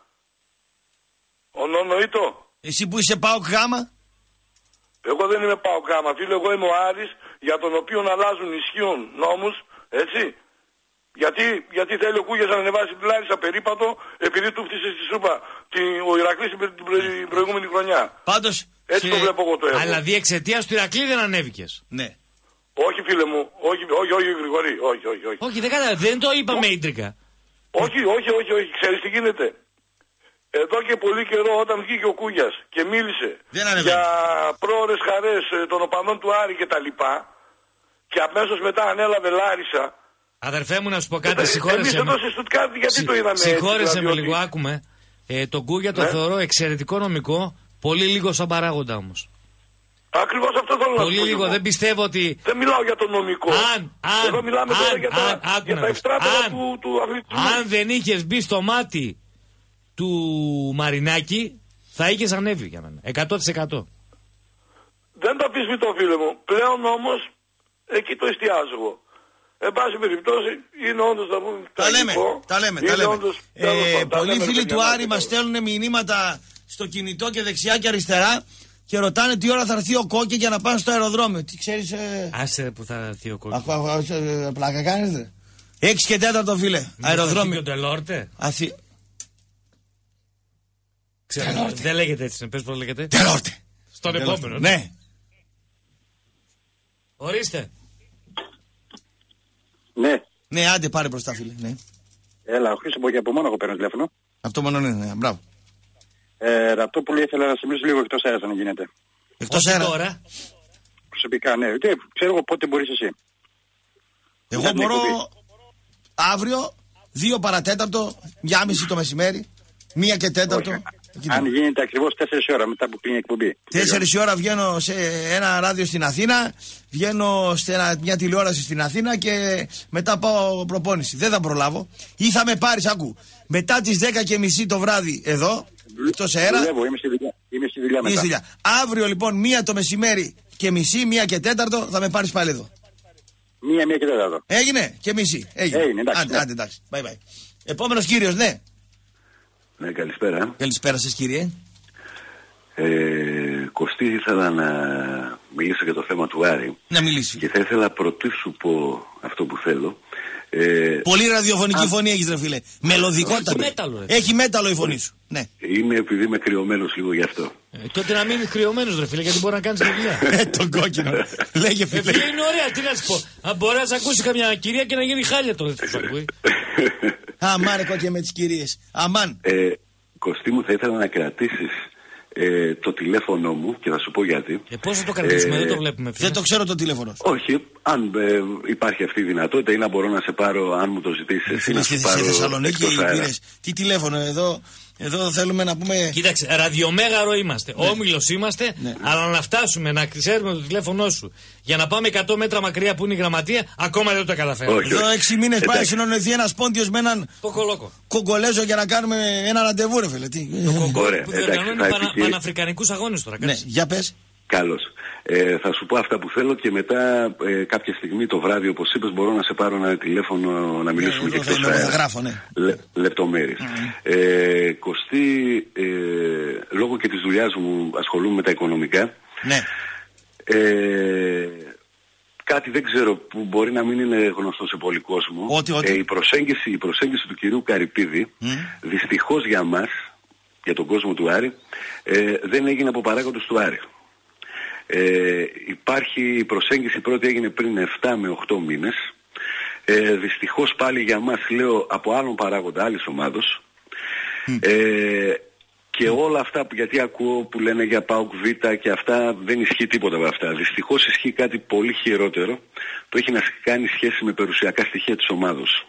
Νοητό. Εσύ που είσαι ΠΑΟΚ Γ. Εγώ δεν είμαι ΠΑΟΚ Γ, φίλε, εγώ είμαι ο Άρης, για τον οποίο αλλάζουν ισχύουν νόμους, έτσι. Γιατί θέλει ο Κούγιας να ανεβάσει τη Λάρισα περίπατο, επειδή του φτύσε στη σούπα ο Ηρακλής την προηγούμενη χρονιά. Πάντως, έτσι το βλέπω εγώ το έργο. Αλλά δι' εξαιτίας του Ηρακλή δεν ανέβηκες. Ναι. Όχι, φίλε μου, όχι Γρηγορή, όχι. Όχι, δεν κατάλαβα, δεν το είπαμε ίντρικα. Όχι, ξέρεις τι γίνεται. Εδώ και πολύ καιρό όταν βγήκε ο Κούγιας και μίλησε για πρόωρες χαρές των οπαδών του Άρη και τα λοιπά, και αμέσως μετά ανέλαβε Λάρισα. Αδερφέ μου, να σου πω κάτι, συγχώρεσαι με. Γιατί το είδαμε έτσι, συγχώρεσαι με δηλαδή, λίγο, άκουμε. Τον Κούγια το θεωρώ εξαιρετικό νομικό, πολύ λίγο σαν παράγοντα όμως. Ακριβώς αυτό θέλω να σου πω. Πολύ λίγο, δεν πιστεύω ότι... Δεν μιλάω για το νομικό. Εδώ μιλάμε τώρα για τα ευστράτερα του αθλητισμού. Αν δεν είχες μπει στο μάτι του Μαρινάκη, θα είχες ανέβει για μένα. 100%. Δεν το αμφισβητώ, φίλε μου. Πλέον όμως, εκεί το εστιάζω εγώ. Εν πάση περιπτώσει, είναι όντως να πούμε... Τα λέμε. Πολλοί φίλοι του Άρη μας στέλνουν μηνύματα στο κινητό και δεξιά και αριστερά και ρωτάνε τι ώρα θα έρθει ο Κόκκι για να πάνε στο αεροδρόμιο. Τι ξέρεις... Άσε που θα έρθει ο Κόκκι. Πλάκα κάνετε. 6 και 4 φίλε. Αεροδρόμιο. Τελόρτε. Δεν λέγεται έτσι, πες πώς λέγεται. Τελόρτε. Στον επόμενο. Ναι. Ορίστε. Ναι, άντε πάρε μπροστά φίλε. Ναι. Έλα, ο Χρήστος από Μόναχο παίρνω τηλέφωνο. Αυτό μόνο ναι, μπράβο. Ραπτόπουλο, ήθελα να σε μιλήσω λίγο εκτός αέρας αν γίνεται. Εκτός αέρα. Τώρα. Προσωπικά, ναι. Ξέρω εγώ πότε μπορείς εσύ. Εγώ μπορώ αύριο 2 παρατέταρτο, 1:30 το μεσημέρι, 1 και 4. Αν γίνεται ακριβώς 4 ώρα μετά που κλείνει η εκπομπή. 4 ώρα βγαίνω σε ένα ράδιο στην Αθήνα, βγαίνω σε μια τηλεόραση στην Αθήνα και μετά πάω προπόνηση. Δεν θα προλάβω. Ή θα με πάρεις, άκου, μετά τις 10:30 το βράδυ εδώ, εκτός αέρα. Είμαι στη δουλειά μετά. Αύριο λοιπόν 1 το μεσημέρι και μισή, 1 και 4 θα με πάρεις πάλι εδώ. 1 και 4. Έγινε και μισή. Έγινε, εντάξει. Άντε, εντάξει. Bye. Επόμενος κύριος, ναι. Ναι, καλησπέρα. Καλησπέρα σας κύριε. Κωστή, ήθελα να μιλήσω για το θέμα του Άρη. Να μιλήσει. Και θα ήθελα πρωτού σου πω αυτό που θέλω. Πολύ ραδιοφωνική φωνή έχεις ρε φίλε. Μελωδικότατη. Έχει μέταλλο η φωνή σου. Ναι. Είμαι επειδή είμαι κρυωμένος λίγο γι' αυτό. Τότε να μείνεις κρυωμένος ρε φίλε, γιατί μπορεί να κάνεις δουλειά. Τον κόκκινο. Λέγε φίλε. Φίλε είναι ωραία, τι να σου πω. Αν μπορεί να σε ακούσει καμιά κυρία και να γίνει χάλια τώρα. Αμάν ρε κόκκινο με τις κυρίες. Αμάν. Κωστή μου, θα ήθελα να κρατήσεις το τηλέφωνο μου και θα σου πω γιατί. Πώς θα το κρατήσουμε, δεν το βλέπουμε. Δεν το ξέρω το τηλέφωνο. Όχι, αν υπάρχει αυτή η δυνατότητα ή να μπορώ να σε πάρω, αν μου το ζητήσεις. Φίλε, στη Θεσσαλονίκη πήρες. Τι τηλέφωνο εδώ θέλουμε να πούμε. Κοίταξε, ραδιομέγαρο είμαστε. Ναι. Όμιλος είμαστε, ναι. Αλλά να φτάσουμε να ξέρουμε το τηλέφωνό σου για να πάμε 100 μέτρα μακριά που είναι η γραμματεία, ακόμα δεν το καταφέραμε. Εδώ 6 μήνες πάει συνονοηθεί ένας πόντιος με έναν Κογκολέζο για να κάνουμε ένα ραντεβού, ρε φίλε. Το Κογκολέζο που διοργανώνει παναφρικανικούς αγώνες τώρα. Ναι, για πες. Καλώς. Θα σου πω αυτά που θέλω και μετά κάποια στιγμή το βράδυ, όπως είπες, μπορώ να σε πάρω ένα τηλέφωνο να μιλήσουμε και εκτός αέρα. Λεπτομέρειες. Κωστή, λόγω και της δουλειάς μου ασχολούμαι με τα οικονομικά. Ναι. Κάτι δεν ξέρω που μπορεί να μην είναι γνωστό σε πολύ κόσμο. Η προσέγγιση του κυρίου Καρυπίδη, δυστυχώς για μας, για τον κόσμο του Άρη, δεν έγινε από παράγοντες του Άρη. Υπάρχει η προσέγγιση πρώτη έγινε πριν 7 με 8 μήνες. Δυστυχώς πάλι για μας, λέω, από άλλον παράγοντα άλλης ομάδος. Και όλα αυτά που, γιατί ακούω που λένε για ΠΑΟΚ Β και αυτά, δεν ισχύει τίποτα από αυτά. Δυστυχώς ισχύει κάτι πολύ χειρότερο που έχει να κάνει σχέση με περιουσιακά στοιχεία της ομάδος.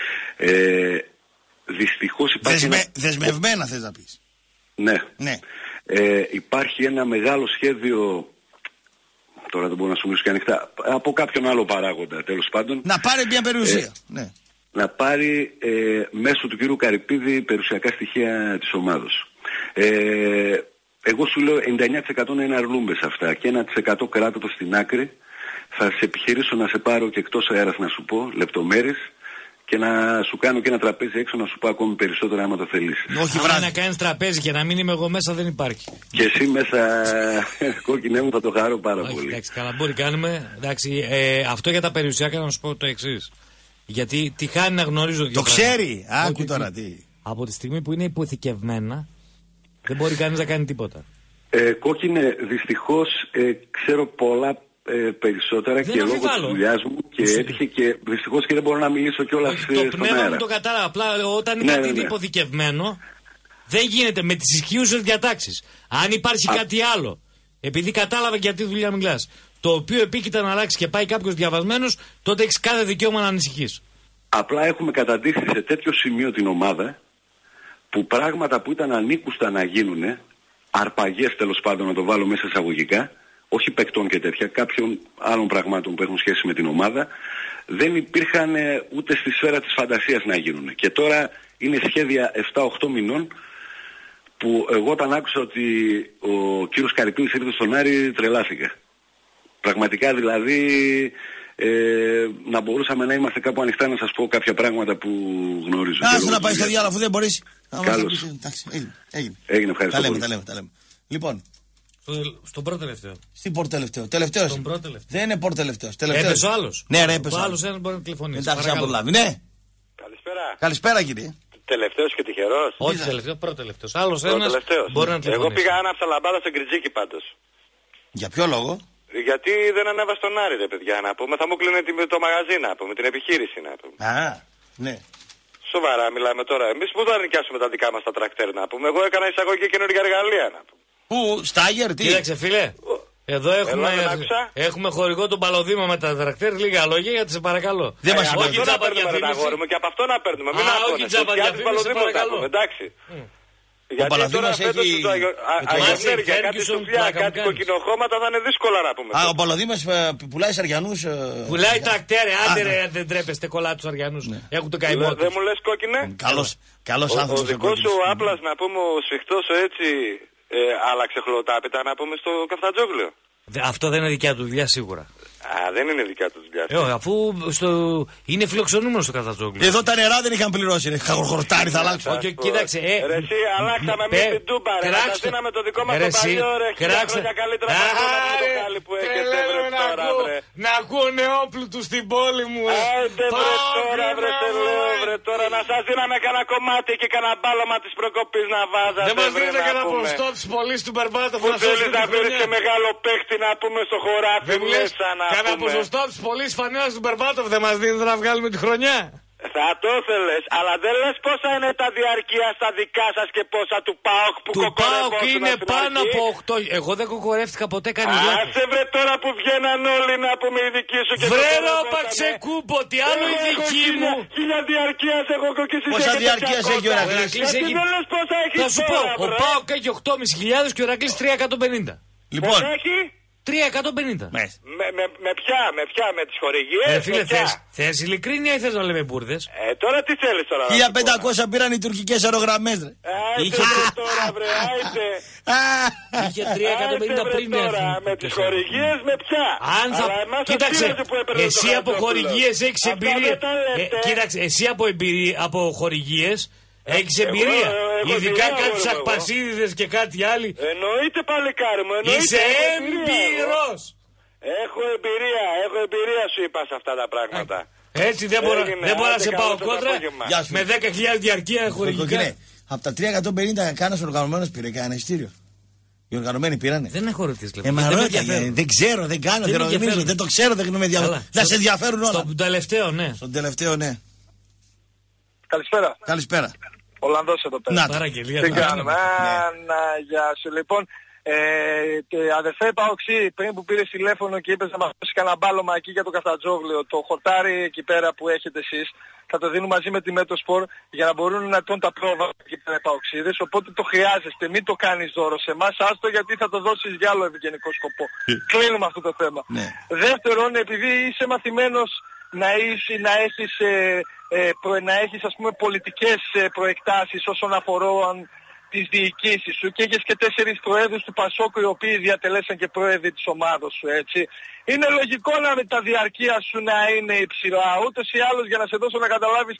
Δυστυχώς υπάρχει δεσμευμένα θες να πεις. Ναι. Υπάρχει ένα μεγάλο σχέδιο, τώρα δεν μπορώ να σου μιλήσω και ανοιχτά, από κάποιον άλλο παράγοντα τέλος πάντων. Να πάρει μια περιουσία. Ναι. Να πάρει μέσω του κύριου Καρυπίδη περιουσιακά στοιχεία της ομάδος. Εγώ σου λέω 99% να είναι αρλούμπες αυτά και 1% κράτω το στην άκρη. Θα σε επιχειρήσω να σε πάρω και εκτός αέρας να σου πω λεπτομέρειες και να σου κάνω και ένα τραπέζι έξω να σου πω ακόμη περισσότερα άμα το θέλεις. Όχι βράδυ. Να κάνεις τραπέζι και να μην είμαι εγώ μέσα δεν υπάρχει. Και εσύ μέσα, κόκκινέ μου, θα το χαρώ πάρα πολύ. Εντάξει, καλαμπούρι κάνουμε. Εντάξει, αυτό για τα περιουσιακά να σου πω το εξής. Γιατί τι χάνει να γνωρίζω. Το ξέρει. Άκου τώρα τι. Από τη στιγμή που είναι υποθηκευμένα, δεν μπορεί κανείς να κάνει τίποτα. Κόκκινε, δυστυχώς ξέρω πολλά περισσότερα δεν και λόγω της δουλειάς μου και έτυχε και δυστυχώς και δεν μπορώ να μιλήσω κιόλας στον αέρα. Το πνεύμα μου το κατάλαβα. Απλά όταν είναι κάτι υποθηκευμένο, δεν γίνεται με τις ισχύουσες διατάξεις. Αν υπάρχει κάτι άλλο, επειδή κατάλαβα για τι δουλειά μιλάς, το οποίο επίκειται να αλλάξει και πάει κάποιος διαβασμένος, τότε έχεις κάθε δικαίωμα να ανησυχείς. Απλά έχουμε καταντήσει σε τέτοιο σημείο την ομάδα που πράγματα που ήταν ανήκουστα να γίνουνε, αρπαγές τέλος πάντων να το βάλω μέσα εισαγωγικά, όχι παικτών και τέτοια, κάποιων άλλων πραγμάτων που έχουν σχέση με την ομάδα, δεν υπήρχαν ούτε στη σφαίρα της φαντασίας να γίνουν. Και τώρα είναι σχέδια 7-8 μηνών που εγώ όταν άκουσα ότι ο κύριος Καρυπίδης ήρθε στον Άρη τρελάθηκα. Πραγματικά δηλαδή να μπορούσαμε να είμαστε κάπου ανοιχτά να σας πω κάποια πράγματα που γνωρίζω. Άστο να πάει στο διάλογο αφού δεν μπορείς. Καλώς. Έγινε, ευχαριστώ πολύ. Τα λέμε. Λοιπόν. Στον πρώτο τελευταίο. Στην πρώτο τελευταίο. Τελευταίος. Στον πρώτο τελευταίο. Δεν είναι πρώτο τελευταίος. Έπεσε ο άλλος. Ναι, ρε, έπεσε. Ο άλλος ένας μπορεί να τηλεφωνήσει. Εντάξει, να προλάβει. Ναι. Καλησπέρα. Καλησπέρα, κύριε. Τελευταίος και τυχερός. Όχι τελευταίο, πρώτο τελευταίος. Άλλος ένας μπορεί να τηλεφωνήσει. Εγώ πήγα άναψα λαμπάδα στο Γκριτζίκι πάντως. Για ποιο λόγο? Γιατί δεν ανέβα στον Άρη, ρε παιδιά, να πούμε. Θα μου κλείνει το μαγαζί, να πούμε, την επιχείρηση, να πούμε. Α, ναι. Σοβαρά μιλάμε τώρα. Εμείς πού θα νοικιάσουμε τα δικά μας τα τρακτέρ, να πούμε. Εγώ έκανα εισαγωγή καινούργια εργαλεία, να πούμε. Πού, Στάγερ, τι? Κοίταξε, φίλε. Εδώ έχουμε χορηγό τον Παλωδήμα με τα τρακτέρ. Λίγα λόγια γιατί σε παρακαλώ. Δεν μας όχι τζάμπα διαφήμιση. Και από αυτό να παίρνουμε. Όχι τζάμπα διαφήμιση, σε παρακαλώ. Εντάξει. Ο Παλωδήμας έχει... κάτι σουφλιά, κάτι κοκκινοχώματα θα είναι δύσκολα να πούμε. Ο Παλωδήμας πουλάει σαριανούς. Πουλάει τρακτέρ, άντε ρε, δεν τρέπεστε, κολλά τους αριανούς. Έχουν το καημό τους. Δεν μου λες κόκκινε. Καλός άνθρωπος. Ο δικός σου Άπλας να πούμε, ο σφιχτός έτσι άλλαξε χλωτάπητα να πούμε στο Καφτατζόγλιο. Αυτό δεν είναι δικιά του δουλειά σίγουρα. Δεν είναι δικιά του δουλειά. Αφού είναι φιλοξενούμενο στο Καφτατζόγλιο. Εδώ τα νερά δεν είχαν πληρώσει. Χορτάρι θα αλλάξω. Κοίταξε. Ρε εσύ αλλάξαμε εμείς την Τούμπα. Ρε να σας δίναμε το δικό μας το παλιό ρε. Κράξτε. Καλύτερα που έχετε τώρα βρε. Να ακούω νεόπλου του στην πόλη μου. Άντε βρε τώρα βρε σε λέω βρε τώρα. Να σας δίναμε κανένα κομμάτι και κανένα μπάλωμα της προκοπής να βάζατε. Δεν μας δίνετε κανένα ποστό της πόλης του Μπερμπάτοφ. Που θέλεις να πήρεις και μεγάλο παίχτη να πούμε στο χωράφι μέσα να κάνα ποσοστό από τις πωλήσεις φανέλας του Μπερμπάτοφ δεν μας δίνετε να βγάλουμε τη χρονιά. Θα το ήθελες, αλλά δεν λες πόσα είναι τα διαρκεία στα δικά σας και πόσα του ΠΑΟΚ που κοκορεύωσαν. Του ΠΑΟΚ είναι πάνω από 8. Εγώ δεν κοκορεύτηκα ποτέ κανείς λάθος. Άσε βρε τώρα που βγαίναν όλοι να πούμε οι δικοί σου και βρε Ροπαξεκούπο, ότι άλλο η δική μου. 1000 διαρκείας έχω κοκκίσει. Πόσα διαρκείας έχει ο Ηρακλής? Γιατί δεν λες πόσα έχει. Θα σου πω, ο ΠΑΟΚ έχει 8.500 και ο Ηρακλής 3.150. Λοιπόν. 3.150. Με ποια, με τις χορηγίες. Φίλε, θες ειλικρίνεια ή θες να λέμε μπουρδες? Τώρα τι θέλεις τώρα? 1500 πήραν οι τουρκικές αερογραμμές ρε. Είχε τώρα βρε, άιτε. Είχε 3.150 πριν τώρα, με τις χορηγίες με ποια? Κοίταξε, εσύ από χορηγίες έχεις εμπειρία. Κοίταξε, εσύ από χορηγίες έχεις εμπειρία. Ειδικά κάτι σαχπασίδιδες και κάτι άλλοι. Εννοείται παλικάρι μου. Είσαι έμπειρος. Έχω εμπειρία σου είπα σε αυτά τα πράγματα. Έτσι δεν μπορώ να σε πάω κόντρα. Με 10.000 διαρκεία χορηγικά. Από τα 350 κάνας οργανωμένος πήρε κανένα ειστήριο. Οι οργανωμένοι πήρανε. Δεν έχω ρωτήσει. Δεν ξέρω, δεν κάνω, δεν νομίζω, δεν το ξέρω, δεν με ενδιαφέρουν. Να σε ενδιαφέρουν όλα. Στον τελευταίο, ναι. Στον τελευταίο, ναι. Καλησπέρα. Καλησπέρα. Ολλανδός εδώ πέρα. Παραγγελία. Τι κάνουμε. Γεια σου. Λοιπόν, αδερφέ Παοξή, πριν που πήρες τηλέφωνο και είπες να μας δώσει κανένα μπάλωμα εκεί για το Καφτατζόγλιο, το χορτάρι εκεί πέρα που έχετε εσείς, θα το δίνουμε μαζί με τη Μέτοσπορ για να μπορούν να τρώνε τα πρόβα εκεί πέρα οι Παοξίδες, οπότε το χρειάζεστε, μην το κάνεις δώρο σε εμάς, άστο γιατί θα το δώσεις για άλλο ευγενικό σκοπό. Κλείνουμε αυτό το θέμα. Δεύτερον, επειδή είσαι μαθημένος να έχεις ας πούμε πολιτικές προεκτάσεις όσον αφορούν τις διοικήσεις σου και έχεις και 4 προέδρους του Πασόκου οι οποίοι διατελέσαν και πρόεδροι της ομάδας σου, έτσι. Είναι λογικό να με τα διαρκεία σου να είναι υψηλά. Ούτως ή άλλως, για να σε δώσω να καταλάβεις,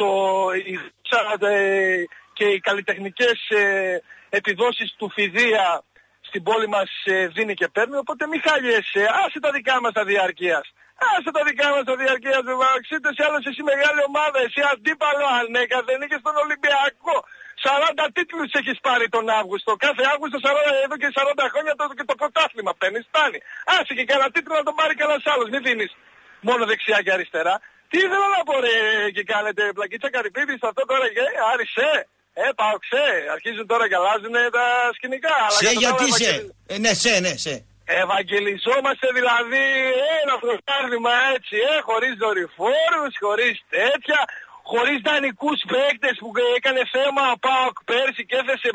και οι καλλιτεχνικές επιδόσεις του Φιδεία στην πόλη μας δίνει και παίρνει, οπότε μη χάλιεσαι, άσε τα δικά μας τα διαρκείας. Άσε τα δικά μας τα διαρκείας, με βαξίτες, ή άλλως εσύ μεγάλη ομάδα, εσύ αντίπαλο ανέκαθεν, είχες τον Ολυμπιακό. 40 τίτλους έχεις πάρει τον Αύγουστο. Κάθε Αύγουστο εδώ και 40 χρόνια και το πρωτάθλημα παίρνεις, φτάνει. Άσε και κανένα τίτλο να τον πάρει κανένας άλλος, μην δίνεις μόνο δεξιά και αριστερά. Τι ήθελα να πω ρε και κάνετε πλακίτσα Καρυπίδη στο αυτό τώρα και άρισε. Πάοξε, αρχίζουν τώρα και αλλάζουν τα σκηνικά. Σε γιατί σε. Ναι, σε. Ευαγγελιζόμαστε δηλαδή ένα πρωτάθλημα έτσι, χωρίς δορυφόρους, χωρίς τέτοια, χωρίς δανεικούς παίκτες που έκανε θέμα ο ΠΑΟΚ πέρσι και έθεσε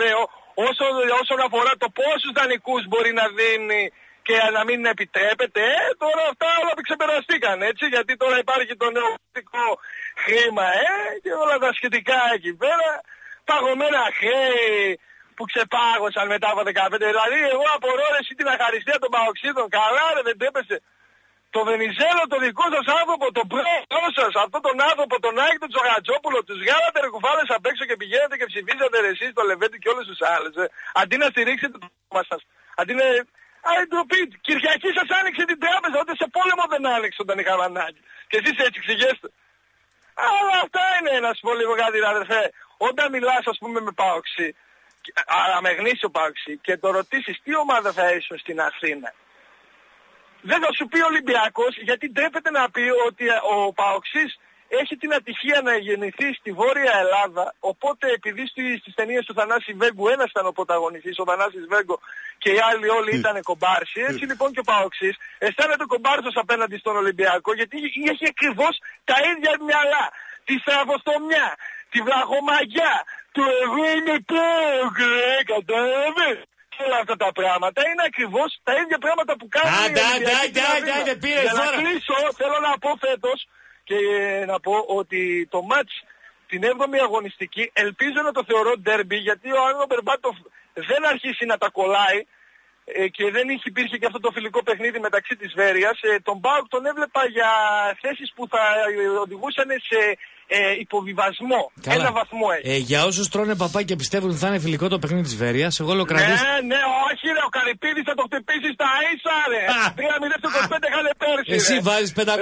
όσον αφορά το πόσους δανεικούς μπορεί να δίνει και να μην επιτρέπεται. Τώρα αυτά όλα ξεπεραστήκαν, έτσι, γιατί τώρα υπάρχει το νεοπτικό χρήμα και όλα τα σχετικά εκεί πέρα, παγωμένα χρέη που ξεπάγωσαν μετά από 15. Δηλαδή εγώ απορώ εσύ την αχαριστία των παοξίδων. Καλά ρε, δεν τρέπεσε. Το Βενιζέλο, το δικό σας άνθρωπο, τον πρόεδρό σας, αυτόν τον άνθρωπο, τον Άκη, τον Τσογατζόπουλο, τους βγάλατε ρε κουφάλες απ' έξω και πηγαίνετε και ψηφίζατε ρε εσείς το Λεβέντη και όλους τους άλλους. Αντί να στηρίξετε το κόμμα σας. Αντί να... ντροπή, Κυριακή σας άνοιξε την τράπεζα, ούτε σε πόλεμο δεν άνοιξε όταν είχαμε ανάγκη. Και εσείς έτσι ξηγέστε. Αλλά αυτά είναι, να σου πω λίγο κάτι αδερφέ. Όταν μιλάς ας πούμε με Πάοξη, αλλά με γνήσιο Πάοξη και το ρωτήσεις τι ομάδα θα ήσουν στην Αθήνα, δεν θα σου πει Ολυμπιακός, γιατί ντρέπεται να πει ότι ο Παοξής έχει την ατυχία να γεννηθεί στη Βόρεια Ελλάδα, οπότε επειδή στις ταινίες του Θανάση Βέγκου ένας ήταν ο πρωταγωνιστής, ο Θανάσης Βέγκο, και οι άλλοι όλοι ήταν κομπάρσοι, έτσι λοιπόν και ο Παοξής αισθάνεται κομπάρσος απέναντι στον Ολυμπιακό, γιατί έχει ακριβώς τα ίδια μυαλά, τη στραβοστομιά, τη βλαχομαγιά, του εγώ είμαι ΠΑΟΚ, κατάλαβες. Όλα αυτά τα πράγματα είναι ακριβώς τα ίδια πράγματα που κάνουν οι Ολυμπιακοί. Για να κλείσω, θέλω να πω φέτος και να πω ότι το μάτς την 7η αγωνιστική ελπίζω να το θεωρώ ντέρμπι, γιατί ο Άγνο Μπερμπάτοφ δεν αρχίσει να τα κολλάει και δεν υπήρχε και αυτό το φιλικό παιχνίδι μεταξύ της Βέρειας. Τον ΠΑΟΚ τον έβλεπα για θέσεις που θα οδηγούσαν σε υποβιβασμό. Καλά. Ένα βαθμό έχει. Για όσους τρώνε παπά και πιστεύουν ότι θα είναι φιλικό το παιχνίδι της Βέρειας, εγώ λοκρατήσω. Ναι, όχι ρε, ο Καρυπίδης θα το χτυπήσει στα ίσα ρε. 3-0 στο 25 είχανε πέρσι. Εσύ βάζεις 500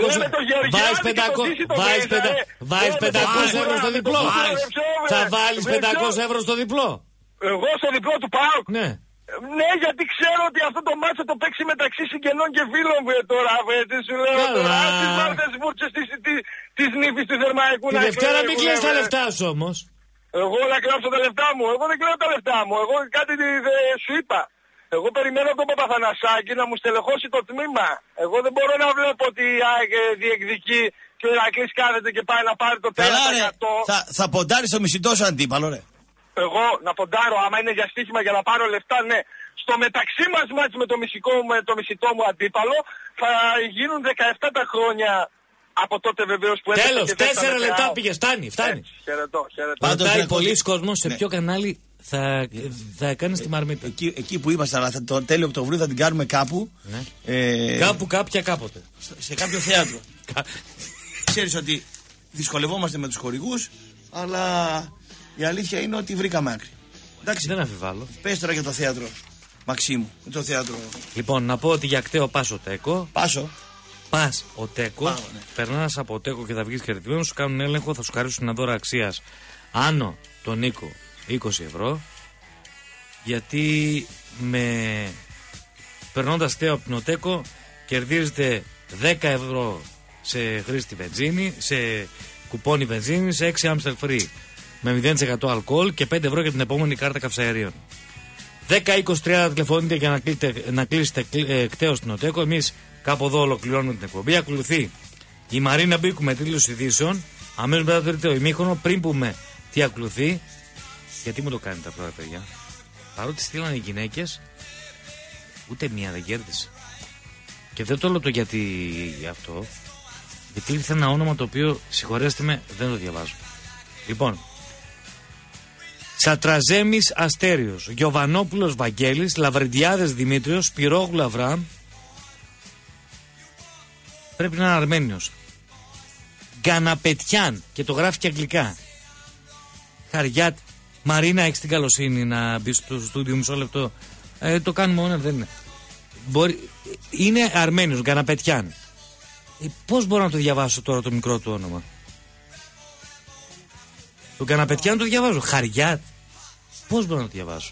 ευρώ στο διπλό. Θα βάλεις 500 ευρώ στο διπλό. Εγώ στο διπλό του ΠΑΟΚ. Ναι. Ναι, γιατί ξέρω ότι αυτό το μάτσο το παίξει μεταξύ συγγενών και φίλων μου τώρα. Τι σου λέω τώρα, τις μάρτες βούρτσες της νύφης του Θερμαϊκού. Τη Δευτέρα μην κλαις τα λεφτά σου όμως. Εγώ να κλάψω τα λεφτά μου, εγώ δεν κλαίω τα λεφτά μου. Εγώ κάτι σου είπα. Εγώ περιμένω τον Παπαθανασάκη να μου στελεχώσει το τμήμα. Εγώ δεν μπορώ να βλέπω ότι διεκδικεί και ο Ηρακλής κάθεται και πάει να πάρει το 4%. Θα ποντάρεις το μισητό σου αντίπαλο ρε. Εγώ να ποντάρω, άμα είναι για στοίχημα για να πάρω λεφτά, ναι. Στο μεταξύ μας μάτς με το μισητό μου αντίπαλο θα γίνουν 17 τα χρόνια από τότε βεβαίως που έφτασε. Τέλος, 4 λεπτά πήγε, φτάνει. Χαιρετώ. Πάντως πολλοί κόσμος σε ποιο κανάλι θα κάνεις τη μαρμίτα. Εκεί που ήμασταν, αλλά το τέλειο Οκτωβρίου θα την κάνουμε κάπου. Κάπου, κάποια, κάποτε. Σε κάποιο θέατρο. Ξέρεις ότι δυσκολευόμαστε με τους χορηγούς, αλλά... η αλήθεια είναι ότι βρήκαμε άκρη. Εντάξει. Δεν αμφιβάλλω. Πες τώρα για το θέατρο Μαξίμου. Το θέατρο. Λοιπόν, να πω ότι για κταίο πας ο Τέκο. Πας ο Τέκο. Ναι. Περνάς από ο Τέκο και θα βγεις κερδισμένος, σου κάνουν έλεγχο, θα σου χαρίσουν ένα δώρο αξίας άνω τον Νίκο 20 ευρώ. Γιατί περνώντας τέο από την ΟΤΕΚΟ κερδίζετε 10 ευρώ σε χρήστη βενζίνη, σε κουπόνι βενζίνη, σε 6 Amstel Free με 0% αλκοόλ και 5 ευρώ για την επόμενη κάρτα καυσαερίων. 10-20-30 τηλεφωνείτε για να κλείσετε κταίο στην ΟΤΕΚΟ. Εμείς κάπου εδώ ολοκληρώνουμε την εκπομπή. Ακολουθεί η Μαρίνα Μπίκου με τίτλους ειδήσεων. Αμέσως μετά το τρίτο ημίχρονο, πριν πούμε τι ακολουθεί. Γιατί μου το κάνετε αυτό, παιδιά? Παρότι στείλανε οι γυναίκες, ούτε μία δεν κέρδισε. Και δεν το λέω το γιατί αυτό, γιατί ήρθε ένα όνομα το οποίο, συγχωρέστε με, δεν το διαβάζω. Λοιπόν, Τσατραζέμης Αστέριος, Γιοβανόπουλος Βαγγέλης, Λαβρεντιάδες Δημήτριος, Σπυρόγλου Αβραάμ. Πρέπει να είναι Αρμένιος. Γκαναπετιάν, και το γράφει και αγγλικά. Χαριάτ. Μαρίνα, έχεις την καλοσύνη να μπει στο στούντιο μισό λεπτό? Το κάνουμε όλα, δεν είναι. Είναι Αρμένιος, Γκαναπετιάν. Πώς μπορώ να το διαβάσω τώρα το μικρό του όνομα? Το Γκαναπετιάν το διαβάζω. Χαριάτ. Πώς μπορώ να το διαβάσω?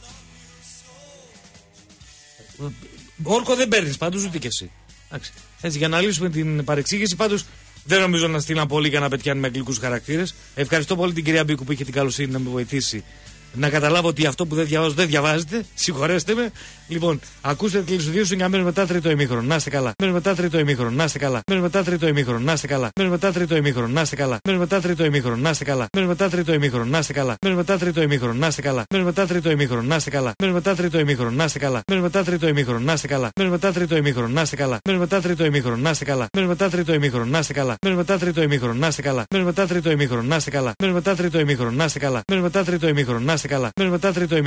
Όρκο δεν παίρνεις πάντως, ούτε και εσύ. Έτσι, για να λύσουμε την παρεξήγηση, πάντως δεν νομίζω να στείλω πολύ για να πετυχαίνουμε με αγγλικούς χαρακτήρες. Ευχαριστώ πολύ την κυρία Μπίκου που είχε την καλοσύνη να με βοηθήσει να καταλάβω ότι αυτό που δεν διαβάζω δεν διαβάζετε. Συγχωρέστε με. Λοιπόν, ακούστε τη Λυσουδίου για μέρες μετά τρίτο ημίχρονο. Να είστε καλά. Μέρες μετά τρίτο ημίχρονο. Να είστε καλά. Μέρες μετά τρίτο ημίχρονο. Να είστε καλά. Μέρες μετά τρίτο ημίχρονο. Να είστε καλά. Μέρες μετά τρίτο ημίχρονο. Να είστε καλά. Μέρες μετά τρίτο ημίχρονο. Να είστε καλά. Μέρες μετά τρίτο ημίχρονο. Να είστε καλά. Μέρες μετά τρίτο ημίχρονο. Να είστε καλά. Μέρες μετά τρίτο ημίχρονο. Να είστε καλά. Μέρες μετά τρίτο ημίχρονο. Να είστε καλά. Μέρες μετά τρίτο ημίχρονο. Να είστε καλά. Μέρες μετά τρίτο ημίχρονο. Να είστε καλά. Μέρες μετά τρίτο ημίχρονο. Να είστε καλά. Μέρες μετά τρίτο ημίχρονο. Να είστε καλά. Μέρες μετά τρίτο ημίχρονο. Να είστε καλά. Μέρες μετά τρίτο ημίχρονο. Να είστε καλά. Μέρες μετά τρίτο ημίχρονο. Να είστε καλά. Μέρες μετά τρίτο ημίχρονο.